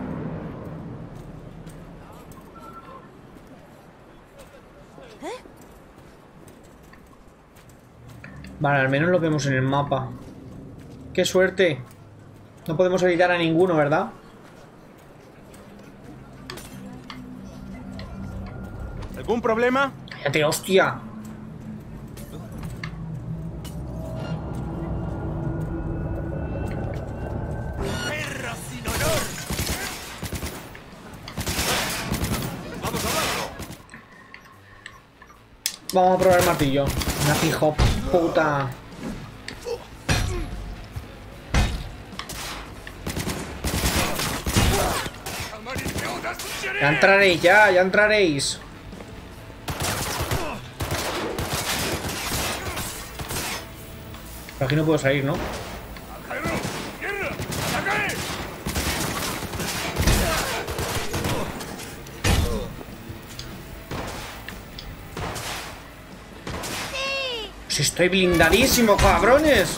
Vale, al menos lo vemos en el mapa. ¡Qué suerte! No podemos evitar a ninguno, ¿verdad? ¿Algún problema? ¡Cállate, hostia! ¡Perro sin honor! ¡Vamos a hablarlo! Vamos a probar el martillo. Una hijo puta. Ya entraréis, ya, ya entraréis. Por aquí no puedo salir, ¿no? Si estoy blindadísimo, cabrones.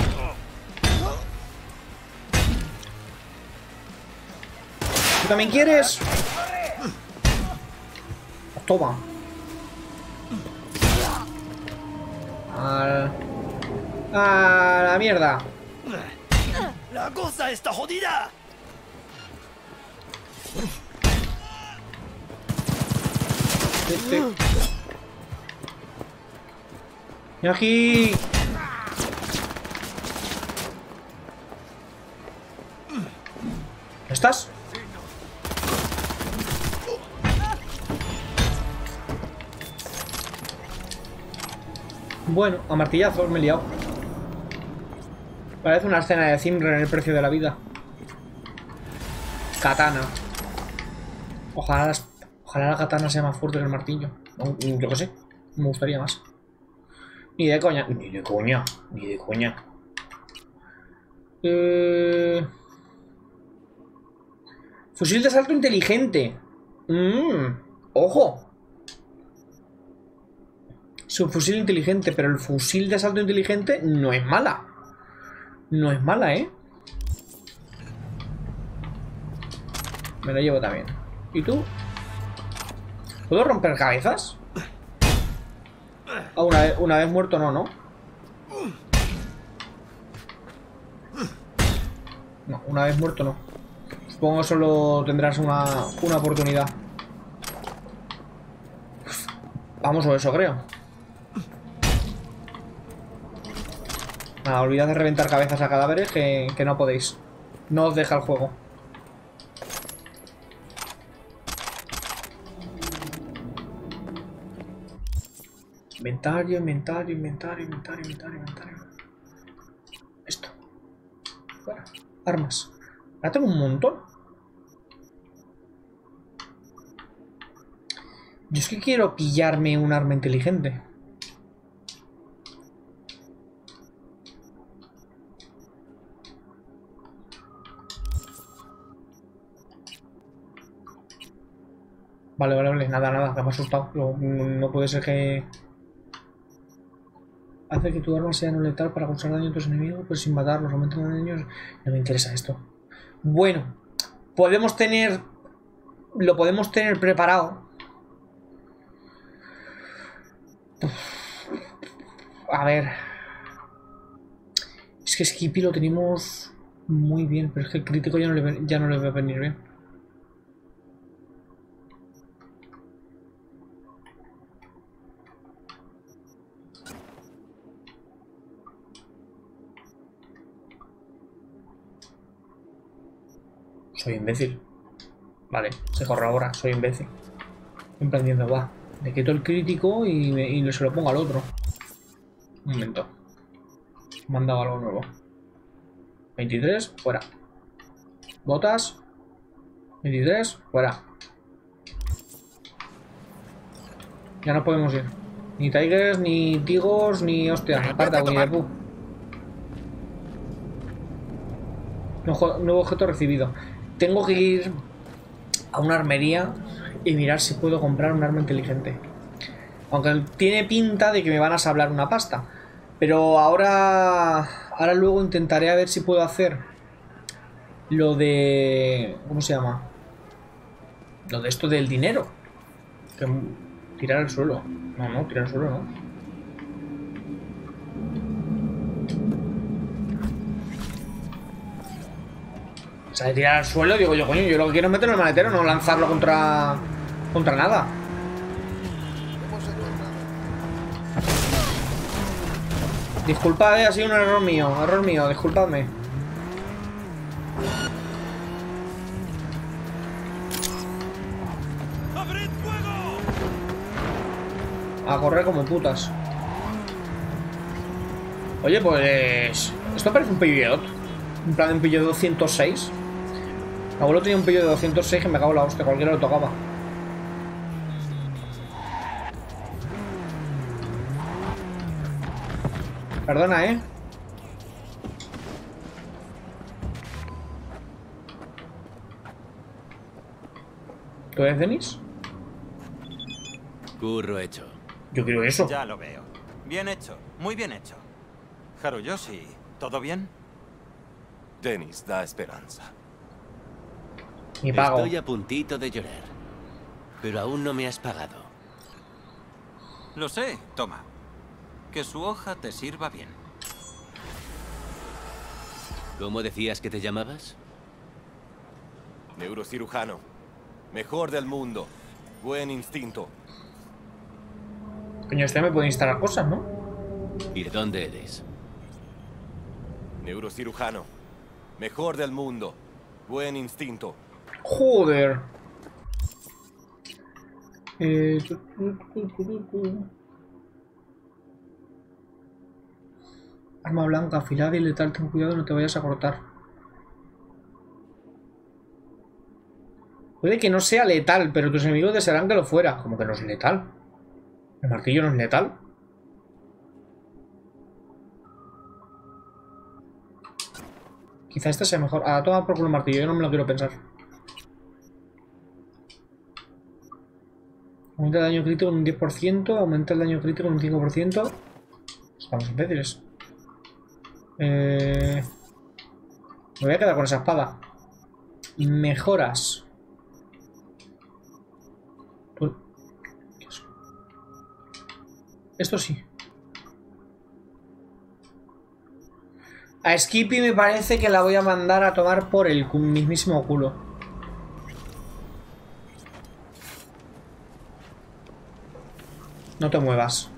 ¿Tú también quieres? Toma. Al... A la mierda. La cosa está jodida. Este. Y aquí. ¿Estás? Bueno, a martillazos me he liado. Parece una escena de Zimmer en El precio de la vida. Katana. Ojalá, las, ojalá la katana sea más fuerte que el martillo. Yo qué sé, me gustaría más. Ni de coña, ni de coña, ni de coña. Eh... Fusil de asalto inteligente. Mmm, ojo. Subfusil inteligente, pero el fusil de asalto inteligente no es mala. No es mala, ¿eh? Me lo llevo también. ¿Y tú? ¿Puedo romper cabezas? Ah, una vez, una vez muerto no, ¿no? No, una vez muerto no. Supongo que solo tendrás una, una oportunidad. Vamos o eso, creo. Ah, olvidad de reventar cabezas a cadáveres que, que no podéis. No os deja el juego. Inventario, inventario, inventario, inventario, inventario, inventario. Esto. Fuera. Armas. Ahora tengo un montón. Yo es que quiero pillarme un arma inteligente. Vale, vale, vale. Nada, nada. Que me ha asustado. No, no puede ser que... Hace que tu arma sea no letal para causar daño a tus enemigos, pero sin matarlos. Aumenta el daño. No me interesa esto. Bueno. Podemos tener... Lo podemos tener preparado. A ver. Es que Skippy lo tenemos muy bien, pero es que el crítico ya no le, ya no le va a venir bien. Soy imbécil. Vale, se corrobora, soy imbécil. Emprendiendo, va. Le quito el crítico y, me, y se lo pongo al otro. Un momento. Me han dado algo nuevo. veintitrés, fuera. Botas. veintitrés, fuera. Ya no podemos ir. Ni Tigers, ni Tigos, ni hostia. Aparta, Winnie the Pooh. Nuevo, nuevo objeto recibido. Tengo que ir a una armería y mirar si puedo comprar un arma inteligente. Aunque tiene pinta de que me van a sablar una pasta. Pero ahora... Ahora luego intentaré a ver si puedo hacer lo de... ¿Cómo se llama? Lo de esto del dinero. Que, tirar al suelo. No, no, tirar al suelo no. O sea, de tirar al suelo, digo yo, coño, yo lo que quiero es meterlo en el maletero, no lanzarlo contra... Contra nada. Disculpad, eh, ha sido un error mío, error mío, disculpadme. A correr como putas. Oye, pues... Esto parece un Peugeot. En plan de un Peugeot doscientos seis. Mi abuelo tenía un Peugeot de doscientos seis que me cago en la hostia, cualquiera lo tocaba. Perdona, ¿eh? ¿Tú eres Denis? Curro hecho. Yo quiero eso. Ya lo veo. Bien hecho, muy bien hecho. Haruyoshi, ¿todo bien? Denis da esperanza. Y pago. Estoy a puntito de llorar. Pero aún no me has pagado. Lo sé, toma. Que su hoja te sirva bien. ¿Cómo decías que te llamabas? Neurocirujano. Mejor del mundo. Buen instinto. Coño, este me puede instalar cosas, ¿no? ¿Y de dónde eres? Neurocirujano. Mejor del mundo. Buen instinto. Joder. Eh... Arma blanca, afilada y letal. Ten cuidado, no te vayas a cortar. Puede que no sea letal, pero tus enemigos desearán que lo fuera. Como que no es letal. ¿El martillo no es letal? Quizá este sea mejor. Ah, toma por culo el martillo, yo no me lo quiero pensar. Aumenta el daño crítico en un diez por ciento. Aumenta el daño crítico en un cinco por ciento. Estamos imbéciles. Eh... Me voy a quedar con esa espada. Mejoras. Esto sí. A Skippy me parece que la voy a mandar a tomar por el mismísimo culo. No te muevas.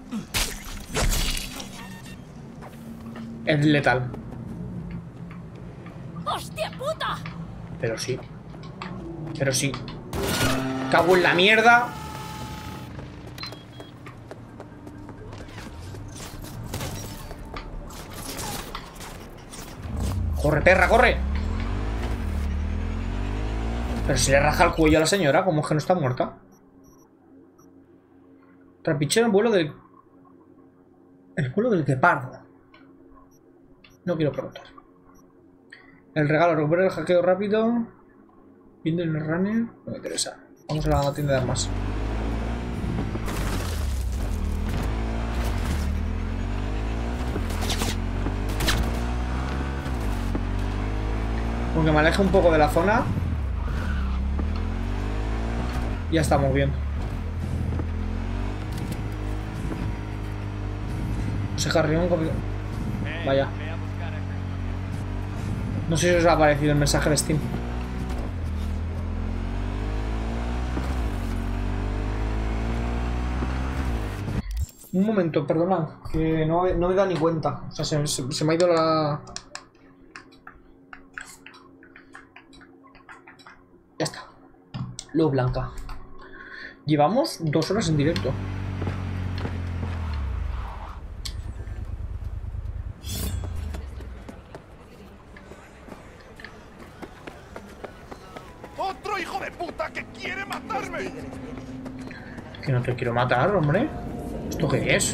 Es letal. ¡Hostia puta! Pero sí. Pero sí. Cago en la mierda. Corre, perra, corre. Pero si le raja el cuello a la señora, ¿cómo es que no está muerta? Trapichero en vuelo del... El vuelo del guepardo. No quiero preguntar. El regalo, recupera el hackeo rápido. Viendo el runner. No me interesa. Vamos a la tienda de armas. Aunque me aleje un poco de la zona. Ya estamos bien. Ese carrión... Vaya. No sé si os ha aparecido el mensaje de Steam. Un momento, perdonad, que no, no me da ni cuenta. O sea, se, se, se me ha ido la... Ya está. Luz blanca. Llevamos dos horas en directo. ¡Otro hijo de puta que quiere matarme! Que no te quiero matar, hombre. ¿Esto qué es?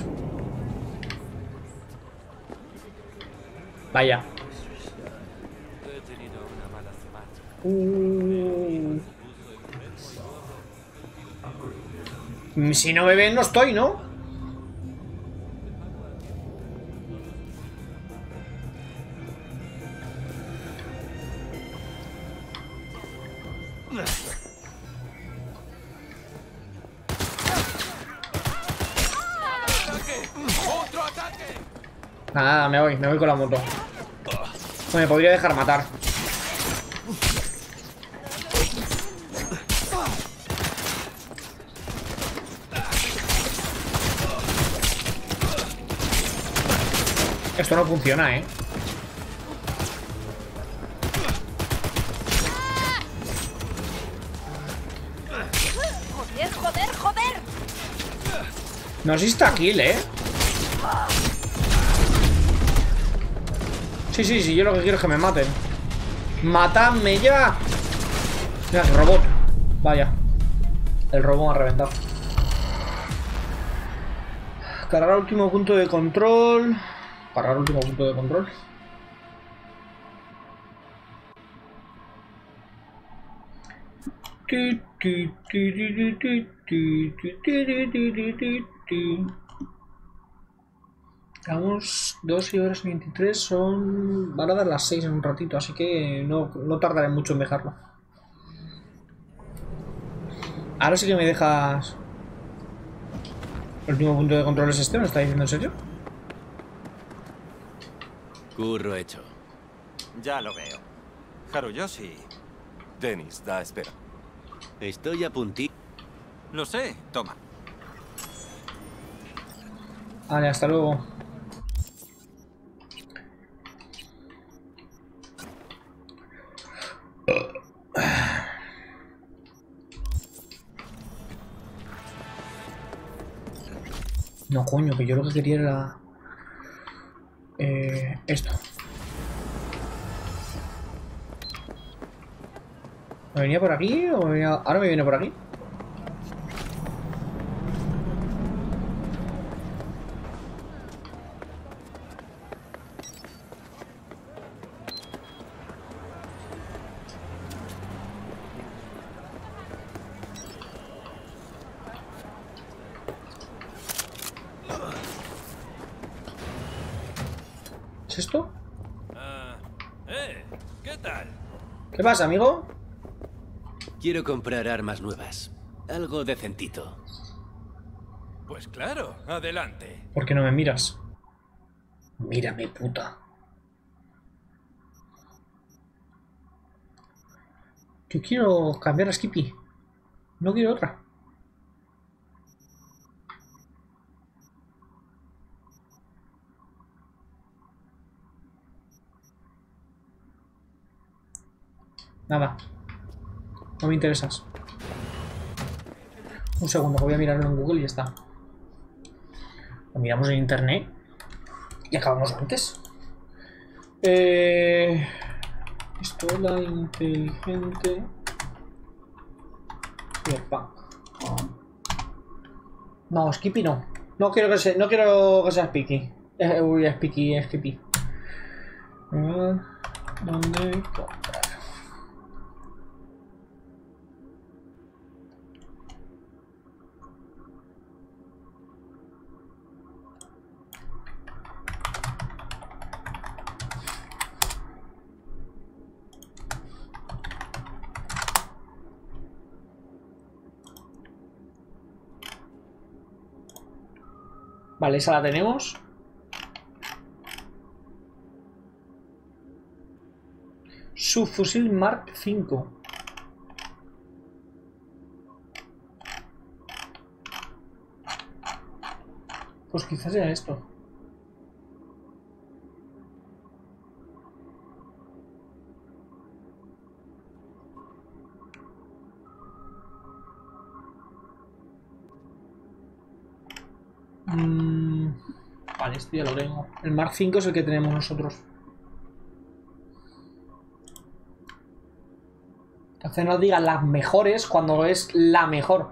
Vaya. Uh. Si no me ven, no estoy, ¿no? Nada, me voy, me voy con la moto. No me podría dejar matar. Esto no funciona, ¿eh? Joder, joder, joder. No sé si está kill, ¿eh? Sí, sí, sí, yo lo que quiero es que me maten. ¡Matadme ya! Mira, el robot. Vaya. El robot ha reventado. Cargar al último punto de control. Cargar al último punto de control. Estamos dos horas y veintitrés, son... van a dar las seis en un ratito, así que no, no tardaré mucho en dejarlo. Ahora sí que me dejas... ¿El último punto de control es este? ¿Me está diciendo en serio? Curro hecho. Ya lo veo. Haruyoshi. Dennis, da espera. Estoy a puntito. Lo sé, toma. Vale, hasta luego. No, coño, que yo lo que quería era... Eh, esto. ¿Me venía por aquí o me venía... ahora me viene por aquí? ¿Es esto? Uh, eh, ¿qué tal? ¿Qué pasa, amigo? Quiero comprar armas nuevas. Algo decentito. Pues claro, adelante. ¿Por qué no me miras? Mírame, puta. Yo quiero cambiar a Skippy. No quiero otra. Nada. No me interesas. Un segundo, que voy a mirarlo en Google y ya está. Lo miramos en internet y acabamos antes. Eh... Pistola inteligente. Cyberpunk. No, Skippy no. No quiero que sea, no quiero que sea Spiky. Eh, uy, Spiky, Skippy. Eh, ¿Dónde comprar? Vale, esa la tenemos. Subfusil Mark cinco. Pues quizás sea esto. Mm, vale, este ya lo tengo. El Mark cinco es el que tenemos nosotros. Entonces no digan las mejores cuando es la mejor.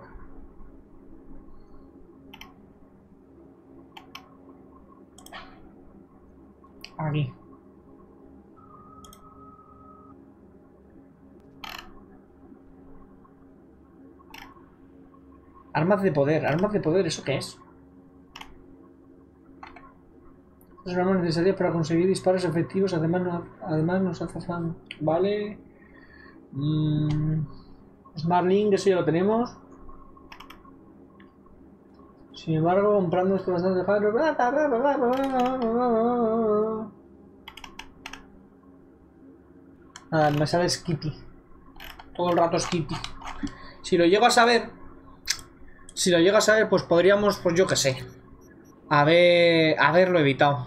Aquí. Armas de poder, armas de poder, ¿eso qué es? Son armas necesarias para conseguir disparos efectivos, además, no, además nos hace fan. Vale. Mm, Smartling, eso ya lo tenemos. Sin embargo, comprando esto bastante fácil. Nada, me sale Skippy. Todo el rato Skippy. Si lo llego a saber, si lo llego a saber, pues podríamos, pues yo qué sé, haber, haberlo evitado.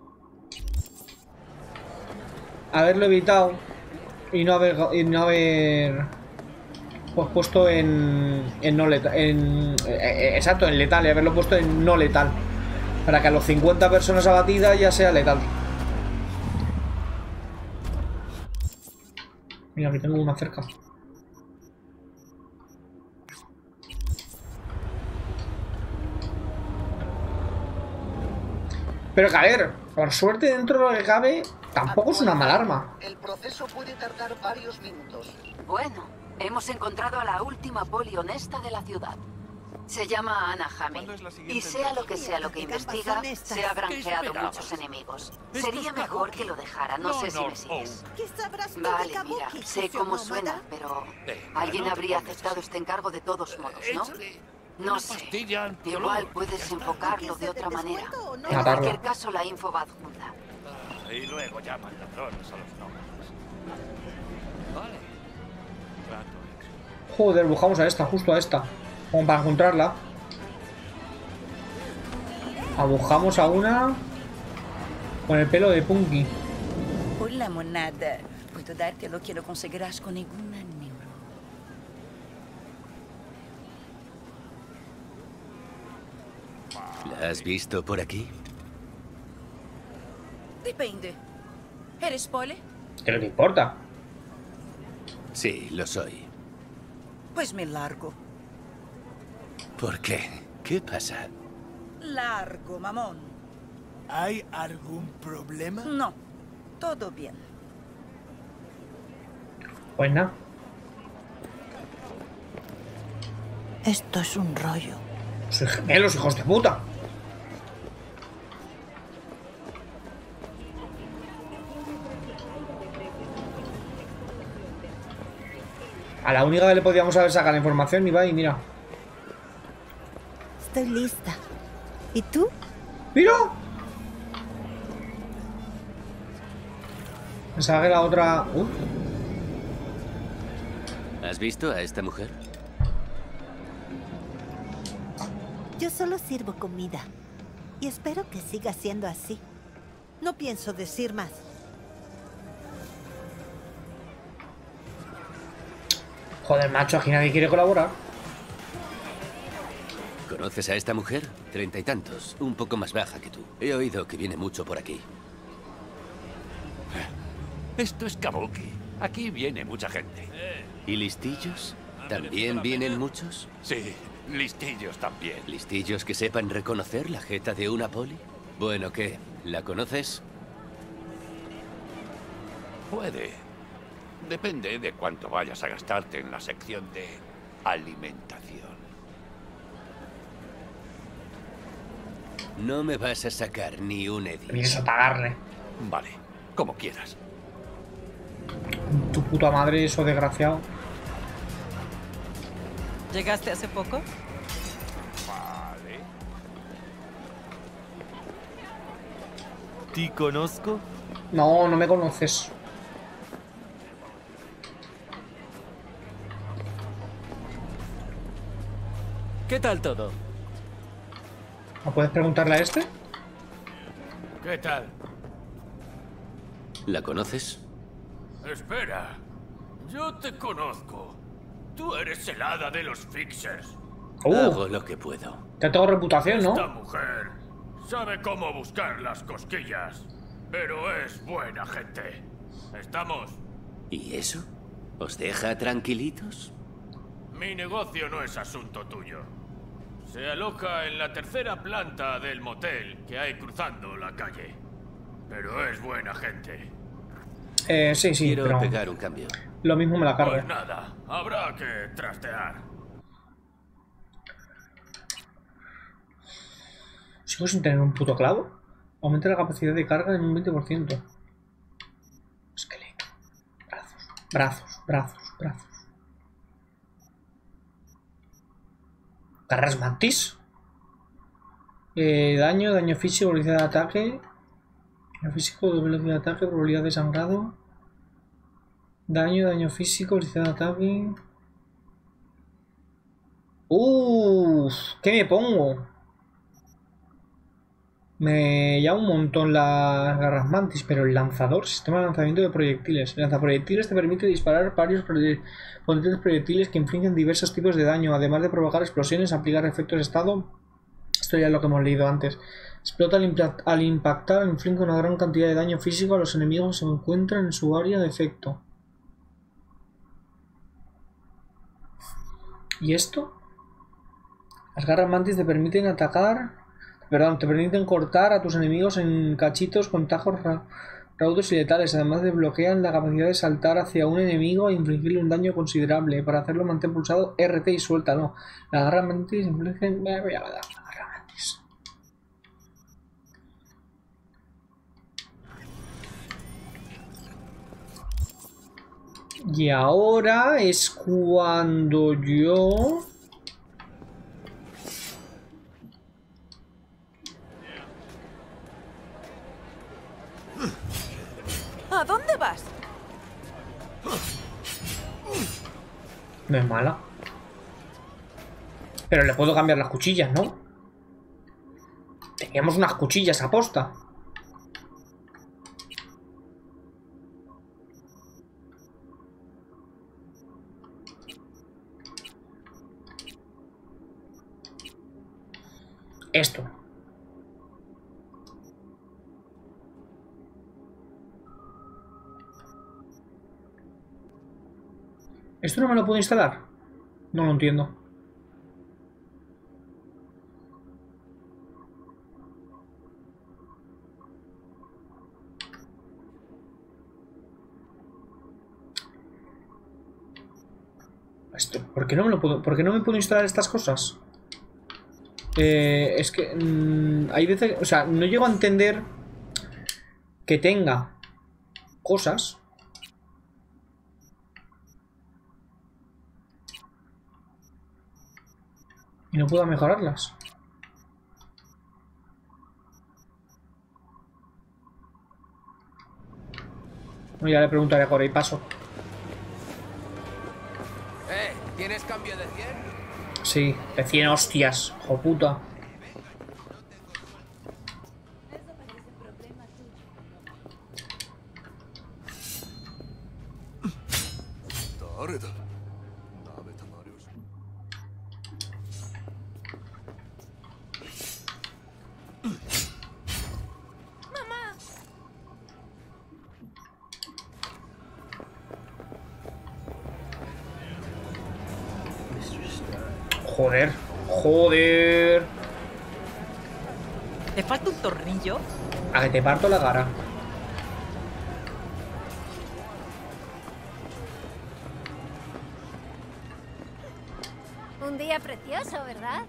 Haberlo evitado y no haber, y no haber pues puesto en, en no letal, en, eh, exacto, en letal, y haberlo puesto en no letal, para que a los cincuenta personas abatidas ya sea letal. Mira, aquí tengo una cerca. Pero que a ver, por suerte dentro de lo que cabe, tampoco es una mala arma. El proceso puede tardar varios minutos. Bueno, hemos encontrado a la última poli honesta de la ciudad. Se llama Anna Hamel. Y sea lo que sea lo que investiga, se ha granjeado muchos enemigos. Sería mejor que lo dejara, no sé si me sigues. Vale, mira, sé cómo suena, pero alguien habría aceptado este encargo de todos modos, ¿no? No sé. Igual puedes enfocarlo de otra manera. En cualquier caso, la info va adjunta. Y luego llaman ladrones a los nómadas. Vale. Trato. Joder, buscamos a esta, justo a esta. Como para encontrarla. Abujamos a una con el pelo de Punky. Hola, monada. Puedo darte lo que no conseguirás con ninguna neuro. ¿La has visto por aquí? Depende. ¿Eres pole? ¿Qué no te importa? Sí, lo soy. Pues me largo. ¿Por qué? ¿Qué pasa? Largo, mamón. ¿Hay algún problema? No. Todo bien. Pues nada. Esto es un rollo. Soy gemelos, hijos de puta. A la única que le podíamos haber sacado la información y va y mira. Estoy lista. ¿Y tú? ¡Mira! Pensaba que la otra... Uh. ¿Has visto a esta mujer? Yo solo sirvo comida. Y espero que siga siendo así. No pienso decir más. Joder, macho, aquí nadie quiere colaborar. ¿Conoces a esta mujer? Treinta y tantos, un poco más baja que tú. He oído que viene mucho por aquí. Esto es Kabuki. Aquí viene mucha gente. ¿Y listillos? ¿También vienen muchos? Sí, listillos también. ¿Listillos que sepan reconocer la jeta de una poli? Bueno, ¿qué? ¿La conoces? Puede. Depende de cuánto vayas a gastarte en la sección de alimentación. No me vas a sacar ni un edit. Vienes a pagarle. Vale, como quieras. Tu puta madre, eso desgraciado. ¿Llegaste hace poco? Vale. ¿Te conozco? No, no me conoces. ¿Qué tal todo? ¿No puedes preguntarle a este? ¿Qué tal? ¿La conoces? Espera. Yo te conozco. Tú eres el hada de los fixers. Uh, Hago lo que puedo. Te tengo reputación, Esta ¿no? mujer sabe cómo buscar las cosquillas, pero es buena gente. ¿Estamos? ¿Y eso? ¿Os deja tranquilitos? Mi negocio no es asunto tuyo. Se aloja en la tercera planta del motel que hay cruzando la calle. Pero es buena gente. Eh, sí, sí, Quiero pero pegar un cambio. lo mismo me la cargo. Pues nada, habrá que trastear. ¿Sigo sin tener un puto clavo? Aumenta la capacidad de carga en un veinte por ciento. Esqueleto. Brazos, brazos, brazos, brazos. Garras mantis. Eh, daño, daño físico, velocidad de ataque. Daño físico, velocidad de ataque, probabilidad de sangrado. Daño, daño físico, velocidad de ataque. Uff, ¿qué me pongo? Me llama un montón las garras mantis, pero el lanzador, sistema de lanzamiento de proyectiles. El lanzaproyectiles te permite disparar varios potentes proyectiles que infligen diversos tipos de daño, además de provocar explosiones, aplicar efectos de estado. Esto ya es lo que hemos leído antes. Explota al, impact al impactar, inflige una gran cantidad de daño físico a los enemigos que se encuentran en su área de efecto. ¿Y esto? Las garras mantis te permiten atacar... Perdón, te permiten cortar a tus enemigos en cachitos con tajos ra raudos y letales. Además de bloquean la capacidad de saltar hacia un enemigo e infligirle un daño considerable. Para hacerlo mantén pulsado R T y suéltalo. La garra mantis infligen... Me voy a dar la garra mantis. Y ahora es cuando yo... ¿A dónde vas? No es mala. Pero le puedo cambiar las cuchillas, ¿no? Teníamos unas cuchillas a posta. Esto. ¿Esto no me lo puedo instalar? No lo entiendo. Esto, ¿por qué no me lo puedo, por qué no me puedo instalar estas cosas? Eh, es que mmm, hay veces, o sea, no llego a entender que tenga cosas. Y no puedo mejorarlas. No, ya le preguntaré a Cora y paso. Eh, ¿tienes cambio de cien? Sí, de cien hostias, hijo puta. Joder, joder. ¿Te falta un tornillo? A que te parto la cara. Un día precioso, ¿verdad?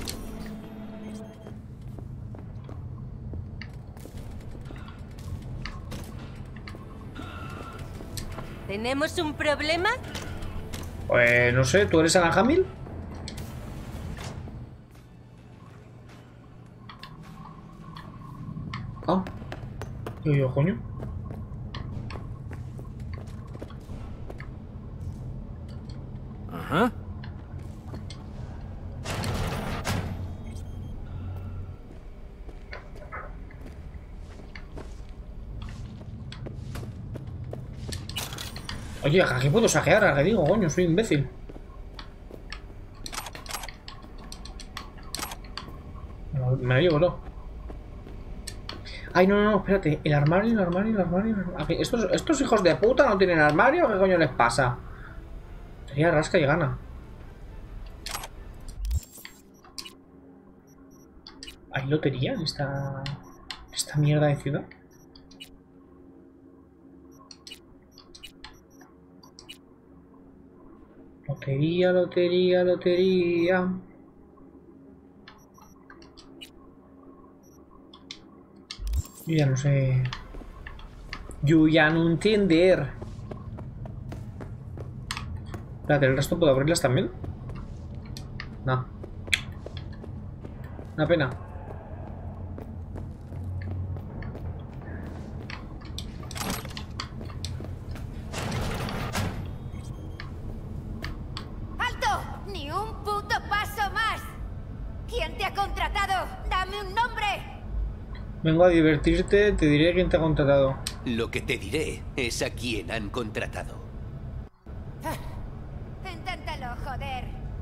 ¿Tenemos un problema? Pues no sé, ¿tú eres Alan Hamill? Ah. Yo, yo, coño. Ajá. Oye, aquí puedo saquear, ¿a qué digo? Coño, soy imbécil. Me lo llevo, ¿no? Ay, no, no, no, espérate. El armario, el armario, el armario. El armario. ¿Estos, ¿Estos hijos de puta no tienen armario? ¿Qué coño les pasa? Sería rasca y gana. ¿Hay lotería en esta, esta mierda de ciudad? Lotería, lotería, lotería. Yo ya no sé. Yo ya no entender. Espérate, ¿el resto puedo abrirlas también? No. Una pena. ¡Alto! ¡Ni un puto paso más! ¿Quién te ha contratado? ¡Dame un nombre! Vengo a divertirte, te diré quién te ha contratado. Lo que te diré es a quién han contratado. Inténtalo, joder.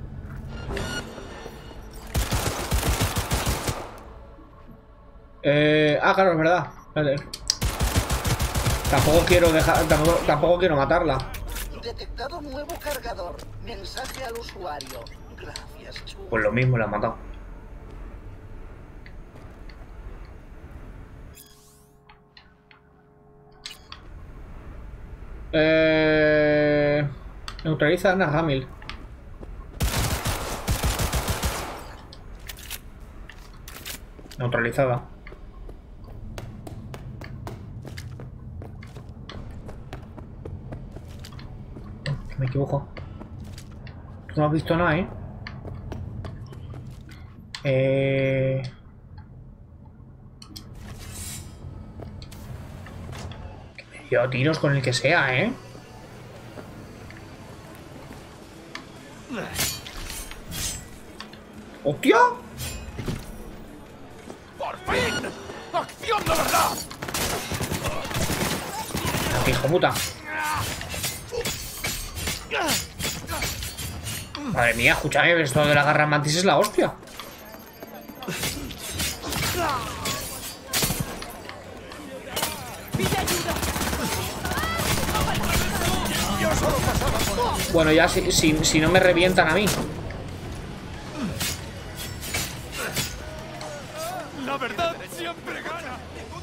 Eh, ah, claro, es verdad. Vale. Tampoco quiero dejar, tampoco, tampoco quiero matarla. Detectado nuevo cargador. Mensaje al usuario. Gracias, Chu. Pues lo mismo, la han matado. Eh... Neutraliza a Anna Hamill. Neutralizada. Oh, me equivoco. Tú no has visto nada, ¿eh? Eh... Yo tiros con el que sea, ¿eh? ¡Hostia! ¡Por fin! ¡Acción de verdad! ¡Hijo puta! Madre mía, escúchame, esto de la garra mantis es la hostia. Bueno, ya si, si, si no me revientan a mí. La verdad siempre gana.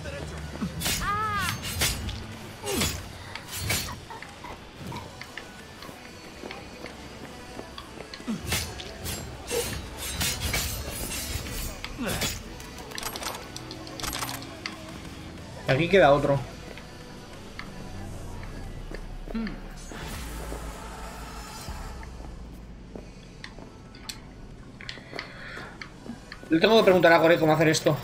Aquí queda otro. Le tengo que preguntar a Gore cómo hacer esto.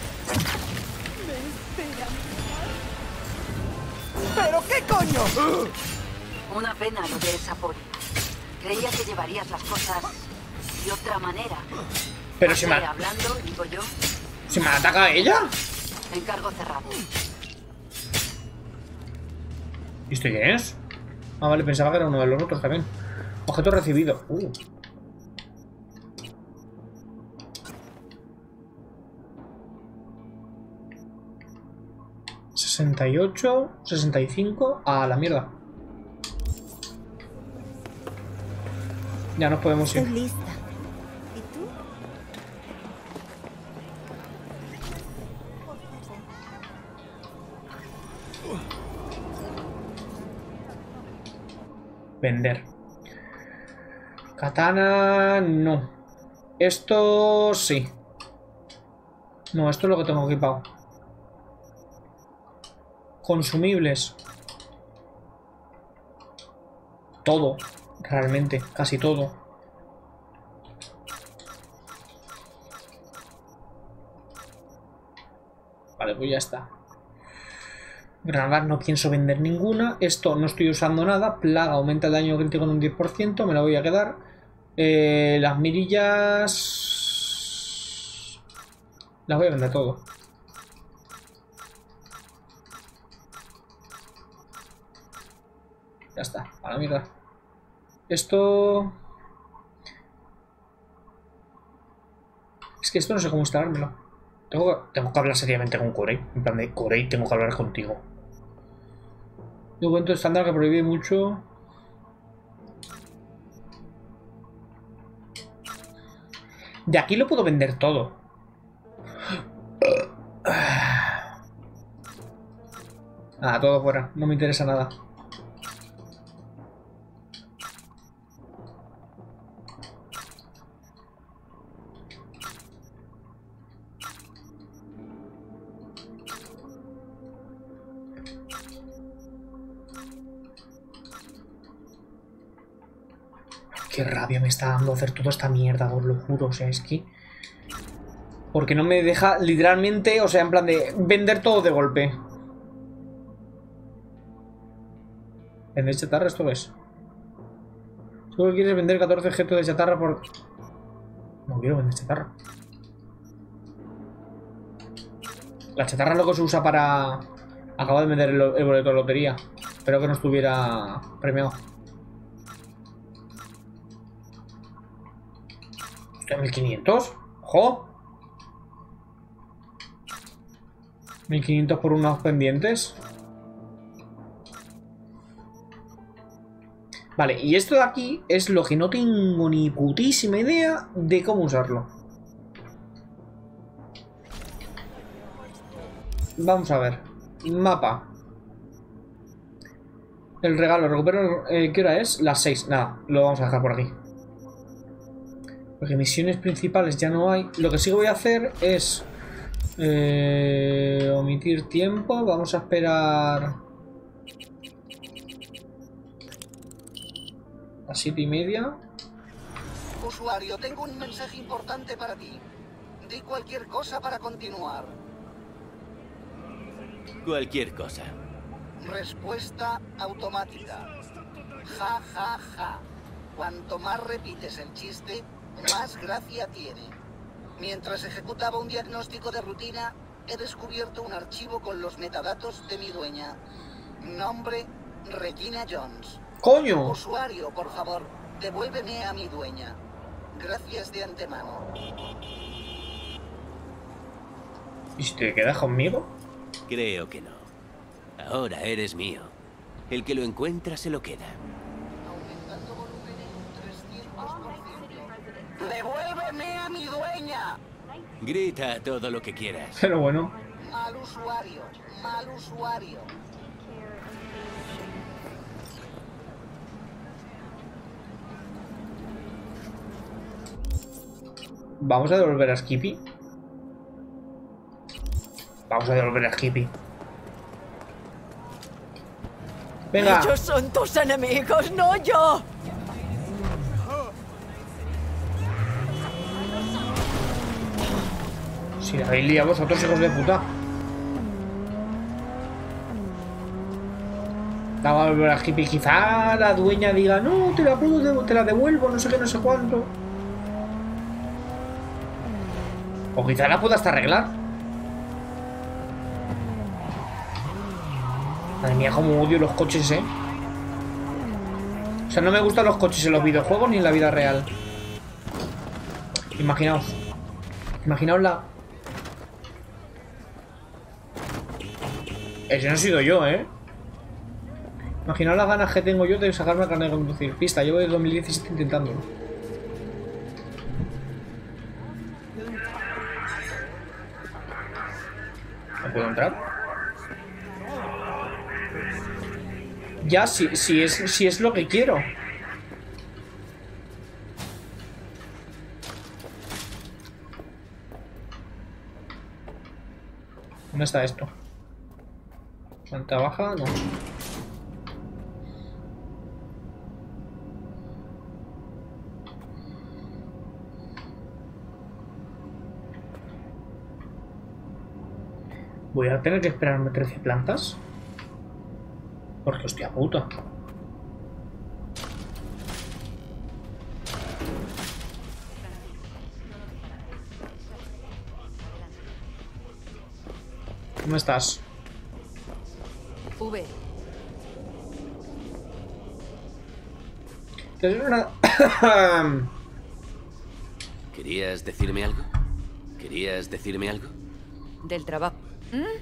¿Pero qué coño? Una pena lo de esa poli. Creía que llevarías las cosas de otra manera. Pero si me... hablando, digo yo. ¿Se me ataca ella? Encargo cerrado. ¿Y esto quién es? Ah, vale, pensaba que era uno de los otros también. Objeto recibido. Uh. sesenta y ocho, sesenta y cinco. A la mierda. Ya nos podemos ir. Estoy lista. ¿Y tú? Vender. Katana, no. Esto sí. No, esto es lo que tengo equipado. Consumibles. Todo. Realmente, casi todo. Vale, pues ya está. Granadas no pienso vender ninguna. Esto no estoy usando nada. Plaga aumenta el daño crítico en un diez por ciento. Me la voy a quedar. Eh, las mirillas... Las voy a vender todo. Ya está. A la mierda. Esto... Es que esto no sé cómo instalármelo. Tengo que, tengo que hablar seriamente con Corey. En plan de Corey, tengo que hablar contigo. Documento estándar que prohíbe mucho. De aquí lo puedo vender todo. Ah, todo fuera. No me interesa nada. Qué rabia me está dando hacer toda esta mierda, os lo juro, o sea, es que... Porque no me deja literalmente, o sea, en plan de vender todo de golpe. ¿Vender chatarra? ¿Esto es? Solo quieres vender catorce objetos de chatarra por... No quiero vender chatarra. La chatarra es lo que se usa para... Acabo de vender el, el boleto de lotería. Espero que no estuviera premiado. ¿mil quinientos? ¡Jo! mil quinientos por unos pendientes. Vale, y esto de aquí es lo que no tengo ni putísima idea de cómo usarlo. Vamos a ver. Mapa. El regalo, recupero... Eh, ¿Qué hora es? Las seis. Nada, lo vamos a dejar por aquí. Porque misiones principales ya no hay. Lo que sí que voy a hacer es... Eh, omitir tiempo. Vamos a esperar... A siete y media. Usuario, tengo un mensaje importante para ti. Di cualquier cosa para continuar. Cualquier cosa. Respuesta automática. Ja, ja, ja. Cuanto más repites el chiste, más gracia tiene. Mientras ejecutaba un diagnóstico de rutina, he descubierto un archivo con los metadatos de mi dueña. Nombre, Regina Jones. ¡Coño! Usuario, por favor, devuélveme a mi dueña. Gracias de antemano. ¿Y si te quedas conmigo? Creo que no. Ahora eres mío. El que lo encuentra se lo queda. ¡Devuélveme a mi dueña! Grita todo lo que quieras. Pero bueno. Mal usuario, mal usuario. Vamos a devolver a Skippy. Vamos a devolver a Skippy. Venga. Ellos son tus enemigos, no yo. Si la habéis liado vosotros, hijos de puta. La va a devolver a Skippy. Quizá la dueña diga, no, te la puedo, te la devuelvo, no sé qué, no sé cuánto. O quizá la pueda hasta arreglar. Madre mía, como odio los coches, eh. O sea, no me gustan los coches en los videojuegos ni en la vida real. Imaginaos. Imaginaos la... Ese no he sido yo, eh. Imaginaos las ganas que tengo yo de sacarme la carnet de conducir. Pista, llevo desde dos mil diecisiete intentándolo. ¿No puedo entrar? Ya, si, si, es, si es lo que quiero. ¿Dónde está esto? Planta baja, no. Voy a tener que esperarme trece plantas. Porque hostia puta. ¿Cómo estás? V. ¿Querías decirme algo? ¿Querías decirme algo? Del trabajo. ¿Mm?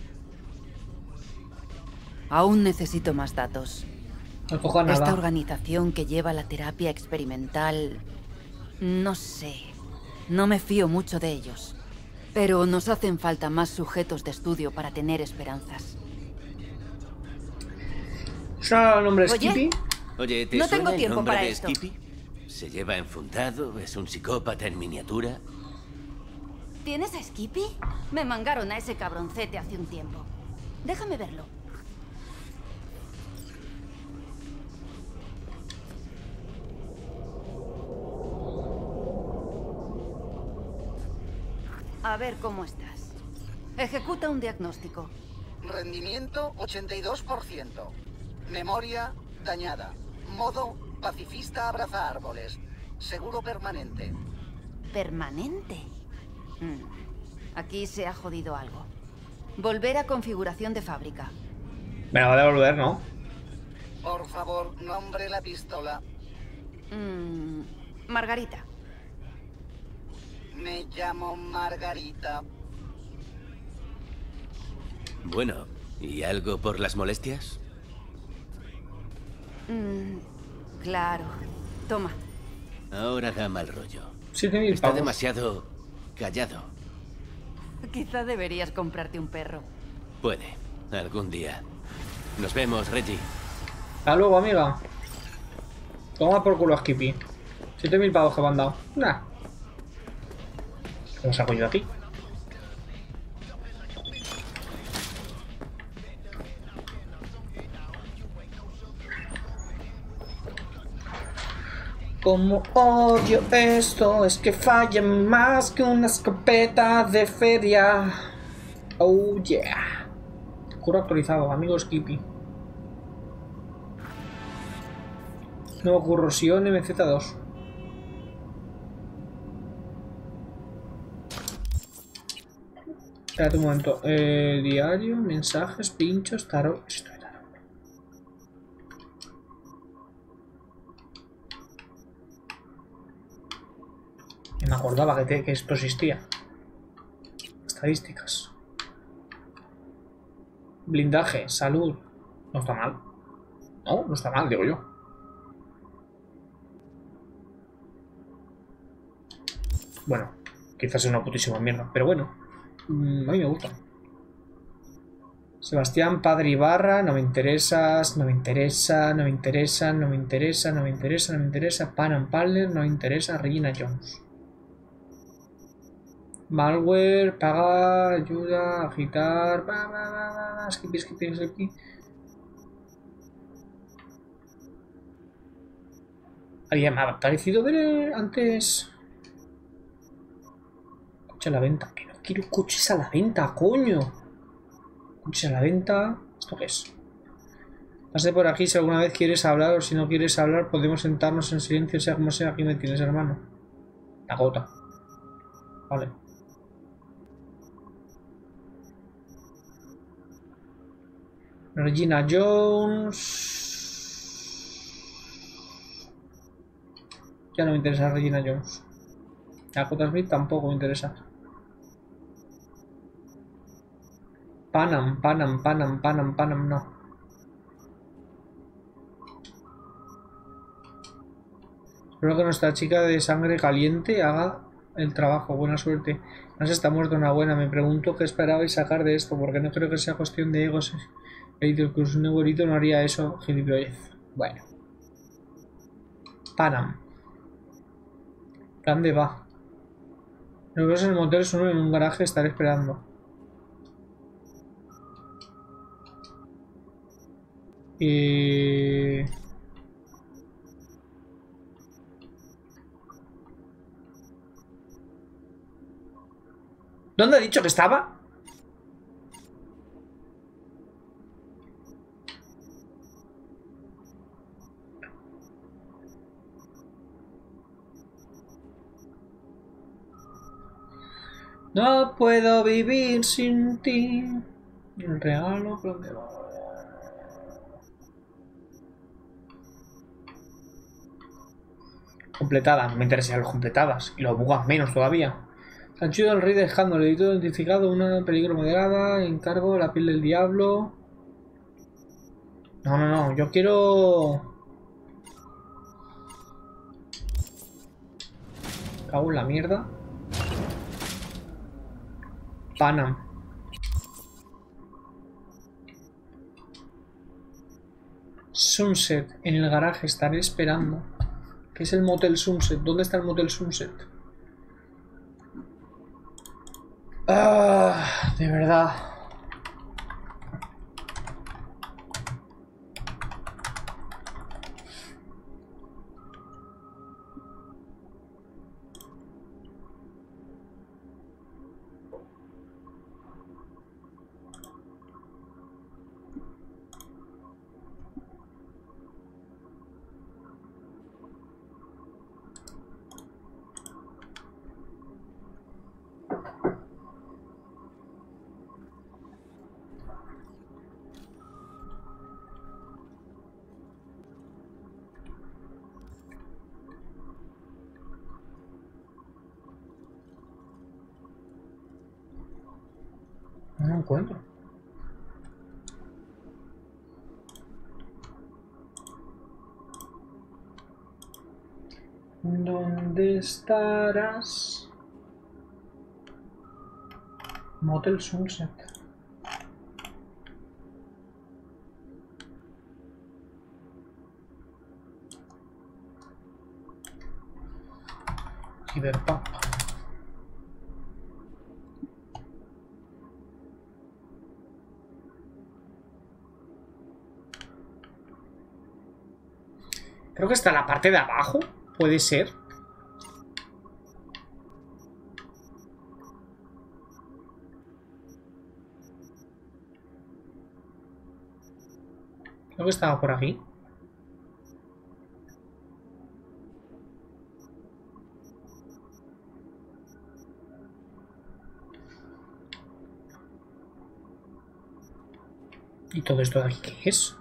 Aún necesito más datos. No cojo nada. Esta organización que lleva la terapia experimental... No sé. No me fío mucho de ellos. Pero nos hacen falta más sujetos de estudio para tener esperanzas. ¿Suena el nombre de Oye, Skippy? Oye, ¿te no suena tengo el tiempo nombre para de esto. Skippy? Se lleva enfundado, es un psicópata en miniatura. ¿Tienes a Skippy? Me mangaron a ese cabroncete hace un tiempo. Déjame verlo. A ver cómo estás. Ejecuta un diagnóstico. Rendimiento ochenta y dos por ciento. Memoria dañada. Modo pacifista abraza árboles. Seguro permanente. ¿Permanente? Mm. Aquí se ha jodido algo. Volver a configuración de fábrica. Me la va a devolver, ¿no? Por favor, nombre la pistola. Mm. Margarita. Me llamo Margarita. Bueno, ¿y algo por las molestias? Mm. Claro. Toma. Ahora da mal rollo. siete mil Está pavos. demasiado callado. Quizá deberías comprarte un perro. Puede, algún día. Nos vemos, Reggie. Hasta luego, amiga. Toma por culo a Skippy. siete mil pavos que me han dado. Nah. ¿Cómo saco yo de aquí? Como odio esto, es que falle más que una escopeta de feria. Oh yeah. Curro actualizado, amigo Skippy. Nuevo curro Sion M Z dos. Espérate un momento. Eh, diario, mensajes, pinchos, tarot. Esto de tarot. Y me acordaba que, te, que esto existía. Estadísticas. Blindaje, salud. No está mal. No, no está mal, digo yo. Bueno, quizás es una putísima mierda, pero bueno. Mmm, a mí me gusta. Sebastián Padre Ibarra, no me interesas, no me interesa, no me interesa, no me interesa, no me interesa, no me interesa. Pan Palmer, no me interesa. Regina Jones. Malware, paga, ayuda, agitar, va, va, va, va, va, skippy, skippy, skippy. Alguien me ha parecido ver antes. Coche a la venta. Que no quiero coches a la venta, coño. Coches a la venta. ¿Esto qué es? Pase por aquí si alguna vez quieres hablar o si no quieres hablar podemos sentarnos en silencio, sea como sea. Aquí me tienes, hermano. La gota. Vale. Regina Jones. Ya no me interesa Regina Jones. Dakota Smith tampoco me interesa. Panam, Panam, Panam, Panam, Panam, no. Espero que nuestra chica de sangre caliente haga el trabajo. Buena suerte. No se está muerto una buena. Me pregunto qué esperabais sacar de esto, porque no creo que sea cuestión de egos. El que un negrito no haría eso, gilipollez. Bueno. Panam. ¿Dónde va? Lo que es en el motel son en un garaje, estaré esperando. Y... ¿Dónde ha dicho que estaba? No puedo vivir sin ti. El regalo prometido. Completada. Me interesan los completadas. Y los bugas menos todavía. Sanchudo del rey dejando el edito identificado. Una peligro moderada. Encargo la piel del diablo. No, no, no. Yo quiero... Cago en la mierda. Panam. Sunset. En el garaje. Estaré esperando. ¿Qué es el Motel Sunset? ¿Dónde está el Motel Sunset? Ah, de verdad. No lo encuentro. ¿Dónde estarás? Motel Sunset. Cyberpunk. Creo que está en la parte de abajo. Puede ser. Creo que estaba por aquí. ¿Y todo esto de aquí qué es?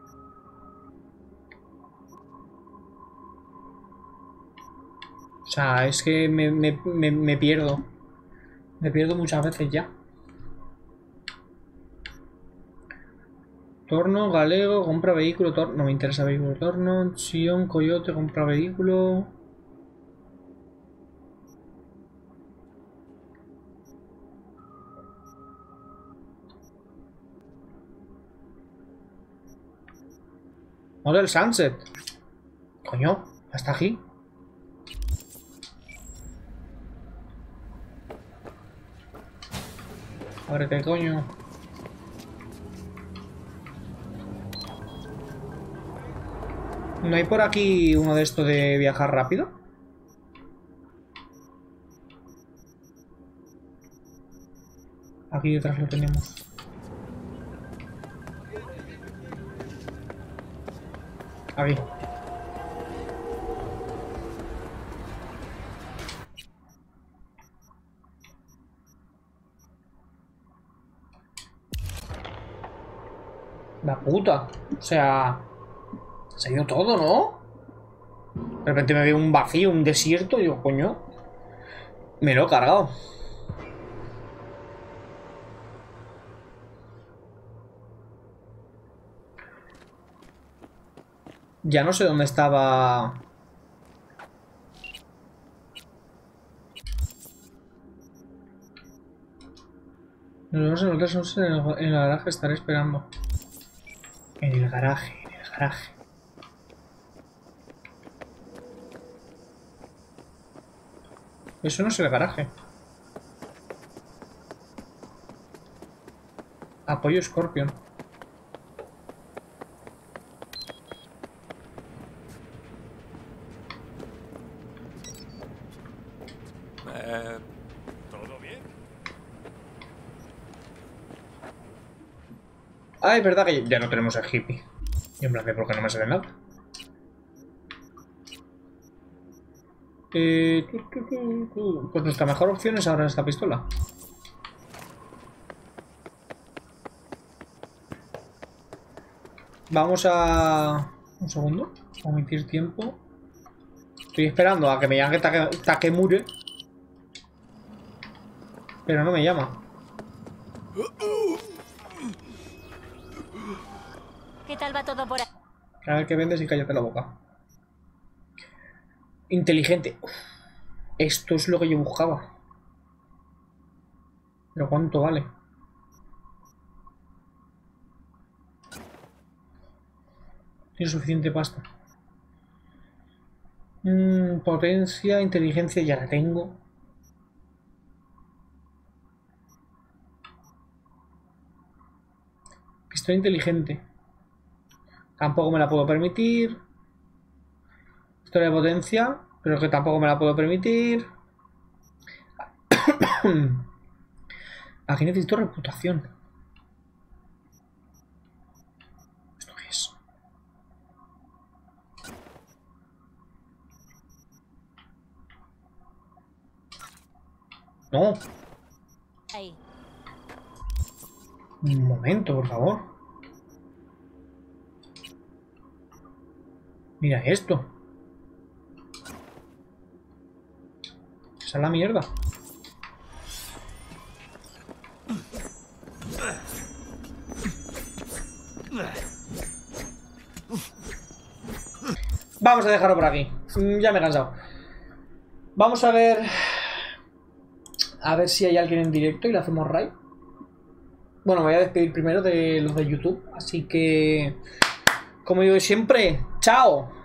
O sea, es que me, me, me, me pierdo. Me pierdo muchas veces ya. Torno, galego, compra vehículo, torno. No me interesa vehículo, torno. Sion, coyote, compra vehículo. Model Sunset. Coño, hasta aquí. Ábrete, coño. ¿No hay por aquí uno de estos de viajar rápido? Aquí detrás lo tenemos. Aquí. La puta. O sea... Se ha ido todo, ¿no? De repente me veo un vacío, un desierto. Y digo, coño. Me lo he cargado. Ya no sé dónde estaba... Nos vemos en el hotel en el, en el garaje. Estaré esperando. En el garaje, en el garaje. Eso no es el garaje. Apoyo Scorpion. Eh, ¿Todo bien? Ah, es verdad que ya no tenemos el hippie. Y en plan de por qué no me sale nada. Eh, tu, tu, tu, tu. Pues nuestra mejor opción es ahora esta pistola. Vamos a... Un segundo. Omitir tiempo. Estoy esperando a que me llame Take, Takemura. Pero no me llama. ¿Qué tal va todo por ahí? A ver qué vendes y cállate la boca. Inteligente. Uf, esto es lo que yo buscaba. Pero ¿cuánto vale? Tiene suficiente pasta. Mm, potencia, inteligencia ya la tengo. Pistola inteligente. Tampoco me la puedo permitir. Pistola de potencia, pero que tampoco me la puedo permitir. Aquí necesito reputación. ¿Esto qué es? No. Ahí. Un momento, por favor. Mira esto. Esa es la mierda. Vamos a dejarlo por aquí. Ya me he cansado. Vamos a ver... A ver si hay alguien en directo y le hacemos raid. Bueno, me voy a despedir primero de los de YouTube. Así que... Como digo siempre, ¡chao!